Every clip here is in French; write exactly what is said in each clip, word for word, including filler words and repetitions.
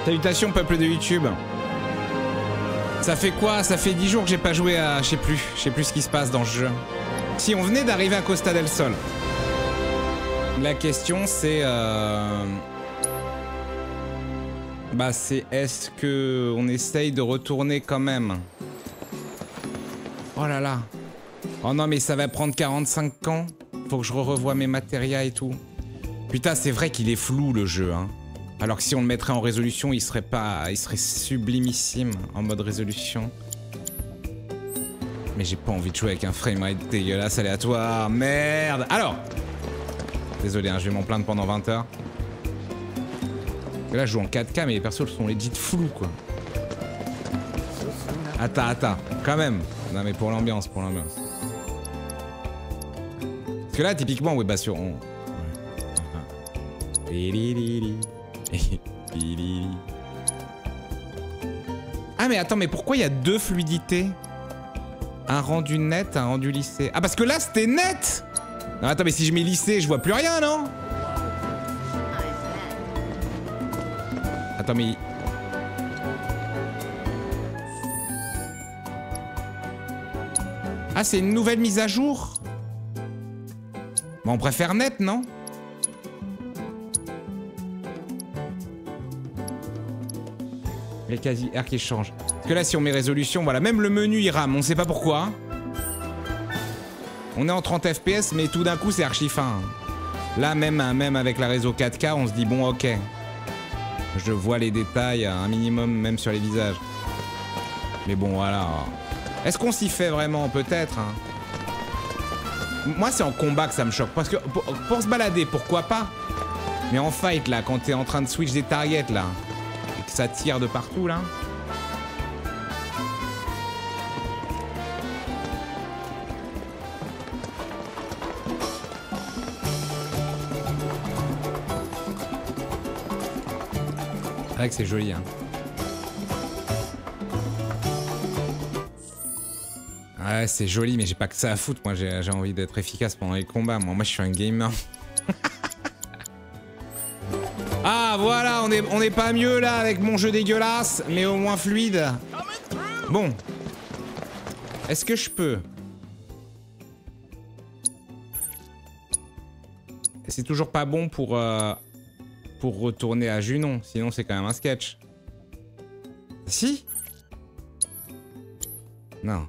Salutations peuple de YouTube. Ça fait quoi? Ça fait dix jours que j'ai pas joué à... Je sais plus. Je sais plus ce qui se passe dans ce jeu. Si on venait d'arriver à Costa del Sol. La question c'est... Euh... Bah c'est est-ce que on essaye de retourner quand même? Oh là là. Oh non mais ça va prendre quarante-cinq ans. Faut que je revoie mes matérias et tout. Putain c'est vrai qu'il est flou le jeu hein. Alors que si on le mettrait en résolution, il serait pas... Il serait sublimissime en mode résolution. Mais j'ai pas envie de jouer avec un framerate dégueulasse aléatoire. Merde. Alors. Désolé, hein, je vais m'en plaindre pendant vingt heures. Et là, je joue en quatre K, mais les persos sont legit flous, quoi. Attends, attends. Quand même. Non, mais pour l'ambiance, pour l'ambiance. Parce que là, typiquement, ouais, bah sur... On... Ah mais attends, mais pourquoi il y a deux fluidités? Un rendu net, un rendu lissé. Ah parce que là c'était net. Non attends, mais si je mets lissé, je vois plus rien, non? Attends mais... Ah c'est une nouvelle mise à jour? Bon on préfère net, non? Les quasi R qui change. Parce que là, si on met résolution, voilà, même le menu il rame, on sait pas pourquoi. On est en trente F P S, mais tout d'un coup, c'est archi fin. Là, même, même avec la réseau quatre K, on se dit bon, ok. Je vois les détails un minimum, même sur les visages. Mais bon, voilà. Est-ce qu'on s'y fait vraiment? Peut-être. Hein. Moi, c'est en combat que ça me choque. Parce que pour, pour se balader, pourquoi pas? Mais en fight, là, quand t'es en train de switch des targets, là. Ça tire de partout là. C'est vrai que c'est joli hein. Ouais c'est joli mais j'ai pas que ça à foutre. Moi j'ai envie d'être efficace pendant les combats. Moi, moi je suis un gamer. Ah voilà, on est, on est pas mieux là avec mon jeu dégueulasse, mais au moins fluide. Bon. Est-ce que je peux? C'est toujours pas bon pour, euh, pour retourner à Junon, sinon c'est quand même un sketch. Si? Non.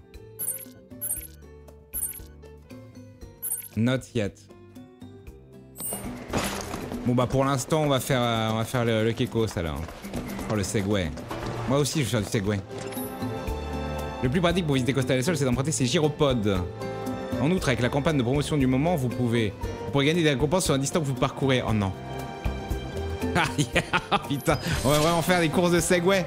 Not yet. Bon bah pour l'instant on va faire euh, on va faire le, le Kekos alors. Oh le Segway. Moi aussi je vais faire du Segway. Le plus pratique pour visiter Costa del Sol c'est d'emprunter ces gyropodes. En outre avec la campagne de promotion du moment vous pouvez vous pourrez gagner des récompenses sur un distance que vous parcourez. Oh non. Ah yeah, putain on va vraiment faire des courses de Segway.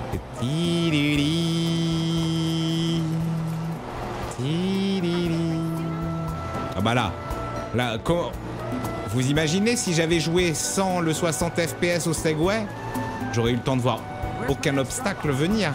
Ah bah là. Là comment... Vous imaginez si j'avais joué sans le soixante F P S au Segway, j'aurais eu le temps de voir aucun obstacle venir.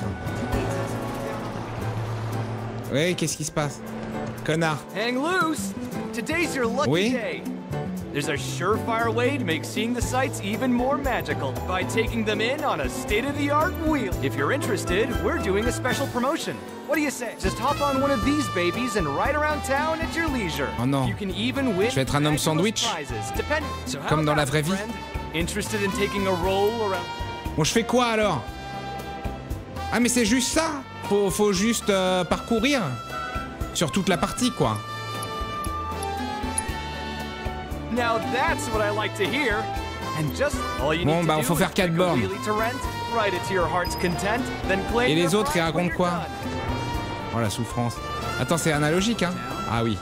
Oui, qu'est-ce qui se passe? Connard. Hang loose. Today's your lucky oui? day. There's a surefire way to make seeing the sights even more magical by taking them in on a state-of-the-art wheel. If you're interested, we're doing a special promotion. What do you say? Just hop on one of these babies and ride around town at your leisure. Oh non. You can even win je vais être un homme sandwich. So comme dans la vraie vie. Interested in taking a roll around... Bon, je fais quoi alors? Ah mais c'est juste ça. Faut, faut juste euh, parcourir sur toute la partie quoi. Now that's what I like to hear. And just all you bon need bah to faut do faire quatre bornes. Ride it to your heart's content, then claim et les autres ils your racontent quoi? Oh la souffrance. Attends c'est analogique hein? Ah oui.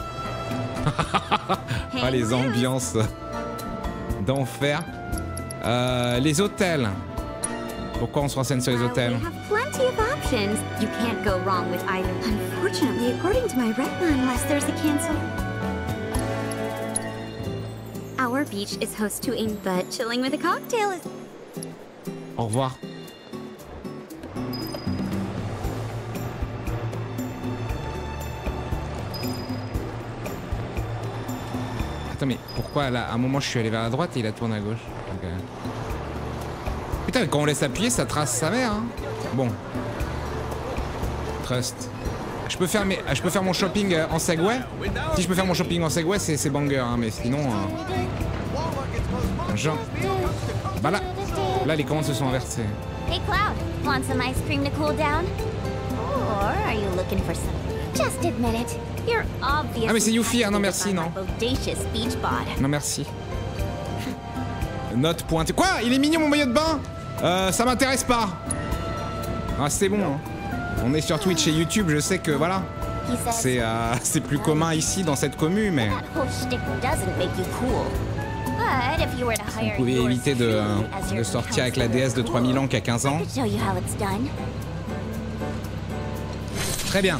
Ah les ambiances d'enfer. Euh, les hôtels. Pourquoi on se renseigne sur les hôtels? You can't go wrong with either. Unfortunately, according to my retina, unless there's a cancel. Our beach is host to a but chilling with a cocktail is... Au revoir. Attends mais pourquoi là, à un moment je suis allé vers la droite et il a tourné à gauche? Okay. Putain, quand on laisse appuyer, ça trace sa mère. Hein. Bon. Trust. Je peux faire mes, je peux faire mon shopping en Segway. Si je peux faire mon shopping en Segway, c'est banger, hein, mais sinon. Euh... Genre. Bah là, là les commandes se sont inversées. Hey Cloud, want some ice cream to cool down? Or are you looking for some? Just admit it. You're obviously. Ah mais c'est Yuffie, ah non merci non. Non merci. Note pointée. Quoi? Il est mignon mon maillot de bain? Euh, ça m'intéresse pas. Ah c'est bon. Hein. On est sur Twitch et YouTube, je sais que voilà. C'est euh, c'est plus commun ici dans cette commune, mais. Vous pouvez éviter de, euh, de sortir avec la déesse de trois mille ans qui a quinze ans. Très bien.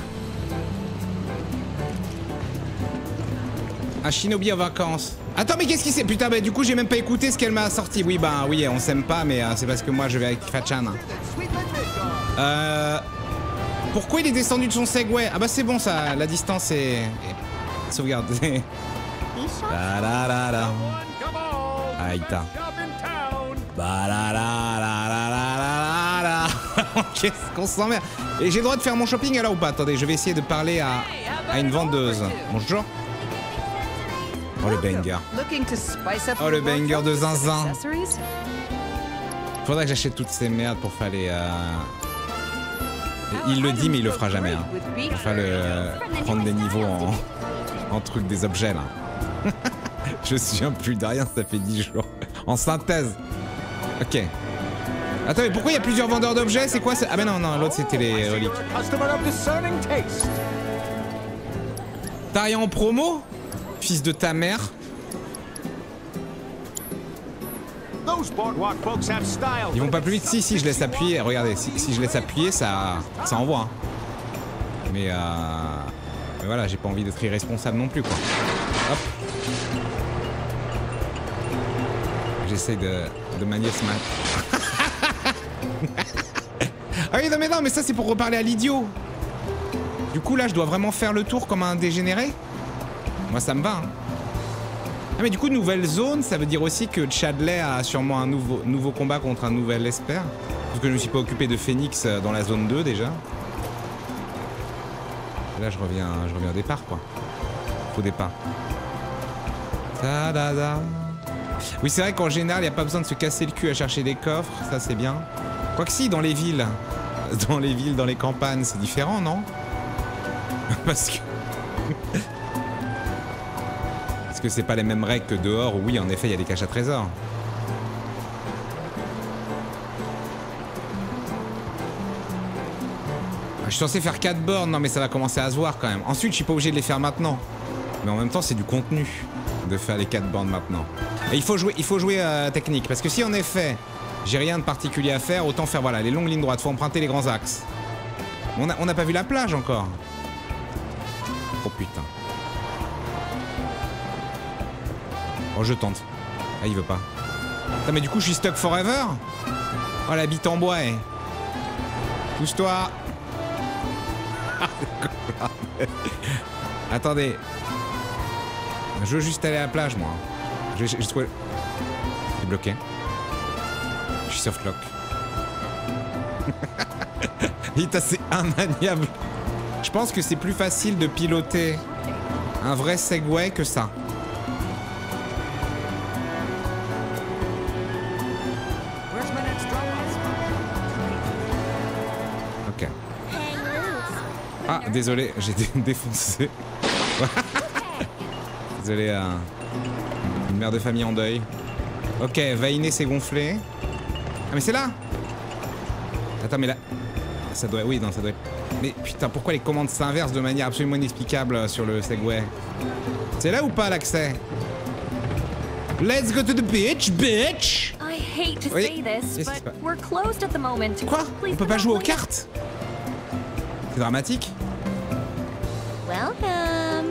Un shinobi en vacances. Attends, mais qu'est-ce qui c'est? Putain, bah du coup, j'ai même pas écouté ce qu'elle m'a sorti. Oui, bah oui, on s'aime pas, mais euh, c'est parce que moi, je vais avec Fachan. Euh... Pourquoi il est descendu de son Segway? Ah bah c'est bon, ça, la distance est... est... sauvegardée. La la la la. Aïta. Bah la la la la la la la. Qu'est-ce qu'on s'emmerde. Et j'ai le droit de faire mon shopping alors ou pas? Attendez, je vais essayer de parler à, à une vendeuse. Bonjour. Oh le banger. Oh le banger de zinzin. Faudrait que j'achète toutes ces merdes pour faire les... Euh... Il le dit mais il le fera jamais. Hein. Enfin le... Euh, prendre des niveaux en, en truc des objets là. Je suis un plus de rien, ça fait dix jours. En synthèse. Ok. Attends, mais pourquoi il y a plusieurs vendeurs d'objets? C'est quoi? Ah ben non, non, l'autre c'était les reliques. T'as rien en promo? Fils de ta mère. Ils vont pas plus vite? Si, si, je laisse appuyer. Regardez, si, si je laisse appuyer, ça, ça envoie. Hein. Mais, euh... mais voilà, j'ai pas envie d'être irresponsable non plus, quoi. Hop. J'essaie de, de manier ce mat. Ah oui, non mais non, mais ça c'est pour reparler à l'idiot. Du coup là, je dois vraiment faire le tour comme un dégénéré? Moi ça me va. Hein. Ah mais du coup, nouvelle zone, ça veut dire aussi que Chadley a sûrement un nouveau, nouveau combat contre un nouvel Esper. Parce que je me suis pas occupé de Phoenix dans la zone deux déjà. Et là je reviens, je reviens au départ quoi. Au départ. Ta-da-da. Oui, c'est vrai qu'en général, il n'y a pas besoin de se casser le cul à chercher des coffres, ça c'est bien. Quoique si, dans les villes, dans les villes, dans les campagnes, c'est différent, non? Parce que... Parce que c'est pas les mêmes règles que dehors, où oui, en effet, il y a des caches à trésors. Je suis censé faire quatre bornes, non mais ça va commencer à se voir quand même. Ensuite, je suis pas obligé de les faire maintenant. Mais en même temps, c'est du contenu de faire les quatre bornes maintenant. Et il faut jouer, il faut jouer euh, technique. Parce que si en effet, j'ai rien de particulier à faire, autant faire voilà, les longues lignes droites. Faut emprunter les grands axes. On n'a on a pas vu la plage encore. Oh putain. Oh, je tente. Ah, il veut pas. Putain, mais du coup, je suis stuck forever. Oh, la bite en bois, eh. Pousse-toi. Attendez. Je veux juste aller à la plage, moi. J'ai trouvé... C'est bloqué. Je suis softlock. Putain, c'est immaniable. Je pense que c'est plus facile de piloter un vrai Segway que ça. Ok. Ah, désolé, j'ai défoncé. Désolé, euh, une mère de famille en deuil. Ok, Vainé s'est gonflé. Ah mais c'est là. Attends, mais là... Ça doit... Oui, non, ça doit être... Mais putain, pourquoi les commandes s'inversent de manière absolument inexplicable sur le Segway? C'est là ou pas l'accès? Let's go to the beach, bitch! I hate to say this, but we're closed at the moment. Quoi? On peut pas jouer aux cartes? C'est dramatique. Welcome.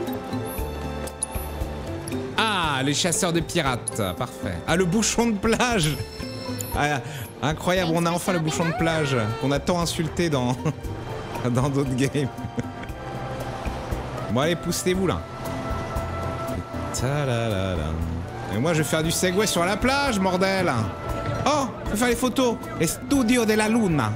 Ah, les chasseurs de pirates, parfait. Ah, le bouchon de plage. Ah, incroyable, on a enfin le bouchon de plage qu'on a tant insulté dans dans d'autres games. Bon allez, poussez-vous là. Et moi je vais faire du Segway sur la plage, bordel. Oh, faut faire les photos. Les studios de la Luna.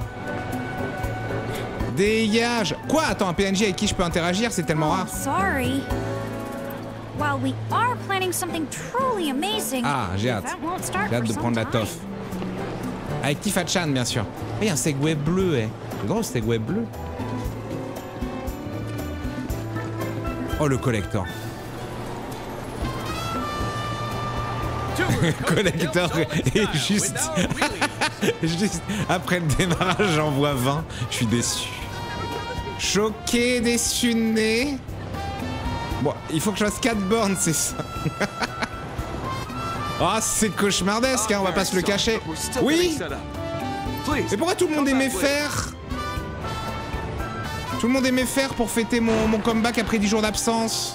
Dégage. Quoi? Attends, un P N J avec qui je peux interagir, c'est tellement rare. Sorry. While we are planning something truly amazing, Ah, j'ai hâte. J'ai hâte de prendre la toffe. Avec Tifa-chan, bien sûr. Il y a un Segway bleu, eh. C'est drôle, ce Segway bleu. Oh, le collector. Collector et juste... juste après le démarrage, j'en vois vingt. Je suis déçu. Choqué, déçu, né. Bon, il faut que je fasse quatre bornes, c'est ça. Ah, oh, c'est cauchemardesque, hein, on va pas se le cacher. Oui. Mais pourquoi tout le monde aimait faire? Tout le monde aimait faire pour fêter mon, mon comeback après dix jours d'absence.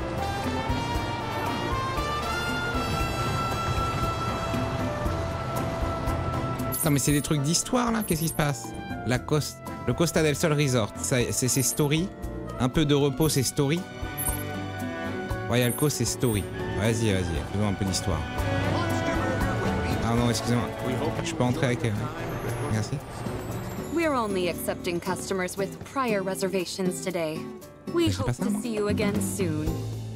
Putain, mais c'est des trucs d'histoire là, qu'est-ce qui se passe? La Costa, le Costa del Sol Resort, c'est ses story. Un peu de repos, c'est story. Royal Coast, c'est story. Vas-y, vas-y, faisons un peu d'histoire. Ah non, excusez-moi. Je peux entrer avec elle. Merci. We're only accepting customers with prior reservations today. We hope to see you again soon.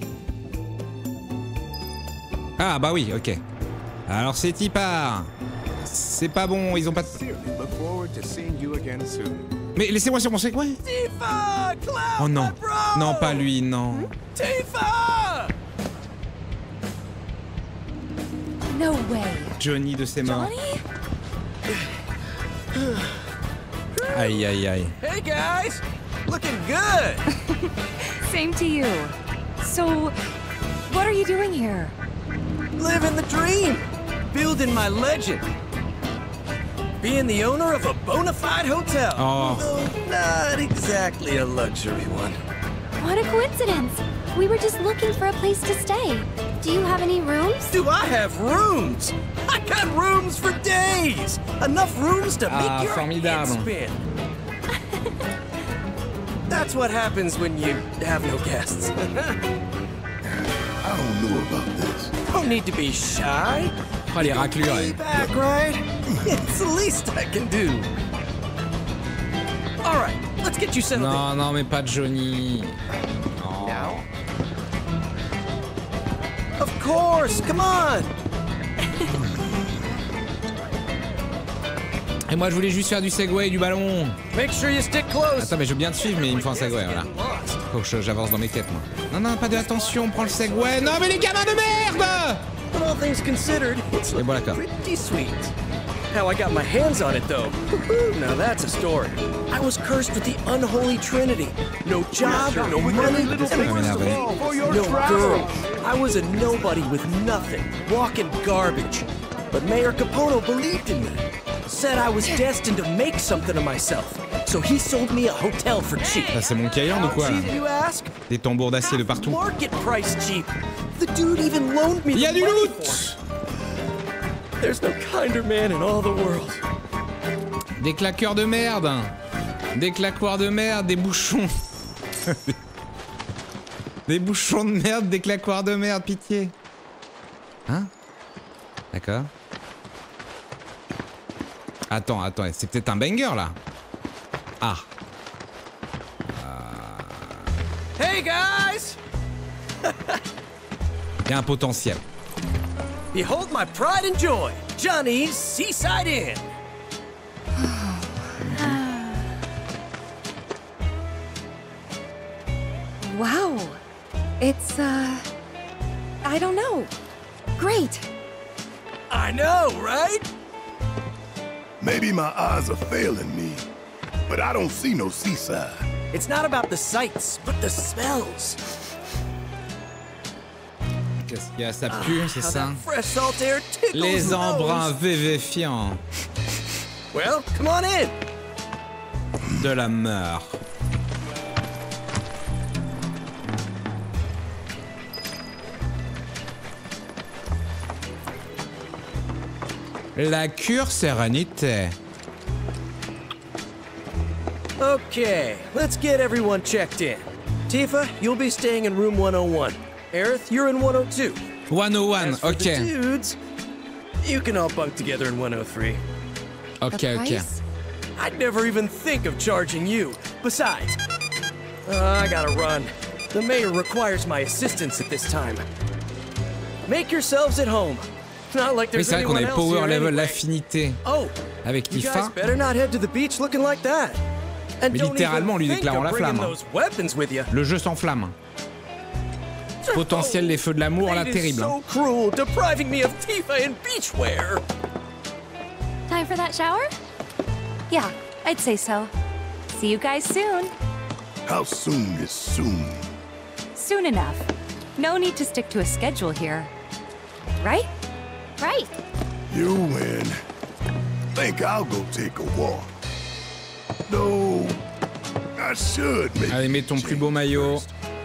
Ah bah oui, ok. Alors c'est Tipar. C'est pas bon, ils ont pas... Mais laissez-moi sur mon segway. Oh non, non pas lui, non. Tifa! No way. Johnny de ses mains. Aïe aïe aïe. Hey guys, looking good. Same to you. So, what are you doing here? Living the dream, building my legend. Being the owner of a bona fide hotel. Oh. Though not exactly a luxury one. What a coincidence. We were just looking for a place to stay. Do you have any rooms? Do I have rooms? I got rooms for days. Enough rooms to make Ah, your formidable. head spin. That's what happens when you have no guests. I don't know about this. Don't need to be shy. Oh les raclures. Be back, right? It's the least I can do. All right, let's get you settled Non, non, mais pas Johnny. Oh. Now. Of course, come on. Et moi je voulais juste faire du segway et du ballon. Make sure you stick close. Attends, mais je veux bien te suivre, mais il me faut un segway, voilà. Faut que j'avance dans mes quêtes, moi. Non, non, pas de attention, prends le segway. Non, mais les gamins de merde! But all things considered, it's Et bon, d'accord. pretty sweet. How I got my hands on it, though. Now that's a story. I was cursed with the unholy trinity. No job, no money, and worst of all, no girl. I was a nobody with nothing, walking garbage. But Mayor Capono believed in me. Said I was destined to make something of myself. So he sold me a hotel for cheap. Ça c'est mon Kayan ou quoi là? You ask? Des tambours d'acier de partout. Market price cheap. The dude even loaned me. Il y a the du money loot. for it. There's no kinder man in all the world. Des claqueurs de merde. Des claquoirs de merde, des bouchons. Des bouchons de merde, des claquoirs de merde, pitié. Hein? D'accord. Attends, attends, c'est peut-être un banger là. Ah. Uh... Hey guys! Il y a un potentiel. Behold my pride and joy, Johnny's Seaside Inn. Wow. It's, uh... I don't know. Great. I know, right? Maybe my eyes are failing me, but I don't see no seaside. It's not about the sights, but the smells. Qu'est-ce qu'il y a? Ça pue, c'est ça? Fresh salt air tickles Les the embruns nose. vivifiants. Well, come on in. De la mort. La cure sérénité. Okay, let's get everyone checked in. Tifa, you'll be staying in room one oh one. Aerith, you're in one oh two. one oh one, As for ok. the dudes, You can all bunk together in one oh three. Ok, ok. I'd never even think of charging you. Besides, uh, I gotta run. The mayor requires my assistance at this time. Make yourselves at home. Not like Oui, there's c'est vrai qu'on anyone avait else power here level anyway. l'affinité Oh, avec you guys Tifa. better not head to the beach looking like that. And Mais don't littéralement, even lui think déclarant of la bringing flamme. those weapons with you. Le jeu s'enflamme. Potentiel des feux de l'amour, là, Fate is terrible. so cruel, depriving me of Tifa and beachwear. Time for that shower? Yeah, I'd say so. See you guys soon. How soon is soon? Soon enough. No need to stick to a schedule here. Right? Right. You win. Think I'll go take a walk. No, I should make. Allez, mets ton plus beau maillot.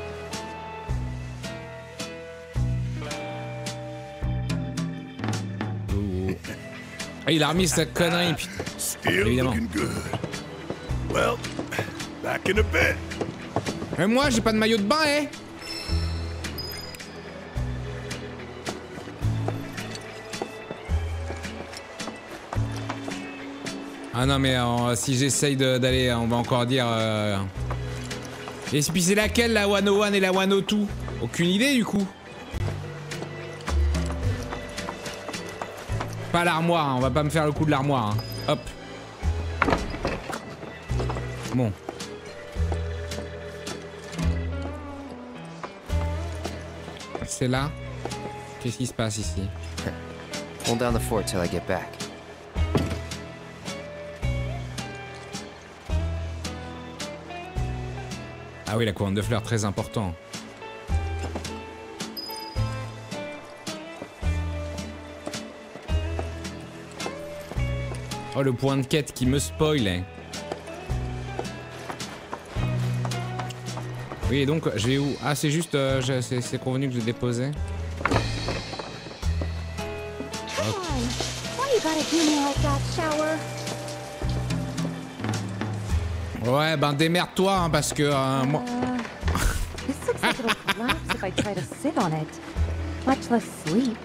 Ah, il a remis sa connerie, putain. Still Évidemment. looking good. Well, back in a bit. Et moi, j'ai pas de maillot de bain, eh. Ah non, mais euh, si j'essaye d'aller, on va encore dire... Euh... Et puis c'est laquelle, la one oh one et la one oh two? Aucune idée, du coup. Pas l'armoire, hein, on va pas me faire le coup de l'armoire. Hein. Hop. Bon. C'est là. Qu'est-ce qui se passe ici? Hold down the fort till I get back. Ah oui, la couronne de fleurs, très important. Oh, le point de quête qui me spoil. Hein. Oui, et donc, je vais où? Ah, c'est juste... Euh, c'est convenu que je déposais. Ouais, ben démerde-toi, hein, parce que euh, moi... This looks like it'll collapse if I try to sit on it. Much less sleep.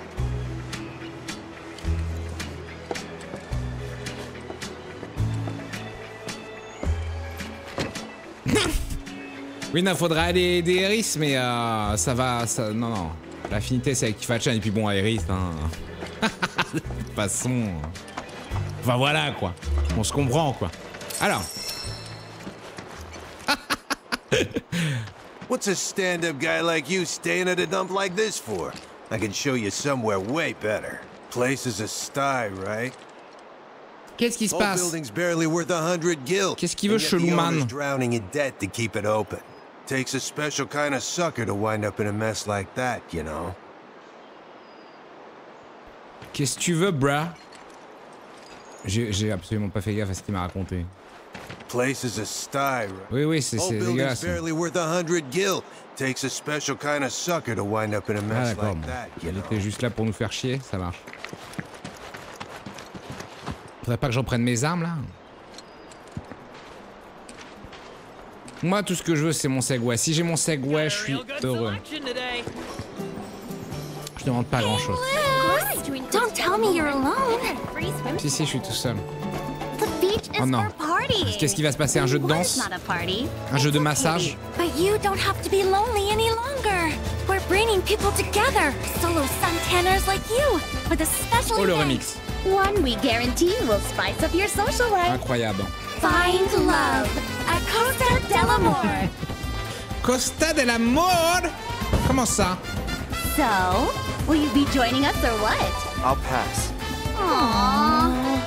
Oui, non, faudrait aller aider Eris, mais euh, ça va... Ça, non, non. L'affinité, c'est avec Tifa-chan, et puis bon, Eris, hein... de toute façon... Enfin, voilà, quoi. On se comprend, quoi. Alors... What's a stand-up guy like you staying at a dump like this for? I can show you somewhere way better. Place is a sty, right? Qu'est-ce qui se passe? Building's barely worth a hundred gil. Qu'est-ce qu'il veut, chelou man? Drowning in debt to keep it open. Takes a special kind of sucker to wind up in a mess like that, you know. Qu'est-ce que tu veux, bruh? J'ai absolument pas fait gaffe à ce qu'il m'a raconté. Place is a sty, right? Oui, oui, c'est dégueulasse. Barely worth a hundred gil. Takes a special kind of sucker to wind up in a mess Ah, like that, you Il know. était juste là pour nous faire chier, ça marche. Faudrait pas que j'en prenne mes armes, là? Moi, tout ce que je veux, c'est mon Segway. Si j'ai mon Segway, je suis heureux. Je demande pas grand-chose. Don't tell me you're alone. Si, si, je suis tout seul. The beach is Oh non. for party. Qu'est-ce qui va se passer? Un jeu de danse? Not a party. Un jeu de massage? But you don't have to be lonely any longer. We're bringing people together. Solo suntanners like you with a special Oh, le event. remix. One we guarantee will spice up your social life. Incroyable. Find love at Costa del Amor. Costa del Amor? Comment ça? So, will you be joining us or what? I'll pass. Aww.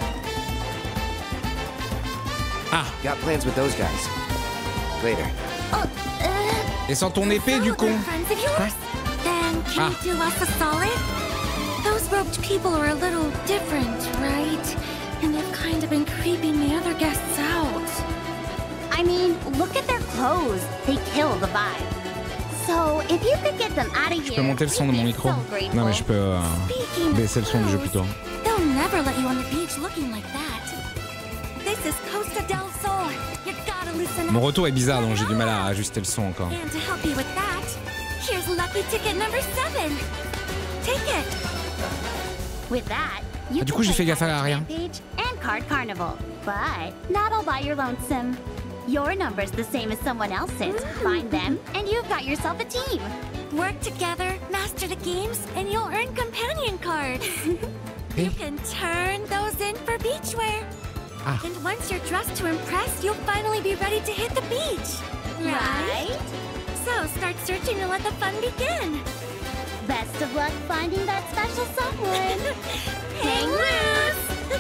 Ah. Got plans with those guys. Later. Oh, uh, Et sans ton épée, du con. friends of yours? Then can Ah. you do us a solid? Those roped people are a little different, right? And they've kind of been creeping the other guests out. I mean, look at their clothes. They kill the vibe. So, if you could get them out of here, Je peux monter le son de mon micro? Non, mais je peux euh, baisser le son du jeu plutôt. They'll never let you on the beach looking like that. This is Costa del Sol. You gotta loosen up. Mon retour est bizarre, donc j'ai du mal à ajuster le son encore. And to help you with that, here's lucky ticket number seven. Take it. With that, You Du coup, j'ai fait gaffe à rien. Rampage and Card Carnival, but not all by your lonesome. Your number's the same as someone else's. Find them, and you've got yourself a team. Work together, master the games, and you'll earn companion cards. You can turn those in for beachwear. Ah. And once you're dressed to impress, you'll finally be ready to hit the beach. Right? Right? So start searching and let the fun begin. Best of luck finding that special someone. Hang loose!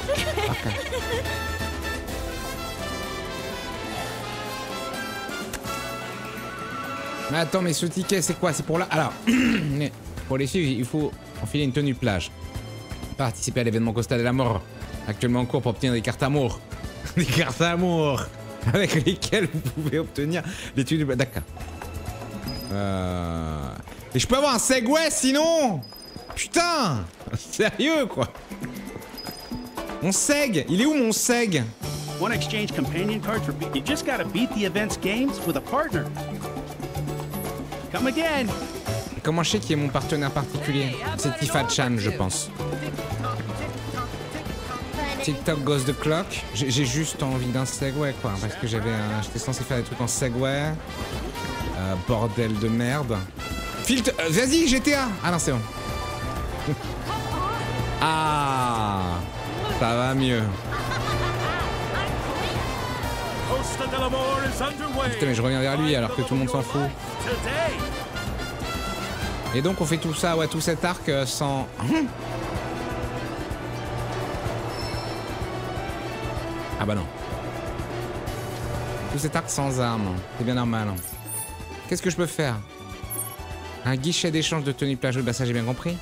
Mais attends, mais ce ticket, c'est quoi? C'est pour là. Alors, pour les filles, il faut enfiler une tenue plage. Participer à l'événement Costa de la Mort, actuellement en cours pour obtenir des cartes amour. Des cartes amour avec lesquelles vous pouvez obtenir les tenues plage. D'accord. Euh... Et je peux avoir un Segway sinon? Putain! Sérieux quoi? Mon Seg! Il est où mon Seg? One exchange companion card for beat. You just gotta beat the event's games with a partner. Come again. Comment je sais qui est mon partenaire particulier? C'est Tifa Chan, je pense. TikTok goes the clock. J'ai juste envie d'un Segway, quoi. Parce que j'avais un... J'étais censé faire des trucs en Segway. Euh, bordel de merde. Filtre... Euh, Vas-y, G T A. Ah non, c'est bon. Ah, ça va mieux. Putain, mais je reviens vers lui alors que tout le monde s'en fout. Et donc on fait tout ça, ouais, tout cet arc euh, sans... Ah bah non. Tout cet arc sans armes, c'est bien normal. Qu'est-ce que je peux faire? Un guichet d'échange de tenue plageuse, bah ça j'ai bien compris.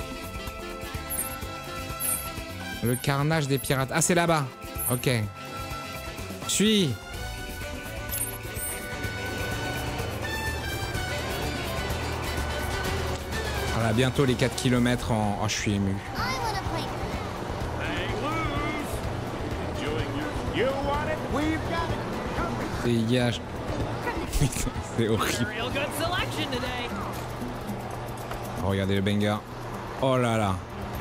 Le carnage des pirates. Ah c'est là-bas. Ok. Suis. Voilà, bientôt les quatre kilomètres en... Oh, je suis ému. Dégage. C'est horrible. Oh, regardez le banger. Oh là là.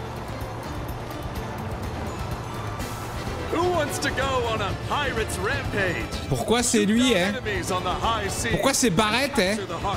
Pourquoi c'est lui, hein? Pourquoi c'est Barrett, hein?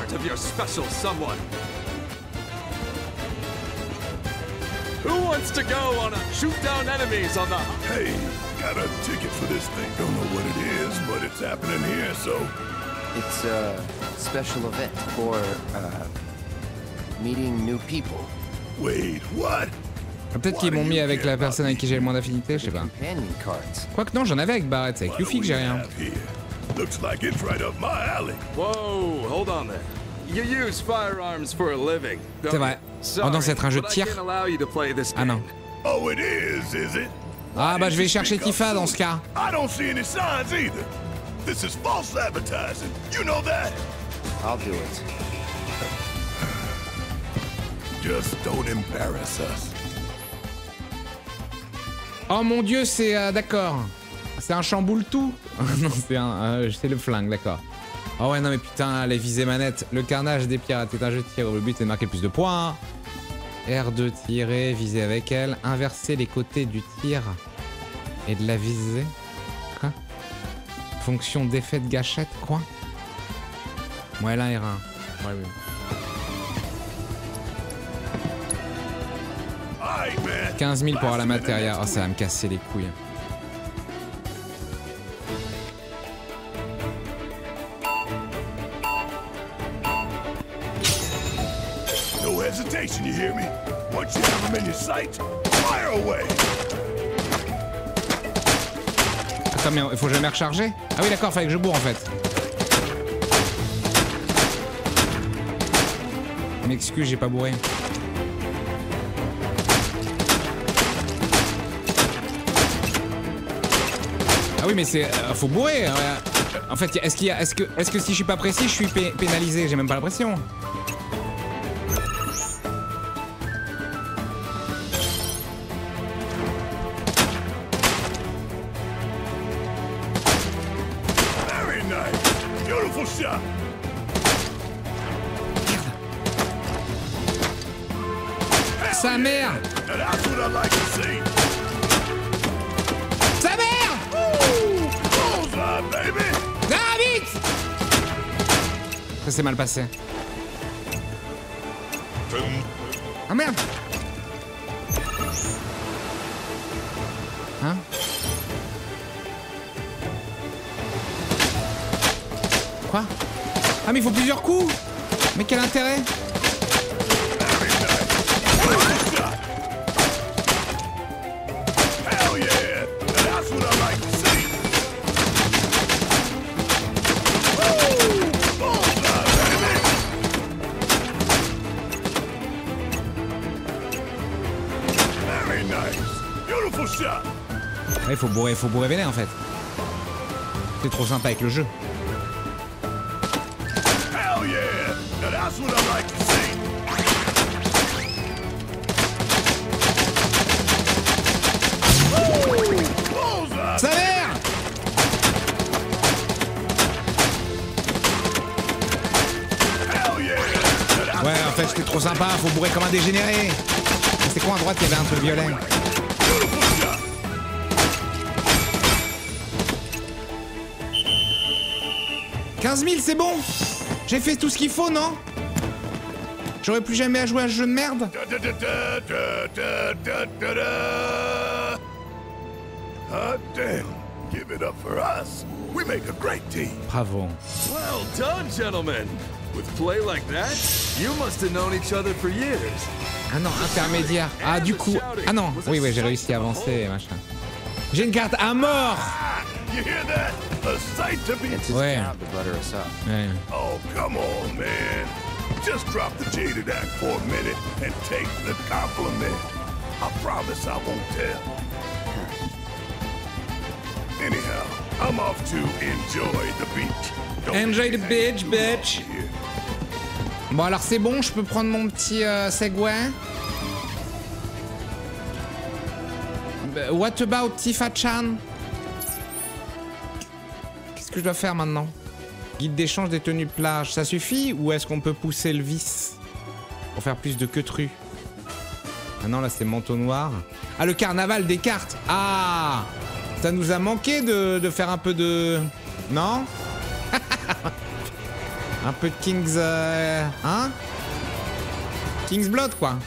Who wants to go on a shoot down enemies on the... Hey, got a ticket for this thing. Don't know what it is, but it's happening here, so... It's a special event for, uh, meeting new people. Wait, what? Peut-être qu'ils m'ont mis avec la personne avec qui j'ai le moins d'affinité, je sais pas. Quoique non, j'en avais avec Barrett, c'est avec Yuffie que j'ai rien. Looks like it's right up my alley. Whoa, hold on there. You use firearms for a living. C'est vrai. Oh non, c'est être un jeu de tir. Ah non. Oh, it is, is it? Ah bah je vais chercher Tifa dans ce cas. I don't see any signs either. This is false advertising. You know that. I'll do it. Just don't embarrass us. Oh mon dieu, c'est euh, d'accord. C'est un chamboule tout. Non, c'est un, euh, c'est le flingue, d'accord. Oh ouais, non mais putain, les visées manettes. Le carnage des pirates est un jeu de tir où le but est de marquer plus de points. R deux, tirer, viser avec elle. Inverser les côtés du tir et de la viser. Quoi? Fonction d'effet de gâchette, quoi? Ouais, là, R un. Ouais, oui. quinze mille pour avoir la matéria. Oh, ça va me casser les couilles. No hesitation, you hear me? Once you have them in your sight, fire away. Attends, mais il faut jamais recharger? Ah oui, d'accord, fallait que je bourre en fait. M'excuse, j'ai pas bourré. Ah oui, mais c'est... Euh, faut bourrer. Euh, en fait, est-ce qu'il y a... Est-ce que, est-ce que si je suis pas précis, je suis pé pénalisé? J'ai même pas l'impression. Very nice. Beautiful shot. Sa mère. That's what I like to see. Ça s'est mal passé. Ah merde. Hein? Quoi? Ah mais il faut plusieurs coups. Mais quel intérêt? Il faut bourrer, faut bourrer vénère en fait. C'est trop sympa avec le jeu. Ça l'air. Ouais, en fait, c'était trop sympa, faut bourrer comme un dégénéré. C'était quoi à droite, il y avait un truc violet. quinze mille, c'est bon. J'ai fait tout ce qu'il faut, non? J'aurais plus jamais à jouer à ce jeu de merde. Hot damn. Give it up for us. We make a great team. Bravo. Well done, gentlemen. With play like that, you must have known each other for years. Ah non, intermédiaire. Ah, du coup. Ah non, oui, oui, j'ai réussi à avancer, machin. J'ai une carte à mort. You hear that? A sight to be. It's his Ouais. job to butter us up. Ouais. Oh, come on, man. Just drop the jaded act for a minute and take the compliment. I promise I won't tell. Anyhow, I'm off to enjoy the beach. Don't Enjoy the beach, bitch. Bon, alors c'est bon, je peux prendre mon petit euh, Segway. Bah, what about Tifa-chan? Qu'est-ce que je dois faire maintenant? Guide d'échange des tenues de plage, ça suffit? Ou est-ce qu'on peut pousser le vice pour faire plus de queutru? Ah non, là c'est manteau noir. Ah, le carnaval des cartes. Ah, ça nous a manqué de, de faire un peu de... Non? Un peu de King's... Euh, hein? King's Blood, quoi.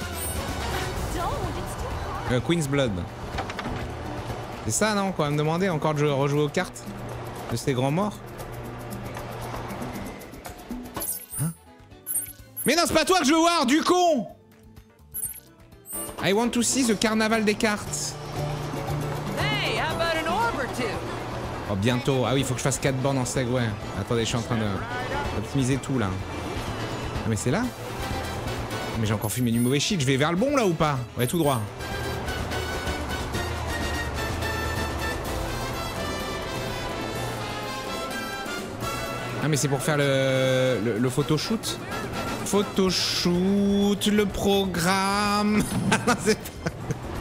Euh, Queen's Blood. C'est ça, non? Qu'on va me demander encore de jouer, rejouer aux cartes de ces grands morts? Hein? Mais non, c'est pas toi que je veux voir, du con! I want to see the carnaval des cartes. Hey, how about an orb or two? Oh, bientôt. Ah oui, il faut que je fasse quatre bornes en Segway. Attendez, je suis en train de optimiser tout, là. Ah, mais c'est là? Mais j'ai encore filmé du mauvais shit. Je vais vers le bon, là, ou pas? Ouais, tout droit. Ah, mais c'est pour faire le, le, le photoshoot. Photoshoot, le programme. C'est pas...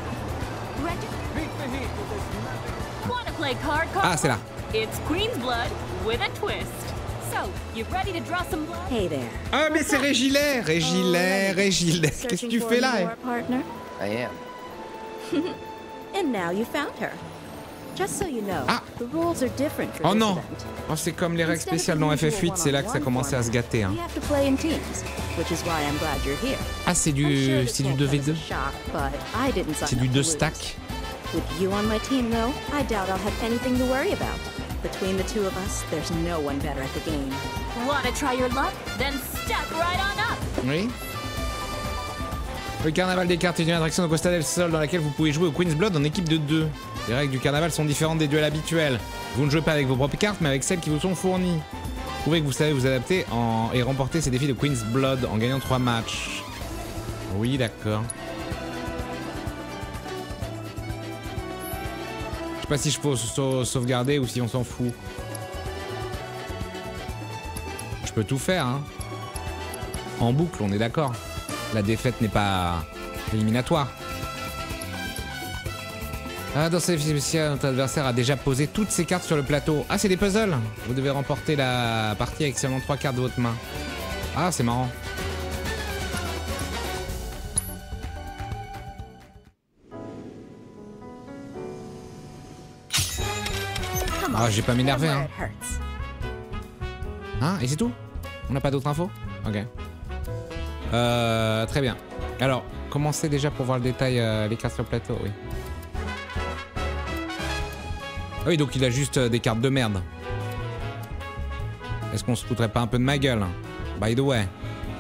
Ah, c'est là. It's Queen's Blood with a twist. So, you ready to draw some blood? Hey there. Ah, mais c'est Régilet, Régilet, Régilet. Qu'est-ce que tu fais là? I am. And now you found her. Just so you know, ah. the rules are different for Oh this non. event. Oh, c'est comme les règles spéciales dans F F huit, c'est là que ça commençait à se gâter. Hein. You have to play in teams, which is why I'm glad you're here. Ah, c'est du, c'est du deux v deux. C'est du deux stack. With you on my team, though, I doubt I'll have anything to worry about. Between the two of us, there's no one better at the game. Wanna try your luck? Then step right on up. Oui. Le carnaval des cartes est une attraction de Costa del Sol dans laquelle vous pouvez jouer au Queen's Blood en équipe de deux. Les règles du carnaval sont différentes des duels habituels. Vous ne jouez pas avec vos propres cartes, mais avec celles qui vous sont fournies. Prouvez que vous savez vous adapter en... et remporter ces défis de Queen's Blood en gagnant trois matchs. Oui, d'accord. Je sais pas si je peux sa sauvegarder ou si on s'en fout. Je peux tout faire, hein. En boucle, on est d'accord. La défaite n'est pas éliminatoire. Ah, dans cette spéciale, notre adversaire a déjà posé toutes ses cartes sur le plateau. Ah, c'est des puzzles. Vous devez remporter la partie avec seulement trois cartes de votre main. Ah, c'est marrant. Ah, j'ai pas m'énerver, hein. Hein, et c'est tout? On n'a pas d'autres infos? Ok. Euh, très bien. Alors, commencez déjà pour voir le détail, euh, les cartes sur le plateau, oui. Ah oui, donc il a juste euh, des cartes de merde. Est-ce qu'on se foutrait pas un peu de ma gueule? By the way.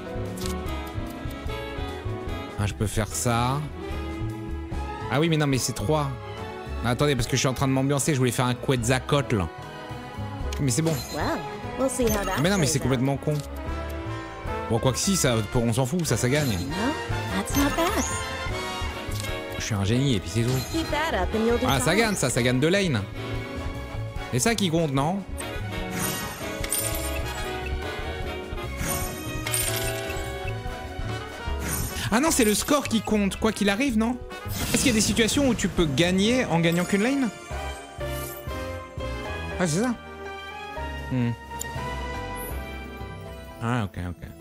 Ah, je peux faire ça. Ah oui, mais non, mais c'est trois. Ah, attendez, parce que je suis en train de m'ambiancer, je voulais faire un Quetzalcoatl. Mais c'est bon. We'll see how that Mais non, mais plays c'est complètement con. Bon, quoi que si, ça, on s'en fout, ça, ça gagne. out. No, that's not bad. Je suis un génie, et puis c'est tout. Keep that up and you'll do Ah, ça fine. gagne, ça, ça gagne de lane. C'est ça qui compte, non? Ah non, c'est le score qui compte, quoi qu'il arrive, non? Est-ce qu'il y a des situations où tu peux gagner en gagnant qu'une lane? Ah, c'est ça. Hmm. Ah, ok,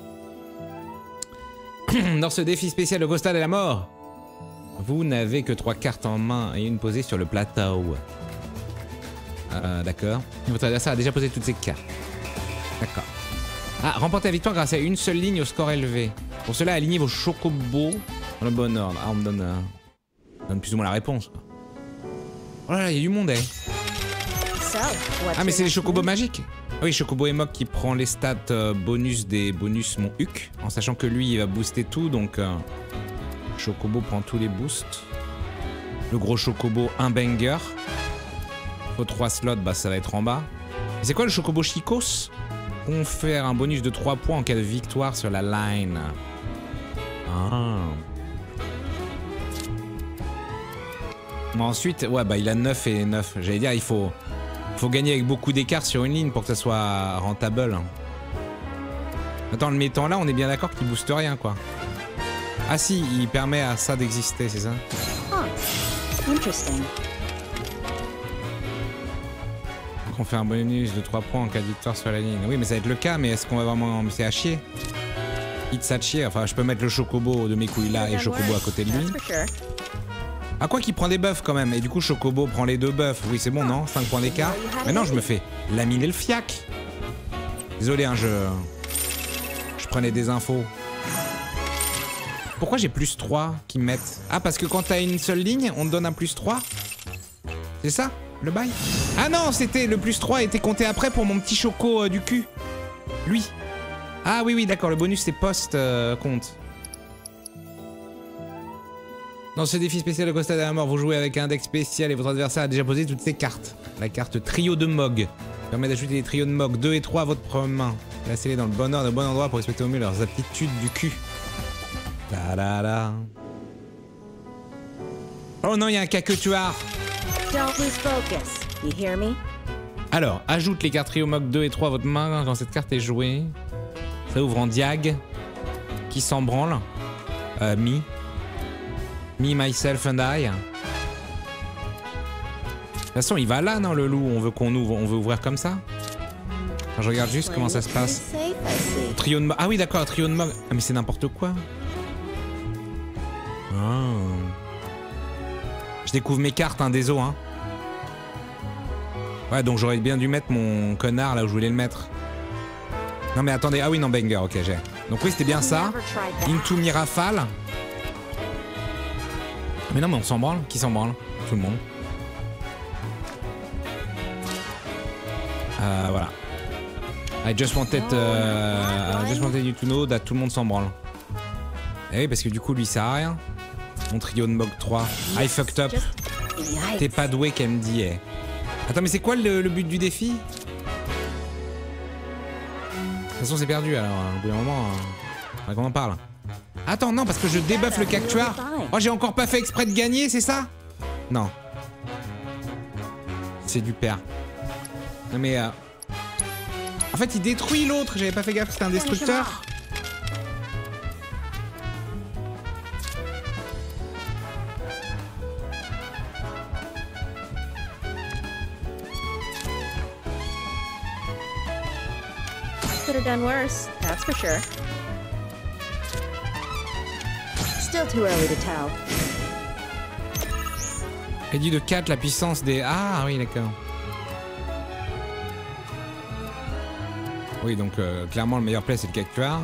ok. Dans ce défi spécial de Ghosta de la mort, vous n'avez que trois cartes en main et une posée sur le plateau. Euh, d'accord. Votre adversaire a déjà posé toutes ses cartes. D'accord. Ah, remportez la victoire grâce à une seule ligne au score élevé. Pour cela, alignez vos chocobos dans le bon ordre. Ah, on me donne, euh, on donne plus ou moins la réponse. Oh là là, il y a du monde, eh. So, what's Ah, mais your c'est les next chocobos move? magiques. Ah oui, Chocobo Emok qui prend les stats euh, bonus des bonus mon Huc, en sachant que lui, il va booster tout, donc euh, Chocobo prend tous les boosts. Le gros Chocobo, un banger. Faut trois slots, bah ça va être en bas. Et c'est quoi le Chocobo Chicos? Confère un bonus de trois points en cas de victoire sur la line. Ah. Bon, ensuite, ouais, bah il a neuf et neuf. J'allais dire, il faut, faut gagner avec beaucoup d'écart sur une ligne pour que ça soit rentable. Attends, le mettant là, on est bien d'accord qu'il booste rien, quoi. Ah si, il permet à ça d'exister, c'est ça? Huh. Interesting. On fait un bonus de trois points en cas de victoire sur la ligne. Oui, mais ça va être le cas, mais est-ce qu'on va vraiment... C'est à chier. It's à chier. Enfin, je peux mettre le Chocobo de mes couilles là et Chocobo à côté de lui. Ah, quoi qu'il prend des buffs quand même. Et du coup, Chocobo prend les deux buffs. Oui, c'est bon, non? cinq points d'écart. Maintenant, je me fais laminer le fiac. Désolé, hein, je... Je prenais des infos. Pourquoi j'ai plus trois qui me mettent? Ah, parce que quand t'as une seule ligne, on te donne un plus trois? C'est ça? Le bail? Ah non, c'était le plus trois était compté après pour mon petit choco euh, du cul. Lui. Ah oui, oui, d'accord, le bonus c'est post euh, compte. Dans ce défi spécial de Ghosta de la mort, vous jouez avec un deck spécial et votre adversaire a déjà posé toutes ses cartes. La carte trio de Mog permet d'ajouter les trios de Mog deux et trois à votre main. Placez-les dans le bon ordre, au bon endroit pour respecter au mieux leurs aptitudes du cul. La la la. Oh non, il y a un caquetuard. Don't lose focus. You hear me? Alors, ajoute les cartes trio Mog deux et trois à votre main quand cette carte est jouée. Ça ouvre en diag. Qui s'en branle? Euh, me. Me, myself and I. De toute façon, il va là, non, le loup? On veut qu'on ouvre, on veut ouvrir comme ça? Enfin, je regarde juste comment ça se passe. Trio de Mog. Ah oui, d'accord, trio de Mog. Ah, mais c'est n'importe quoi. Ah. Je découvre mes cartes, hein, désolé, hein. Ouais, donc j'aurais bien dû mettre mon connard là où je voulais le mettre. Non mais attendez, ah oui, non, banger, ok, j'ai. Donc oui, c'était bien ça. Into Mirafale. Mais non, mais on s'en branle. Qui s'en branle? Tout le monde. Euh, voilà. I just wanted, uh, I just wanted you to know that tout le monde s'en branle. Eh oui, parce que du coup, lui, ça sert à rien. Mon trio de Mog trois. I fucked up. T'es pas doué qu'elle me dit, eh. Attends, mais c'est quoi le, le but du défi? De toute façon, c'est perdu, alors, au bout d'un moment, euh, qu'on en parle. Attends, non, parce que je débuffe le cactuar. Oh, j'ai encore pas fait exprès de gagner, c'est ça? Non. C'est du père. Non, mais... Euh... En fait, il détruit l'autre. J'avais pas fait gaffe que c'était un destructeur. Could have done worse, that's for sure. Still too early to tell. Réduit de quatre la puissance des... Ah oui, d'accord. Oui, donc euh, clairement le meilleur play c'est le cactuar.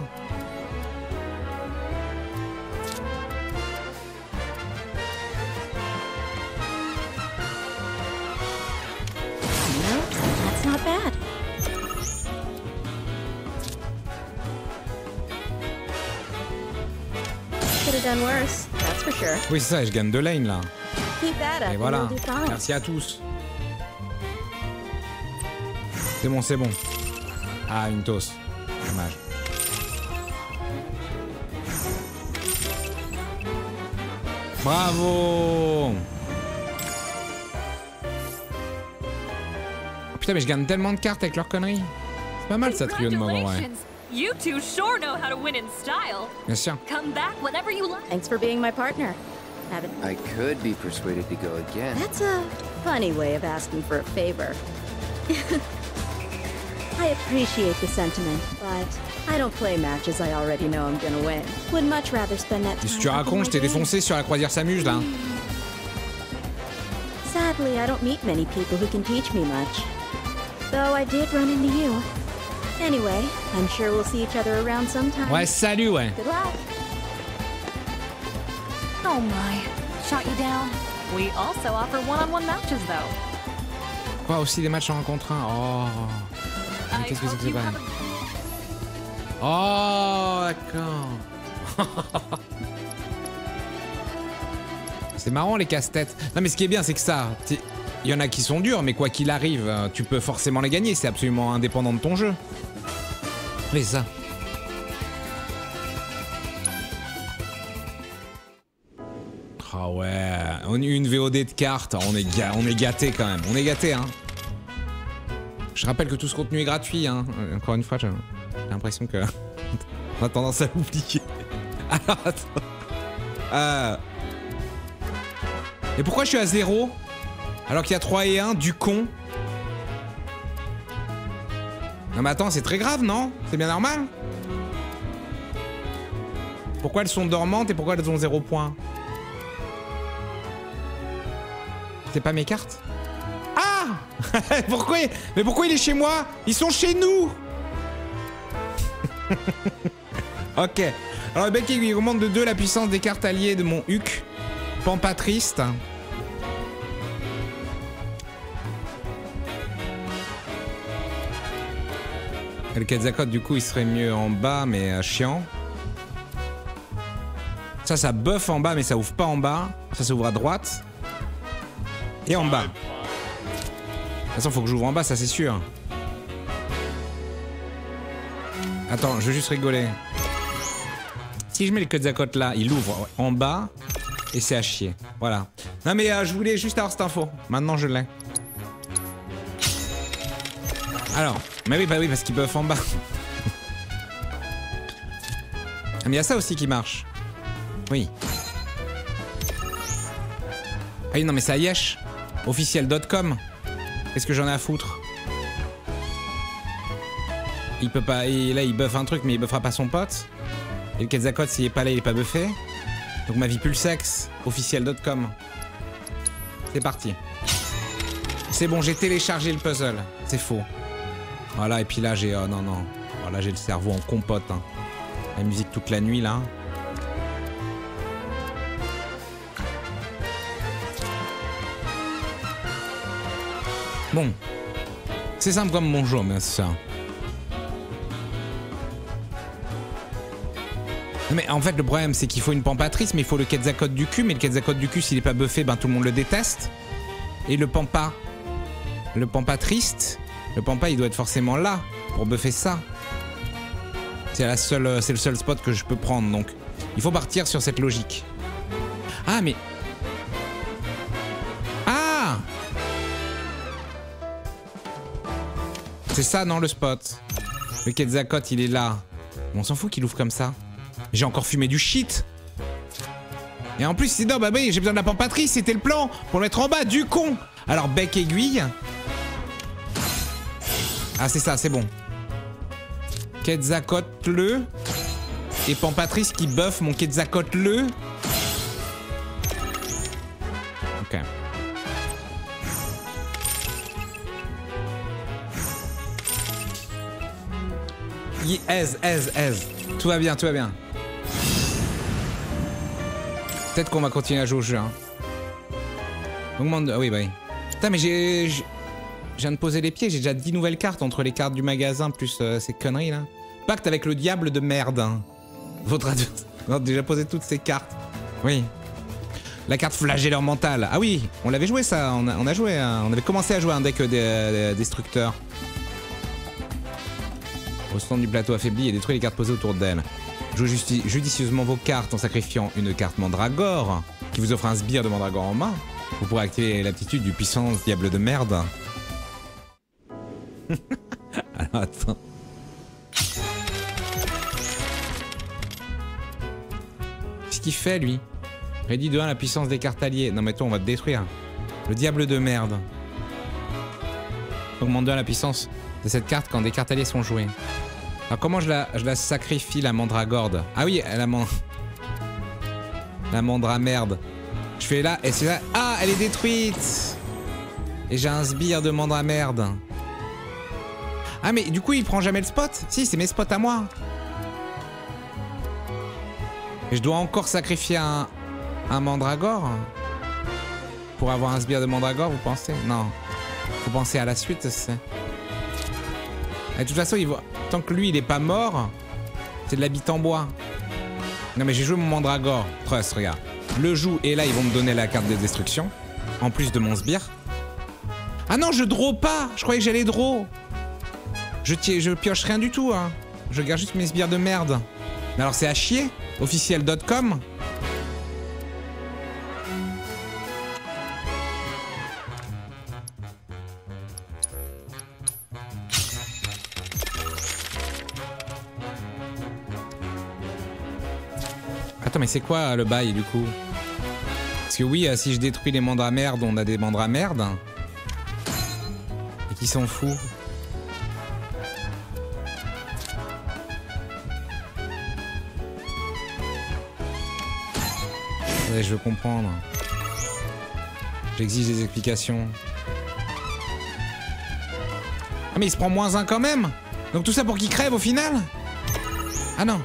That's not bad. Could have done worse, that's for sure. Oui, c'est ça, et je gagne deux lanes là. Keep that up Et and voilà. we'll do fine. Merci à tous. C'est bon, c'est bon. Ah, une tosse. Dommage. Bravo! Oh, putain, mais je gagne tellement de cartes avec leurs conneries. C'est pas mal ça, trio de mob en vrai. You two sure know how to win in style. Bien sûr. Come back whenever you like. Thanks for being my partner. Have it. I could be persuaded to go again. That's a funny way of asking for a favor. I appreciate the sentiment, but I don't play matches I already know I'm gonna win. Would much rather spend that time. Si tu racontes, je t'ai défoncé sur la croisière s'amuse là. Sadly, I don't meet many people who can teach me much. Though I did run into you. Anyway, I'm sure we'll see each other around sometime. Ouais, salut, ouais. Good luck. Oh my. Shot you down. We also offer one-on-one matches, though. Quoi, aussi des matchs en un contre un. Oh. Mais qu'est-ce que c'est que c'est pas? Oh, d'accord. C'est marrant les casse-têtes. Non mais ce qui est bien c'est que ça, il y en a qui sont durs, mais quoi qu'il arrive, tu peux forcément les gagner. C'est absolument indépendant de ton jeu. Mais ça. Ah ouais, une V O D de cartes, on est, ga on est gâté quand même. On est gâté hein. Je rappelle que tout ce contenu est gratuit hein. Encore une fois, j'ai l'impression que on a tendance à l'oublier. Alors attends. Euh... Et pourquoi je suis à zéro alors qu'il y a trois et un du con? Non mais attends, c'est très grave, non? C'est bien normal? Pourquoi elles sont dormantes et pourquoi elles ont zéro point? C'est pas mes cartes? Ah! Pourquoi? Mais pourquoi il est chez moi? Ils sont chez nous! Ok. Alors le bec aiguille augmente de deux la puissance des cartes alliées de mon Huc. Pampa triste. Et le Quetzalcoatl du coup il serait mieux en bas mais euh, chiant. Ça ça buff en bas mais ça ouvre pas en bas. Ça s'ouvre à droite. Et en bas. De toute façon faut que j'ouvre en bas, ça c'est sûr. Attends, je veux juste rigoler. Si je mets le Quetzalcoatl là, il ouvre en bas et c'est à chier. Voilà. Non mais euh, je voulais juste avoir cette info. Maintenant je l'ai. Alors, mais oui, bah oui, parce qu'il buff en bas. Ah, mais il y a ça aussi qui marche. Oui. Ah oui, non mais c'est à Yesh. Officiel point com. Qu'est-ce que j'en ai à foutre? Il peut pas... Et là, il buff un truc, mais il buffera pas son pote. Et le Quetzalcoatl, s'il est pas là, il est pas buffé. Donc ma vie pue le sexe. Officiel point com. C'est parti. C'est bon, j'ai téléchargé le puzzle. C'est faux. Voilà, et puis là, j'ai... Oh non, non. Oh, là, j'ai le cerveau en compote. Hein. La musique toute la nuit, là. Bon. C'est simple comme mon jeu, mais c'est ça. Mais en fait, le problème, c'est qu'il faut une pampatrice, mais il faut le Quetzalcoatl du cul. Mais le Quetzalcoatl du cul, s'il est pas buffé, ben tout le monde le déteste. Et le pampa... Le pampa triste... Le pampa, il doit être forcément là pour buffer ça. C'est la seule, c'est le seul spot que je peux prendre, donc il faut partir sur cette logique. Ah mais ah c'est ça non le spot. Le Quetzalcoatl il est là. On s'en fout qu'il ouvre comme ça. J'ai encore fumé du shit. Et en plus c'est non bah oui j'ai besoin de la pampatrice, c'était le plan pour le mettre en bas du con. Alors bec aiguille. Ah c'est ça, c'est bon. Quetzalcoatl et Pampatrice qui buff mon Quetzalcoatl. Ok. y aise, aise, aise. Tout va bien, tout va bien. Peut-être qu'on va continuer à jouer au jeu. Hein. Augmente de... Ah oui, bah oui. Putain, mais j'ai... Je viens de poser les pieds, j'ai déjà dix nouvelles cartes entre les cartes du magasin plus euh, ces conneries là. Pacte avec le diable de merde. Hein. Votre adversaire. On a déjà posé toutes ces cartes. Oui. La carte flagelleur mental. Ah oui, on l'avait joué ça. On a, on a joué. Hein. On avait commencé à jouer un deck de, de, destructeur. Au centre du plateau affaibli et détruit les cartes posées autour d'elle. Jouez judicieusement vos cartes en sacrifiant une carte mandragore qui vous offre un sbire de mandragore en main. Vous pourrez activer l'aptitude du puissant diable de merde. Alors attends. Qu'est-ce qu'il fait lui? Réduit de un la puissance des cartes alliées. Non mais toi on va te détruire. Le diable de merde. Augmente de un la puissance de cette carte quand des cartes alliées sont jouées. Alors comment je la, je la sacrifie la mandragorde? Ah oui, la man... La mandra merde. Je fais là et c'est là. Ah elle est détruite. Et j'ai un sbire de mandra merde. Ah mais du coup il prend jamais le spot? Si c'est mes spots à moi. Et je dois encore sacrifier un, un mandragore pour avoir un sbire de mandragore, vous pensez? Non. Faut penser à la suite. Et de toute façon il va... tant que lui il est pas mort, c'est de la bite en bois. Non mais j'ai joué mon mandragore. Trust, regarde. Le joue et là ils vont me donner la carte de destruction. En plus de mon sbire. Ah non je draw pas. Je croyais que j'allais draw. Je, je pioche rien du tout, hein. Je garde juste mes sbires de merde. Mais alors c'est à chier. Officiel point com. Attends mais c'est quoi le bail du coup? Parce que oui, si je détruis les mandats merde, on a des mandats merde. Et qui s'en fout? Ouais, je veux comprendre. J'exige des explications. Ah mais il se prend moins un quand même. Donc tout ça pour qu'il crève au final? Ah non.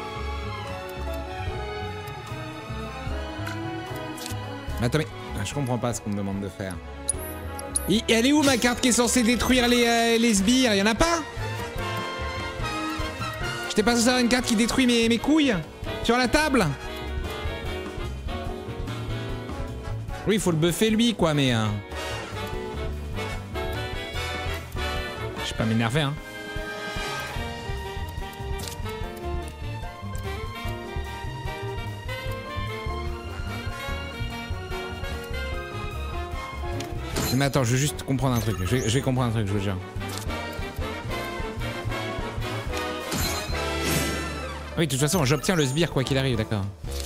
Mais attends mais... Je comprends pas ce qu'on me demande de faire. Et elle est où ma carte qui est censée détruire les, euh, les sbires? Y'en a pas? J'étais pas censé avoir une carte qui détruit mes, mes couilles sur la table? Oui, il faut le buffer lui, quoi, mais... Euh... Je vais pas m'énerver, hein. Mais attends, je veux juste comprendre un truc. Je vais, je vais comprendre un truc, je vous jure. Oui, de toute façon, j'obtiens le sbire, quoi qu'il arrive, d'accord.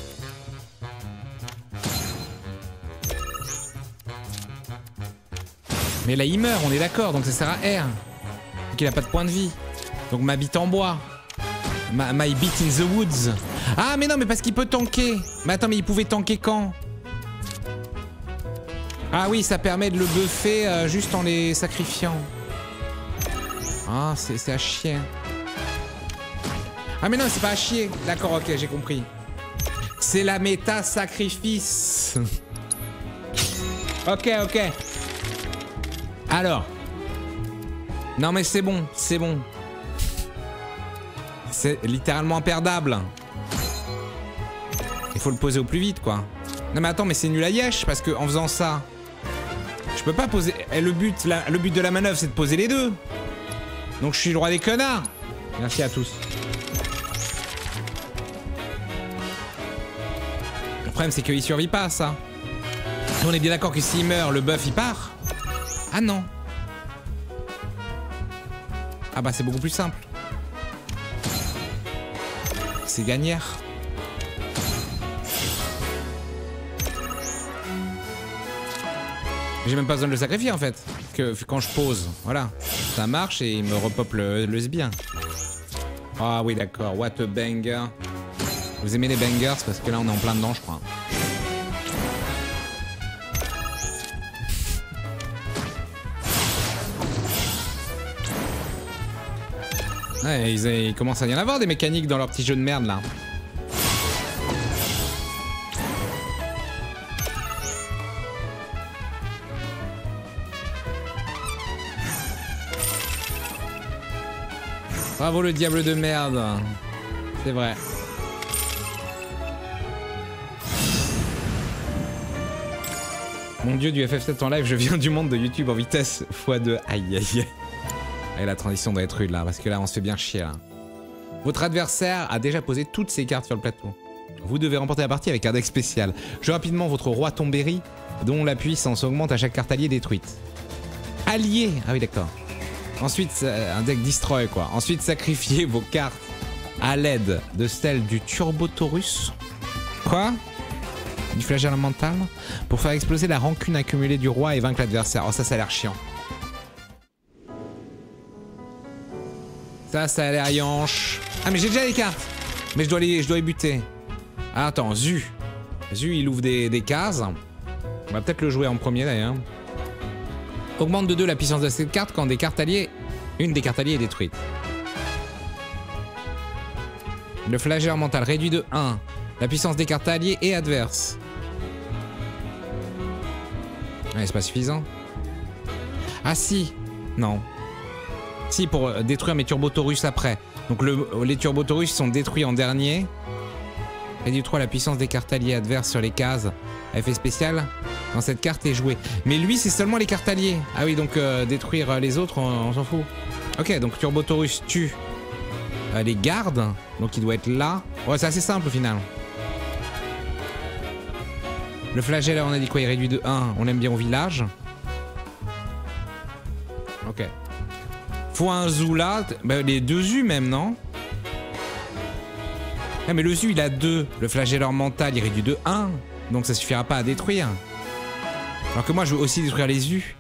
Mais là il meurt, on est d'accord, donc ça sert à R. Donc il a pas de point de vie. Donc ma bite en bois. Ma, my bit in the woods. Ah mais non mais parce qu'il peut tanker. Mais attends mais il pouvait tanker quand? Ah oui ça permet de le buffer euh, juste en les sacrifiant. Ah c'est à chier. Ah mais non c'est pas à chier. D'accord ok j'ai compris. C'est la méta sacrifice. Ok ok. Alors. Non mais c'est bon, c'est bon. C'est littéralement imperdable. Il faut le poser au plus vite quoi. Non mais attends mais c'est nul à yesh parce que en faisant ça, je peux pas poser... Le but, la... le but de la manœuvre c'est de poser les deux. Donc je suis le roi des connards. Merci à tous. Le problème c'est qu'il survit pas ça. On est bien d'accord que s'il meurt, le buff il part. Ah non. Ah bah c'est beaucoup plus simple. C'est gagnère. J'ai même pas besoin de le sacrifier en fait. Que quand je pose, voilà. Ça marche et il me repop le, le sbire. Ah oui d'accord, what a banger. Vous aimez les bangers parce que là on est en plein dedans je crois. Ouais, ils, ils commencent à y en avoir des mécaniques dans leur petit jeu de merde là. Bravo le diable de merde. C'est vrai. Mon dieu, du F F sept en live, je viens du monde de YouTube en vitesse fois deux. Aïe aïe aïe. Et la transition doit être rude là, parce que là on se fait bien chier là. Votre adversaire a déjà posé toutes ses cartes sur le plateau. Vous devez remporter la partie avec un deck spécial. Jouez rapidement votre roi Tomberry, dont la puissance augmente à chaque carte alliée détruite. Allié. Ah oui d'accord. Ensuite, un deck destroy quoi. Ensuite, sacrifiez vos cartes à l'aide de celles du Turbotaurus. Quoi? Du flagelle mental pour faire exploser la rancune accumulée du roi et vaincre l'adversaire. Oh ça, ça a l'air chiant. Ça, ça a l'air yanche. Ah mais j'ai déjà les cartes. Mais je dois les, je dois les buter. Ah, attends, Zu. Zu, il ouvre des, des cases. On va peut-être le jouer en premier d'ailleurs. Augmente de deux la puissance de cette carte quand des cartes alliées, une des cartes alliées est détruite. Le flagelle mental réduit de un la puissance des cartes alliées et adverses. Ouais, c'est pas suffisant. Ah si. Non. Si, pour détruire mes Turbotaurus après. Donc le, les Turbotaurus sont détruits en dernier. Réduit trois la puissance des cartes alliées adverses sur les cases. Effet spécial. Quand cette carte est jouée. Mais lui, c'est seulement les cartes alliées. Ah oui, donc euh, détruire les autres, on, on s'en fout. Ok, donc Turbotaurus tue euh, les gardes. Donc il doit être là. Ouais, c'est assez simple au final. Le flagelle, on a dit quoi? Il réduit de un. On aime bien au village. Ok. Faut un Zu là. Bah, les deux Zu même, non? Ah, mais le Zu, il a deux. Le flagelleur mental, il réduit de un. Donc ça suffira pas à détruire. Alors que moi, je veux aussi détruire les Zu.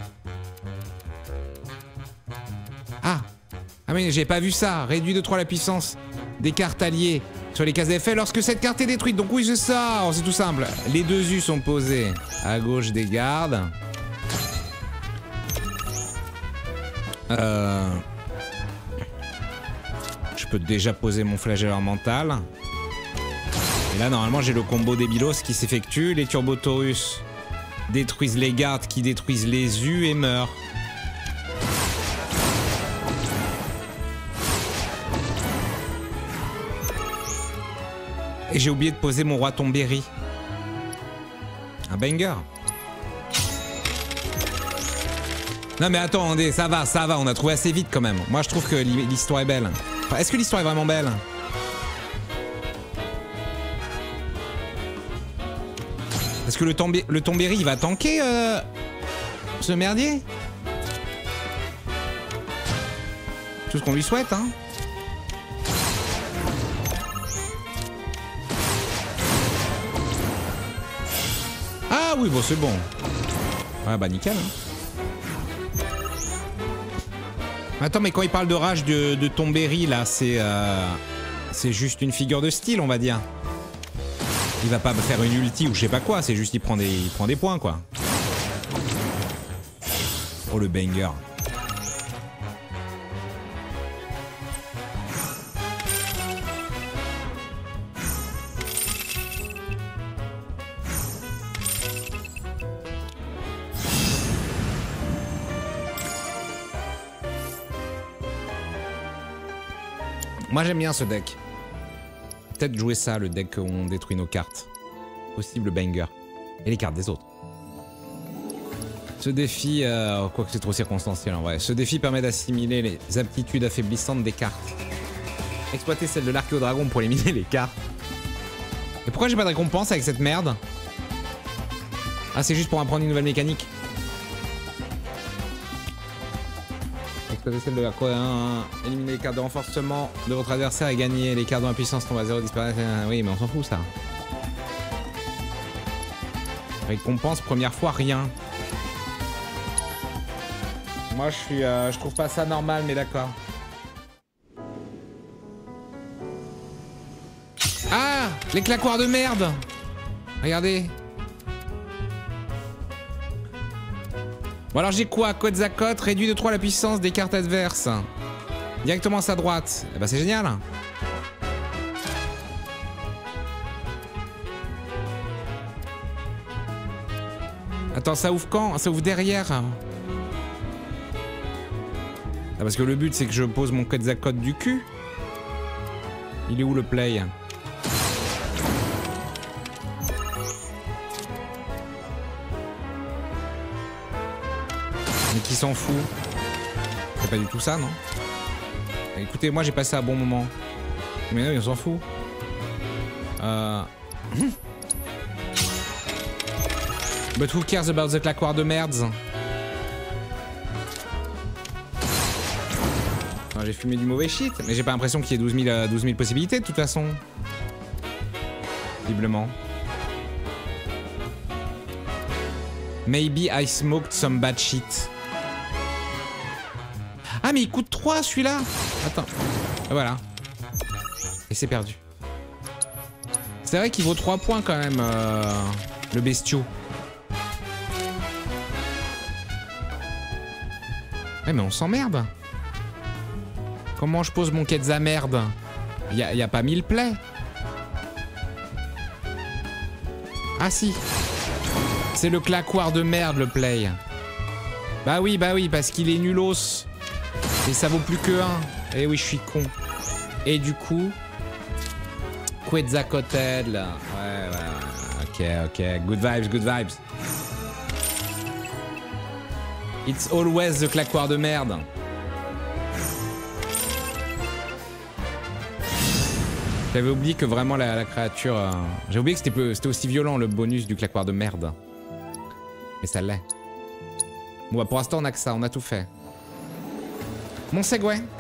Ah. Ah mais j'ai pas vu ça. Réduit de trois la puissance des cartes alliées sur les cases d'effet lorsque cette carte est détruite. Donc oui, c'est ça. Oh, c'est tout simple. Les deux Zu sont posés à gauche des gardes. Euh... Je peux déjà poser mon flagelleur mental. Et là, normalement, j'ai le combo débilos qui s'effectue. Les Turbotaurus détruisent les gardes qui détruisent les Zu et meurent. Et j'ai oublié de poser mon roi Tomberry. Un banger. Non mais attendez, ça va, ça va, on a trouvé assez vite quand même. Moi je trouve que l'histoire est belle. Enfin, est-ce que l'histoire est vraiment belle? Est-ce que le, tombé, le Tomberry il va tanker euh, ce merdier? Tout ce qu'on lui souhaite, hein. Ah oui, bon, c'est bon. Ouais, bah nickel. Hein. Attends, mais quand il parle de rage de, de Tomberry, là, c'est euh, c'est juste une figure de style, on va dire. Il va pas faire une ulti ou je sais pas quoi, c'est juste il prend des, il prend des points, quoi. Oh, le banger. Moi j'aime bien ce deck. Peut-être jouer ça, le deck où on détruit nos cartes. Possible banger. Et les cartes des autres. Ce défi, euh, quoique c'est trop circonstanciel en vrai. Ce défi permet d'assimiler les aptitudes affaiblissantes des cartes. Exploiter celle de l'archéodragon pour éliminer les cartes. Et pourquoi j'ai pas de récompense avec cette merde? Ah, c'est juste pour apprendre une nouvelle mécanique. Exploiter celle de la quoi, hein, éliminer les cartes de renforcement de votre adversaire et gagner les cartes dans la puissance tombent à zéro, disparaissent. Oui, mais on s'en fout ça. Récompense première fois, rien. Moi je suis, euh, je trouve pas ça normal, mais d'accord. Ah, les claquoirs de merde. Regardez. Bon alors j'ai quoi? Quetzalcoatl réduit de trois la puissance des cartes adverses. Directement à sa droite. Eh bah c'est génial. Attends, ça ouvre quand? Ça ouvre derrière. Ah, parce que le but c'est que je pose mon Quetzalcoatl du cul. Il est où le play? Mais qui s'en fout? C'est pas du tout ça, non? Écoutez, moi j'ai passé un bon moment. Mais non, on s'en fout. Euh... But who cares about the claquoire de merde? J'ai fumé du mauvais shit, mais j'ai pas l'impression qu'il y ait douze mille, douze mille possibilités de toute façon. Visiblement. Maybe I smoked some bad shit. Ah mais il coûte trois celui-là. Attends. Ah, voilà. Et c'est perdu. C'est vrai qu'il vaut trois points quand même, euh, le bestiau. Ouais mais on s'emmerde. Comment je pose mon Quetzalcoatl merde? Y'a y a pas mille plays. Ah si. C'est le claquoire de merde le play. Bah oui, bah oui, parce qu'il est nulos. Et ça vaut plus que un. Eh oui, je suis con. Et du coup... Quetzalcoatl. Ouais, ouais. Ok, ok. Good vibes, good vibes. It's always the claquoire de merde. J'avais oublié que vraiment la, la créature... Euh... J'ai oublié que c'était aussi violent le bonus du claquoire de merde. Mais ça l'est. Bon bah pour l'instant on a que ça, on a tout fait. Mon segway. De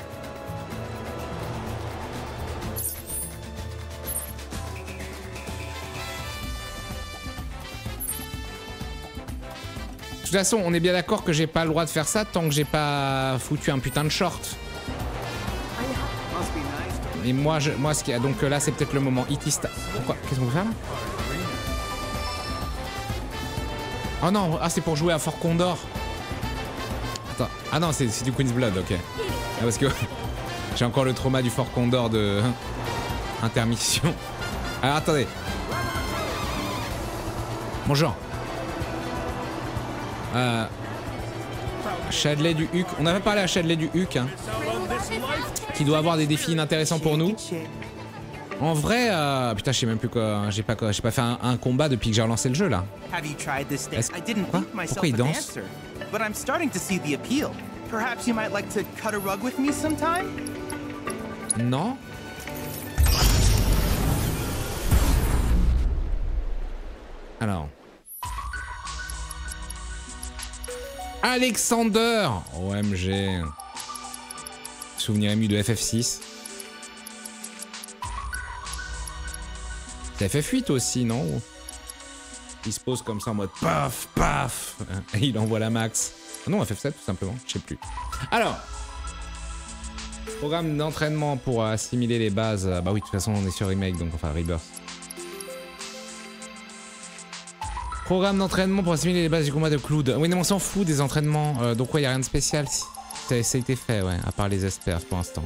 toute façon on est bien d'accord que j'ai pas le droit de faire ça tant que j'ai pas foutu un putain de short. Et moi, je, moi, ce qui a donc là, c'est peut-être le moment. Itista. Pourquoi? Qu'est-ce qu'on peut faire là? Oh non, ah c'est pour jouer à Fort Condor. Attends, ah non, c'est du Queen's Blood, ok. Ah, parce que j'ai encore le trauma du Fort Condor de intermission. Alors attendez. Bonjour. Euh, Chadley du Huc. On avait parlé à Chadley du Huc, hein, qui doit avoir des défis inintéressants pour nous. En vrai, euh, putain, je sais même plus quoi. J'ai pas, j'ai pas fait un, un combat depuis que j'ai relancé le jeu là. Quoi? Pourquoi il danse? Non. Alors. Alexander. O M G. Souvenir ému de F F six. C'est F F huit aussi, non? Il se pose comme ça en mode paf, paf. Et il envoie la max. Ah non, F F sept tout simplement, je sais plus. Alors. Programme d'entraînement pour assimiler les bases. Bah oui, de toute façon, on est sur remake, donc enfin Rebirth. Programme d'entraînement pour assimiler les bases du combat de Cloud. Oui, non, on s'en fout des entraînements. Euh, donc, ouais, il n'y a rien de spécial. Ça, ça a été fait, ouais, à part les espers pour l'instant.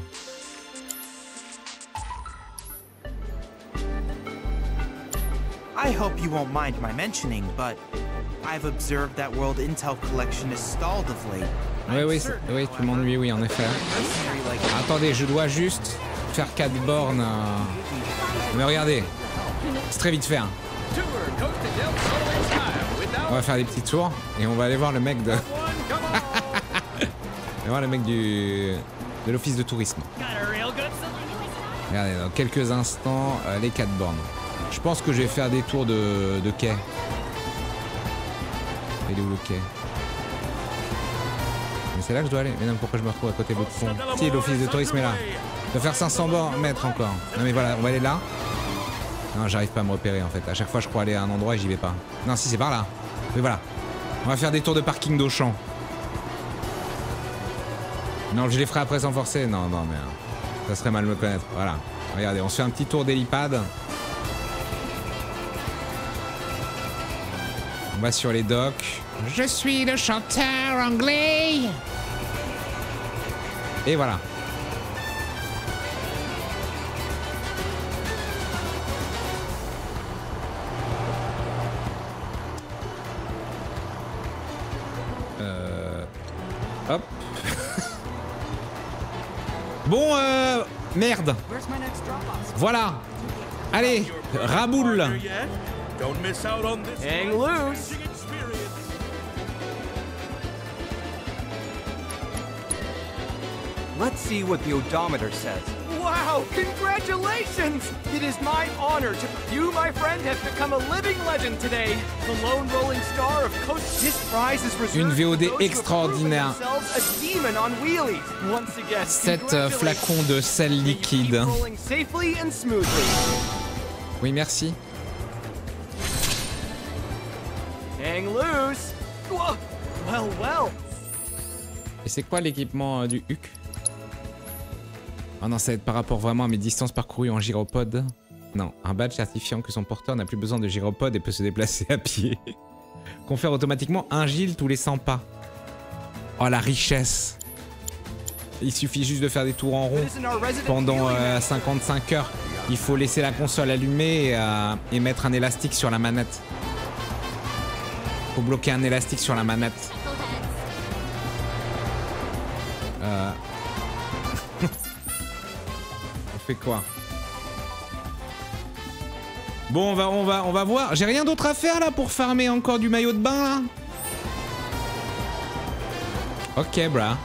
I hope you won't mind my mentioning, but I've observed that World Intel Collection is stalled of late. Oui, oui, oui, tu m'ennuies, oui, en effet. Attendez, je dois juste faire quatre bornes. Euh... Mais regardez, c'est très vite fait. Hein. On va faire des petits tours et on va aller voir le mec de... on va voir le mec du... de l'office de tourisme. Regardez, dans quelques instants, euh, les quatre bornes. Je pense que je vais faire des tours de, de quai. Il est où le quai? Mais c'est là que je dois aller. Mais non, pourquoi je me retrouve à côté de l'autre pont? Si, l'office de tourisme est là. Je dois faire cinq cents mètres encore. Non mais voilà, on va aller là. Non, j'arrive pas à me repérer en fait. À chaque fois, je crois aller à un endroit et j'y vais pas. Non, si, c'est par là. Mais voilà. On va faire des tours de parking d'Auchan. Non, je les ferai après sans forcer. Non, non, mais euh, ça serait mal me connaître. Voilà. Regardez, on se fait un petit tour d'hélipad. On va sur les docks. Je suis le chanteur anglais. Et voilà. Bon, euh... merde. Voilà. Allez, raboule. Hang loose. Let's see what the odometer says. Wow, congratulations! It is my honor to... You, my friend, have become a living legend today. The lone rolling star of Coast... This prize is reserved Une V O D extraordinaire. a demon on wheelies. Once again, sept euh, flacons de sel liquide. rolling safely and smoothly. Oui, merci. Hang loose. Whoa. Well, well. Et c'est quoi l'équipement euh, du H U C? Oh non, ça va être par rapport vraiment à mes distances parcourues en gyropode. Non, un badge certifiant que son porteur n'a plus besoin de gyropode et peut se déplacer à pied. Confère automatiquement un gil tous les cent pas. Oh la richesse. Il suffit juste de faire des tours en rond pendant euh, cinquante-cinq heures. Il faut laisser la console allumée et, euh, et mettre un élastique sur la manette. Faut bloquer un élastique sur la manette. Euh... On fait quoi? Bon, on va, on va, on va voir. J'ai rien d'autre à faire là pour farmer encore du maillot de bain là. Ok, bra.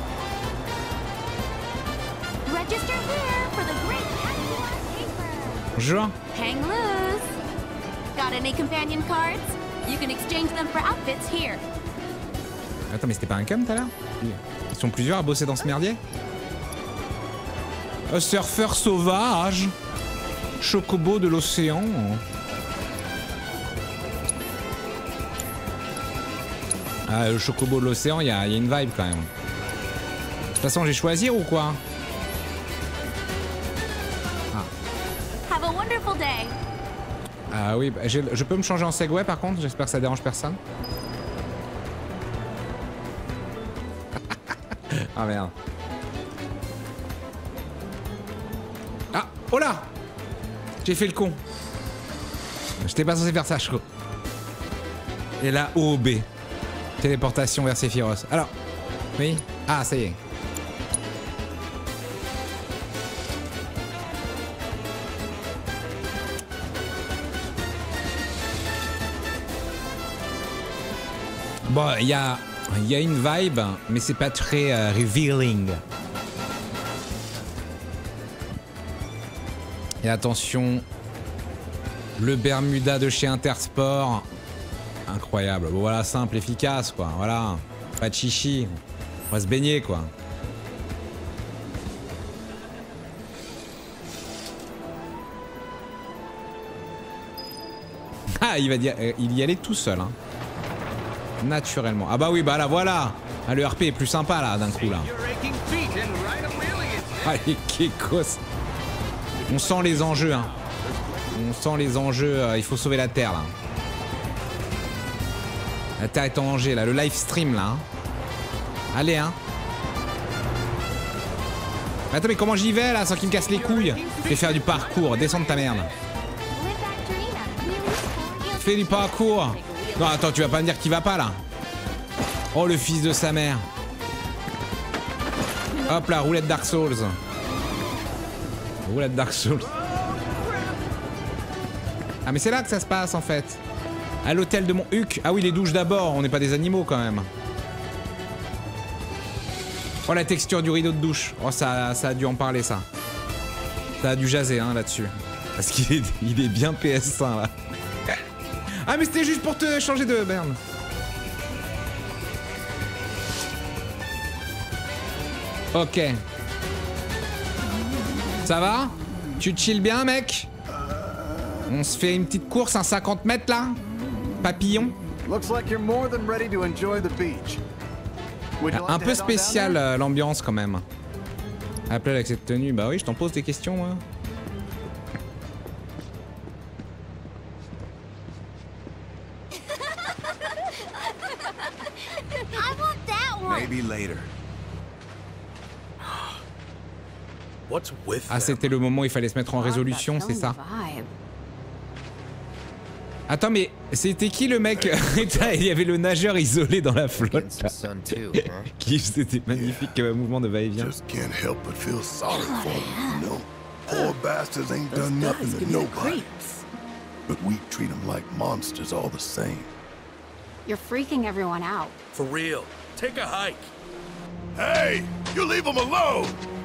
Bonjour. Hang loose. Got any companion cards? You can exchange them for outfits here. Attends, mais c'était pas un cum tout à l'heure? Ils sont plusieurs à bosser dans ce merdier? Un surfeur sauvage. Chocobo de l'océan. Ah, le chocobo de l'océan, il y, y a une vibe quand même. De toute façon, j'ai choisi ou quoi? Ah. Have a wonderful day. Ah oui, bah, je peux me changer en Segway par contre, j'espère que ça dérange personne. Ah merde. Ah, oh là! J'ai fait le con. J'étais pas censé faire ça, je crois. Et là, O B. Téléportation vers Sephiroth. Alors, oui. Ah, ça y est. Bon, il y a, y a une vibe, mais c'est pas très euh, revealing. Et attention, le Bermuda de chez Intersport. Incroyable. Bon, voilà, simple, efficace, quoi. Voilà. Pas de chichi. On va se baigner, quoi. Ah, il va dire, euh, il y allait tout seul, hein. Naturellement. Ah bah oui, bah là, voilà. Ah, le R P est plus sympa, là, d'un coup, là. Ah, les kékos. On sent les enjeux, hein. On sent les enjeux. Euh, il faut sauver la Terre, là. La Terre est en danger, là. Le live stream, là. Hein. Allez, hein. Attends, mais comment j'y vais, là, sans qu'il me casse les couilles? Fais faire du parcours. Descends de ta merde. Fais du parcours. Non, attends, tu vas pas me dire qu'il va pas, là. Oh, le fils de sa mère. Hop là, roulette Dark Souls. Roulette Dark Souls. Ah mais c'est là que ça se passe en fait. À l'hôtel de mon Huc. Ah oui, les douches d'abord, on n'est pas des animaux quand même. Oh la texture du rideau de douche. Oh ça, ça a dû en parler ça. Ça a dû jaser hein là-dessus. Parce qu'il est, il est bien P S un là. Ah mais c'était juste pour te changer de merde. Ok. Ça va? Tu chill bien, mec? On se fait une petite course à cinquante mètres, là? Papillon? Un peu spécial, euh, l'ambiance, quand même. Appel avec cette tenue. Bah oui, je t'en pose des questions, moi. Maybe later. Ah, c'était le moment où il fallait se mettre en résolution, c'est ça? Attends, mais c'était qui le mec? Il y avait le nageur isolé dans la flotte. Qui c'était magnifique comme mouvement de va-et-vient. Just can't help but feel sorry for them, you know. Poor bastards ain't done nothing to nobody. But we treat them like monsters all the same. You're freaking everyone out. For real. Take a hike. Hey, you leave them alone.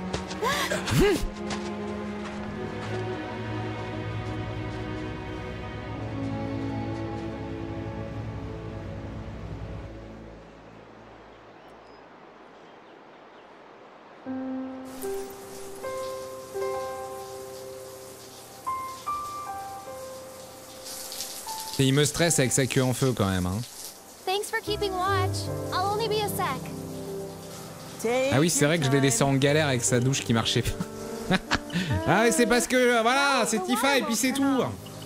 Et il me stresse avec sa queue en feu quand même. Hein. Thanks for keeping watch. I'll only be a sec. Ah oui, c'est vrai que je l'ai laissé en galère avec sa douche qui marchait pas. Ah mais c'est parce que voilà, c'est Tifa et puis c'est tout.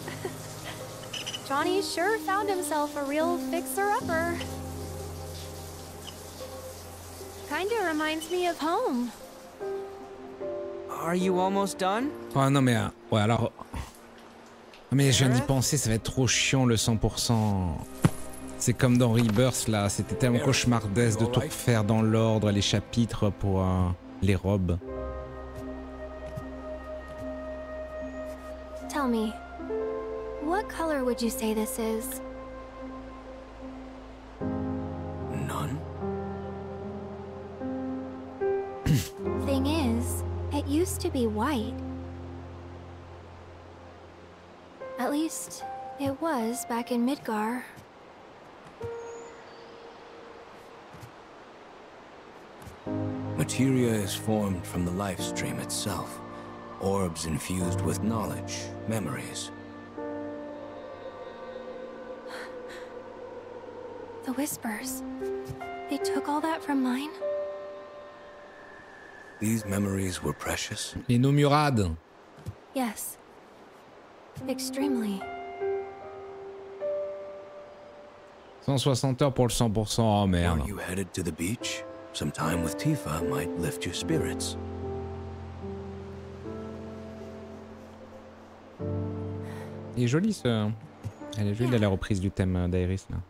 Johnny sure found himself a real fixer-upper. Kinda reminds me of home. Are you almost done? Oh non mais euh, ouais alors. Mais je viens d'y penser, ça va être trop chiant le cent pour cent. C'est comme dans Rebirth là, c'était tellement cauchemardesque de tout refaire dans l'ordre, les chapitres pour euh, les robes. Tell me, what color would you say this is? None. Thing is, it used to be white. At least, it was back in Midgar. Materia is formed from the life stream itself. Orbs infused with knowledge, memories. The whispers. They took all that from mine? These memories were precious. Les Nomurades. Yes. Extremely. cent soixante heures pour le cent pour cent, oh merde. Are you headed to the beach? Some time with Tifa might lift your spirits. Il est joli ce... Elle est jolie la reprise du thème d'Aeris là.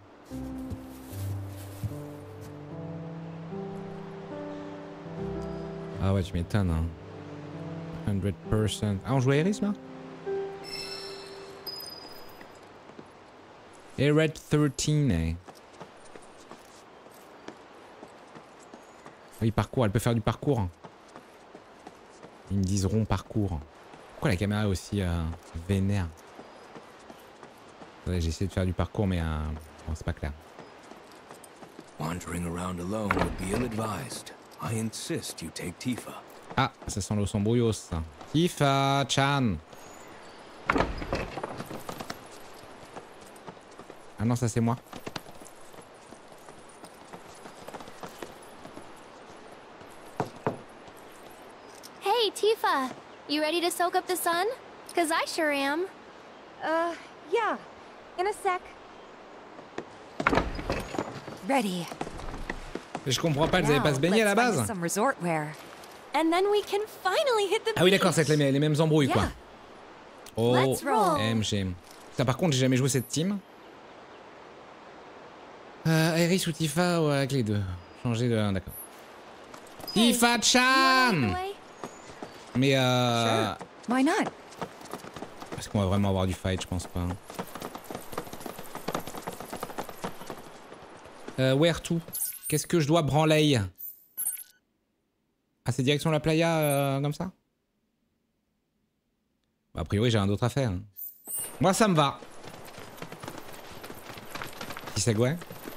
Ah ouais tu m'étonnes hein. cent pour cent. Ah on joue Aeris là? Aerith treize eh. Oui parcours, elle peut faire du parcours. Ils me disent rond parcours. Pourquoi la caméra est aussi euh, vénère? Ouais, j'ai essayé de faire du parcours mais euh, bon, c'est pas clair. Wandering around alone would be ill-advised. I insist you take Tifa. Ah, ça sent l'os embrouillos ça. Tifa-chan. Ah non, ça c'est moi. Hey, Tifa! You ready to soak up the sun? Cause I sure am. Uh, yeah. In a sec. Ready. Je comprends pas, elles avaient pas se baigner à la base? Some resort wear. And then we can finally hit the Ah oui d'accord, c'est les, les mêmes embrouilles quoi. Oh, Let's roll. M G. Putain, par contre, j'ai jamais joué cette team. Euh, Aeris ou Tifa ou avec les deux. Changer de... D'accord. Hey, Tifa-chan. Mais euh... Sure. Why not? Est-ce qu'on va vraiment avoir du fight? Je pense pas. Euh, where to? Qu'est-ce que je dois branler? Ah, c'est direction la playa euh, comme ça? Bah, a priori, j'ai rien d'autre à faire. Moi, ça me va. Petit segway.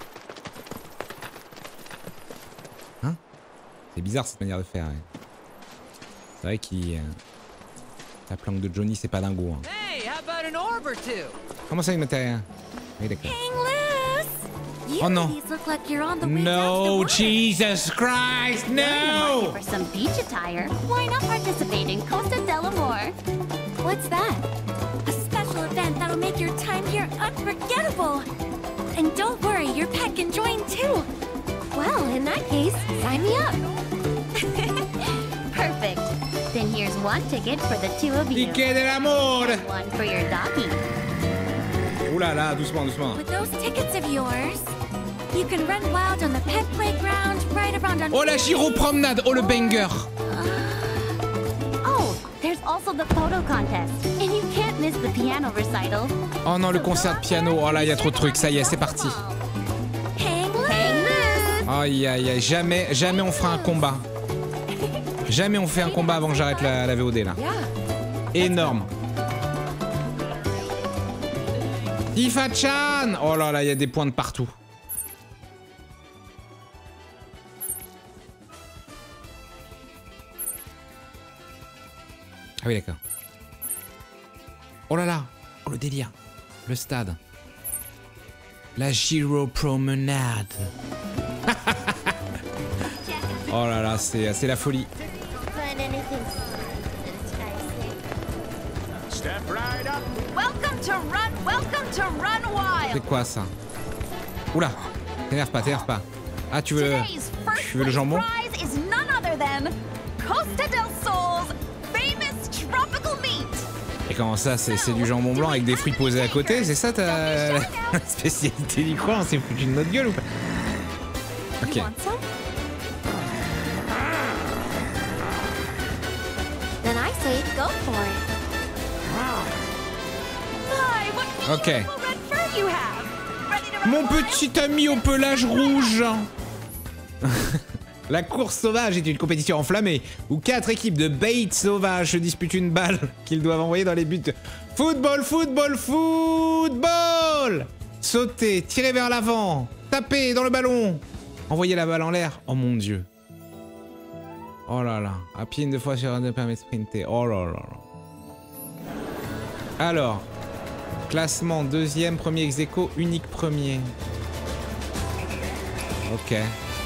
Hein? C'est bizarre cette manière de faire. Ouais. C'est vrai qu'il... Euh... La planque de Johnny, c'est pas dingo. Hein. Hey, how about an orb or two? Comment ça, il m'intéresse? Oui, d'accord. You Oh no. ladies look like you're on the way No, Jesus Christ, no! For some beach attire, why not participate in Costa del Amor? What's that? A special event that'll make your time here unforgettable. And don't worry, your pet can join too. Well, in that case, sign me up. Perfect. Then here's one ticket for the two of you. Ticket del amor. One for your doggy. Ouh là là, doucement, doucement. With those tickets of yours, you can run wild on the pet playground, ride around on... Oh la gyro-promenade, oh le banger. Oh, there's also the photo contest, and you can't miss the piano recital. Oh non, le concert de piano, oh là, il y a trop de trucs, ça y est, c'est parti. Hang loose. Aïe aïe aïe, jamais, jamais on fera un combat. Jamais on fait un combat avant que j'arrête la, la V O D là. Énorme. Tifa-chan! Oh là là, il y a des points de partout. Ah oui, d'accord. Oh là là! Oh le délire. Le stade. La gyro-promenade. Oh là là, c'est la folie. Welcome to run, welcome to run wild. C'est quoi ça? Oula! T'énerve pas, t'énerve pas. Ah, tu veux, tu veux le jambon? Is none other than Costa del Sol's famous tropical meat. Et comment ça, c'est du jambon blanc avec des fruits posés à côté? C'est ça ta la spécialité du coin? On s'est foutu de notre gueule ou pas? Ok. Then I say go for it. Ok. Mon petit ami au pelage rouge. La course sauvage est une compétition enflammée où quatre équipes de bêtes sauvages se disputent une balle qu'ils doivent envoyer dans les buts. Football, football, football. Sauter, tirer vers l'avant, taper dans le ballon, envoyer la balle en l'air. Oh mon dieu. Oh là là. À pied une deux fois sur un deux permet de sprinter. Oh là là là. Alors. Classement, deuxième, premier ex-aequo, unique premier. Ok.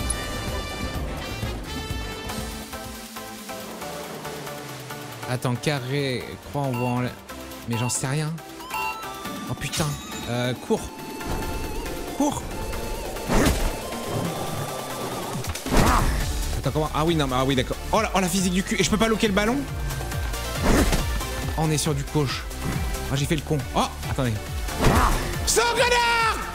Attends, carré, croix, on voit en l'air. Mais j'en sais rien. Oh putain. Euh, cours. Cours. Attends, comment? Ah oui, non, ah oui, d'accord. Oh, la, oh, la physique du cul. Et je peux pas loquer le ballon? Oh, on est sur du coach. Ah, j'ai fait le con. Oh, attendez. Sanguinard.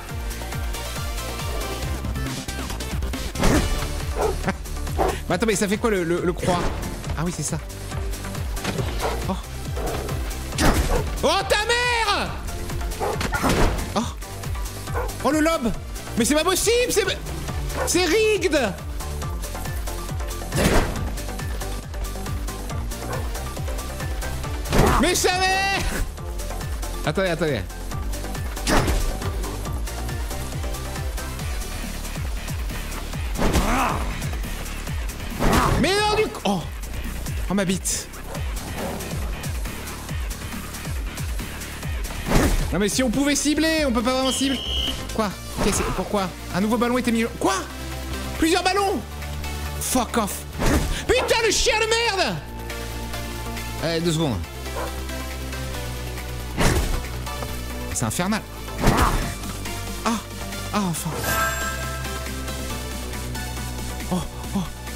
Bah, attends, mais ça fait quoi le, le, le croix? Ah oui, c'est ça. Oh. Oh, ta mère. Oh. Oh, le lobe. Mais c'est pas possible, c'est... C'est rigged. Mais ça mère. Attendez, attendez. Mais non du coup. Oh. Oh ma bite. Non mais si on pouvait cibler, on peut pas vraiment cibler. Quoi? Qu'est-ce que c'est? Pourquoi? Un nouveau ballon était mis... Quoi? Plusieurs ballons? Fuck off. Putain le chien de merde. Allez, deux secondes. C'est infernal. Ah, ah, enfin. Oh, oh.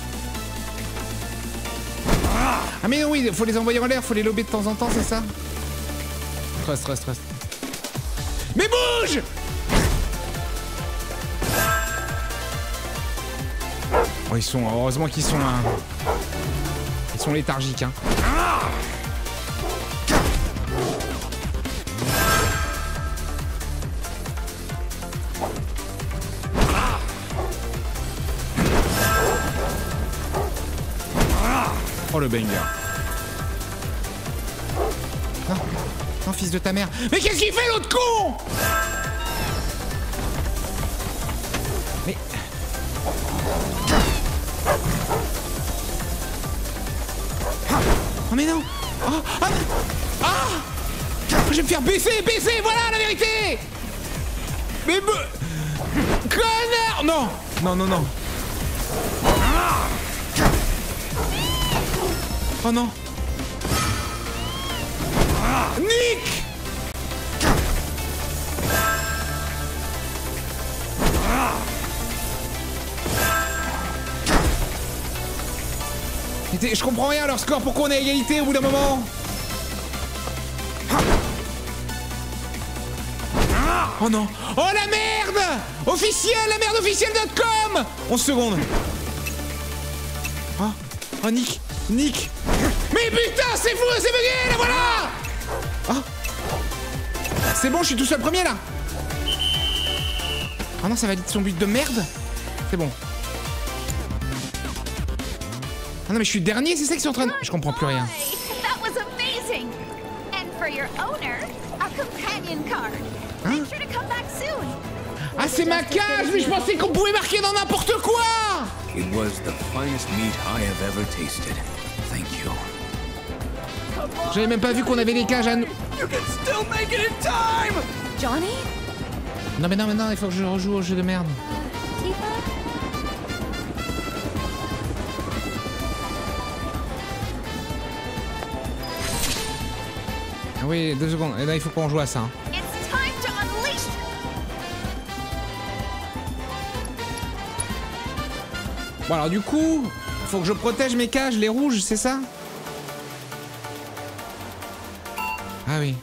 Ah mais non, oui, faut les envoyer en l'air, faut les lober de temps en temps, c'est ça? Trust, trust, trust. Mais bouge! Oh, ils sont, heureusement qu'ils sont, euh, ils sont léthargiques, hein. Oh le banger. Non, non fils de ta mère. Mais qu'est-ce qu'il fait l'autre con? Mais... Oh mais non. Oh, ah, ah, je vais me faire baisser, baisser, voilà la vérité. Mais... Connard. Non. Non, non, non. Oh non. Nick. Je comprends rien à leur score, pourquoi on est à égalité au bout d'un moment? Oh non. Oh la merde. Officiel, la merde officielle point com. onze secondes. Oh, oh Nick. Nick. Mais putain, c'est fou, c'est bugué, là, voilà. Oh. C'est bon, je suis tout seul premier, là. Oh non, ça valide son but de merde. C'est bon. Ah non, mais je suis dernier, c'est ça qu'ils sont en train de... Je comprends plus rien. That was amazing. And for your owner, a companion card. Hein? Make sure to come back soon. Ah, c'est ma cage, mais je pensais qu'on pouvait marquer dans n'importe quoi. It was the finest meat I have ever tasted. Thank you. J'avais même pas vu qu'on avait les cages à nous. You can still make it in time. Johnny? Non mais non mais non, il faut que je rejoue au jeu de merde. Ah oui, deux secondes. Et là, il faut qu'on joue à ça. Hein. It's time to unleash. Bon alors du coup, faut que je protège mes cages, les rouges, c'est ça? Ah oui.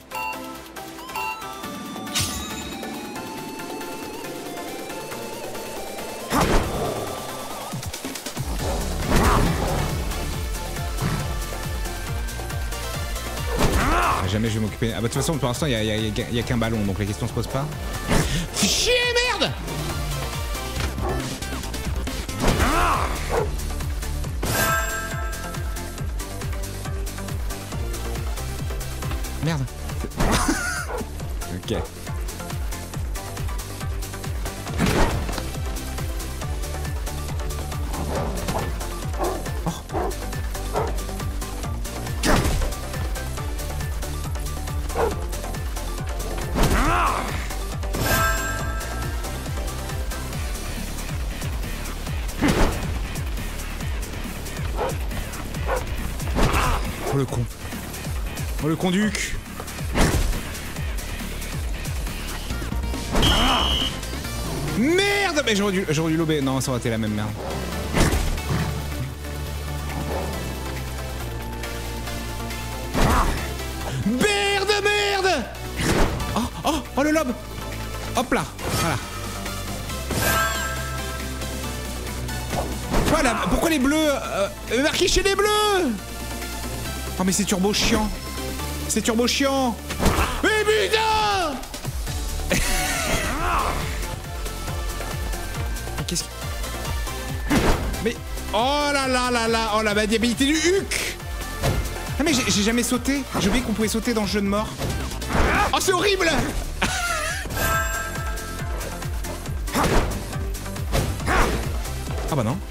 Jamais je vais m'occuper. Ah bah de toute façon pour l'instant il y a, y a, y a qu'un ballon donc la question se pose pas. Fais chier merde. Merde. Ok. Oh le con. Oh le conduc. Merde. Mais j'aurais dû, j'aurais dû lober. Non, ça aurait été la même merde. Merde, merde. Oh, oh, oh le lobe. Hop là. Voilà. Voilà. Pourquoi les bleus euh, marqués chez les bleus? Oh mais c'est turbo chiant. C'est turbo chiant. Mais putain. Qu'est-ce que... Mais... Oh là là là là. Oh la diabilité du huc. Ah mais j'ai jamais sauté. J'ai oublié qu'on pouvait sauter dans le jeu de mort. Oh c'est horrible. Ah bah non.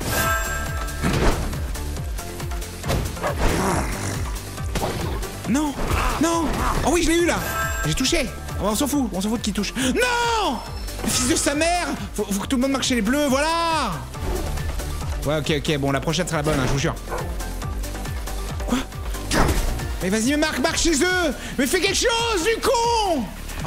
Non. Non. Oh oui je l'ai eu là. J'ai touché. Oh, on s'en fout. On s'en fout de qui touche. Non. Le fils de sa mère. Faut, faut que tout le monde marque chez les bleus. Voilà. Ouais ok ok. Bon la prochaine sera la bonne hein, je vous jure. Quoi? Mais vas-y mais marque, marque chez eux. Mais fais quelque chose du con. Oh.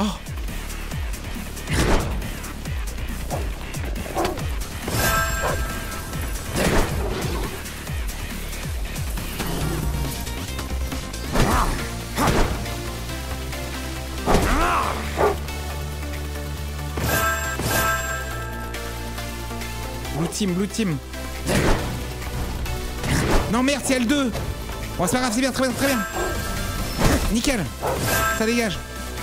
Blue team, blue team. Non merde, c'est L deux. Bon, c'est pas grave, c'est bien, très bien, très bien. Nickel. Ça dégage.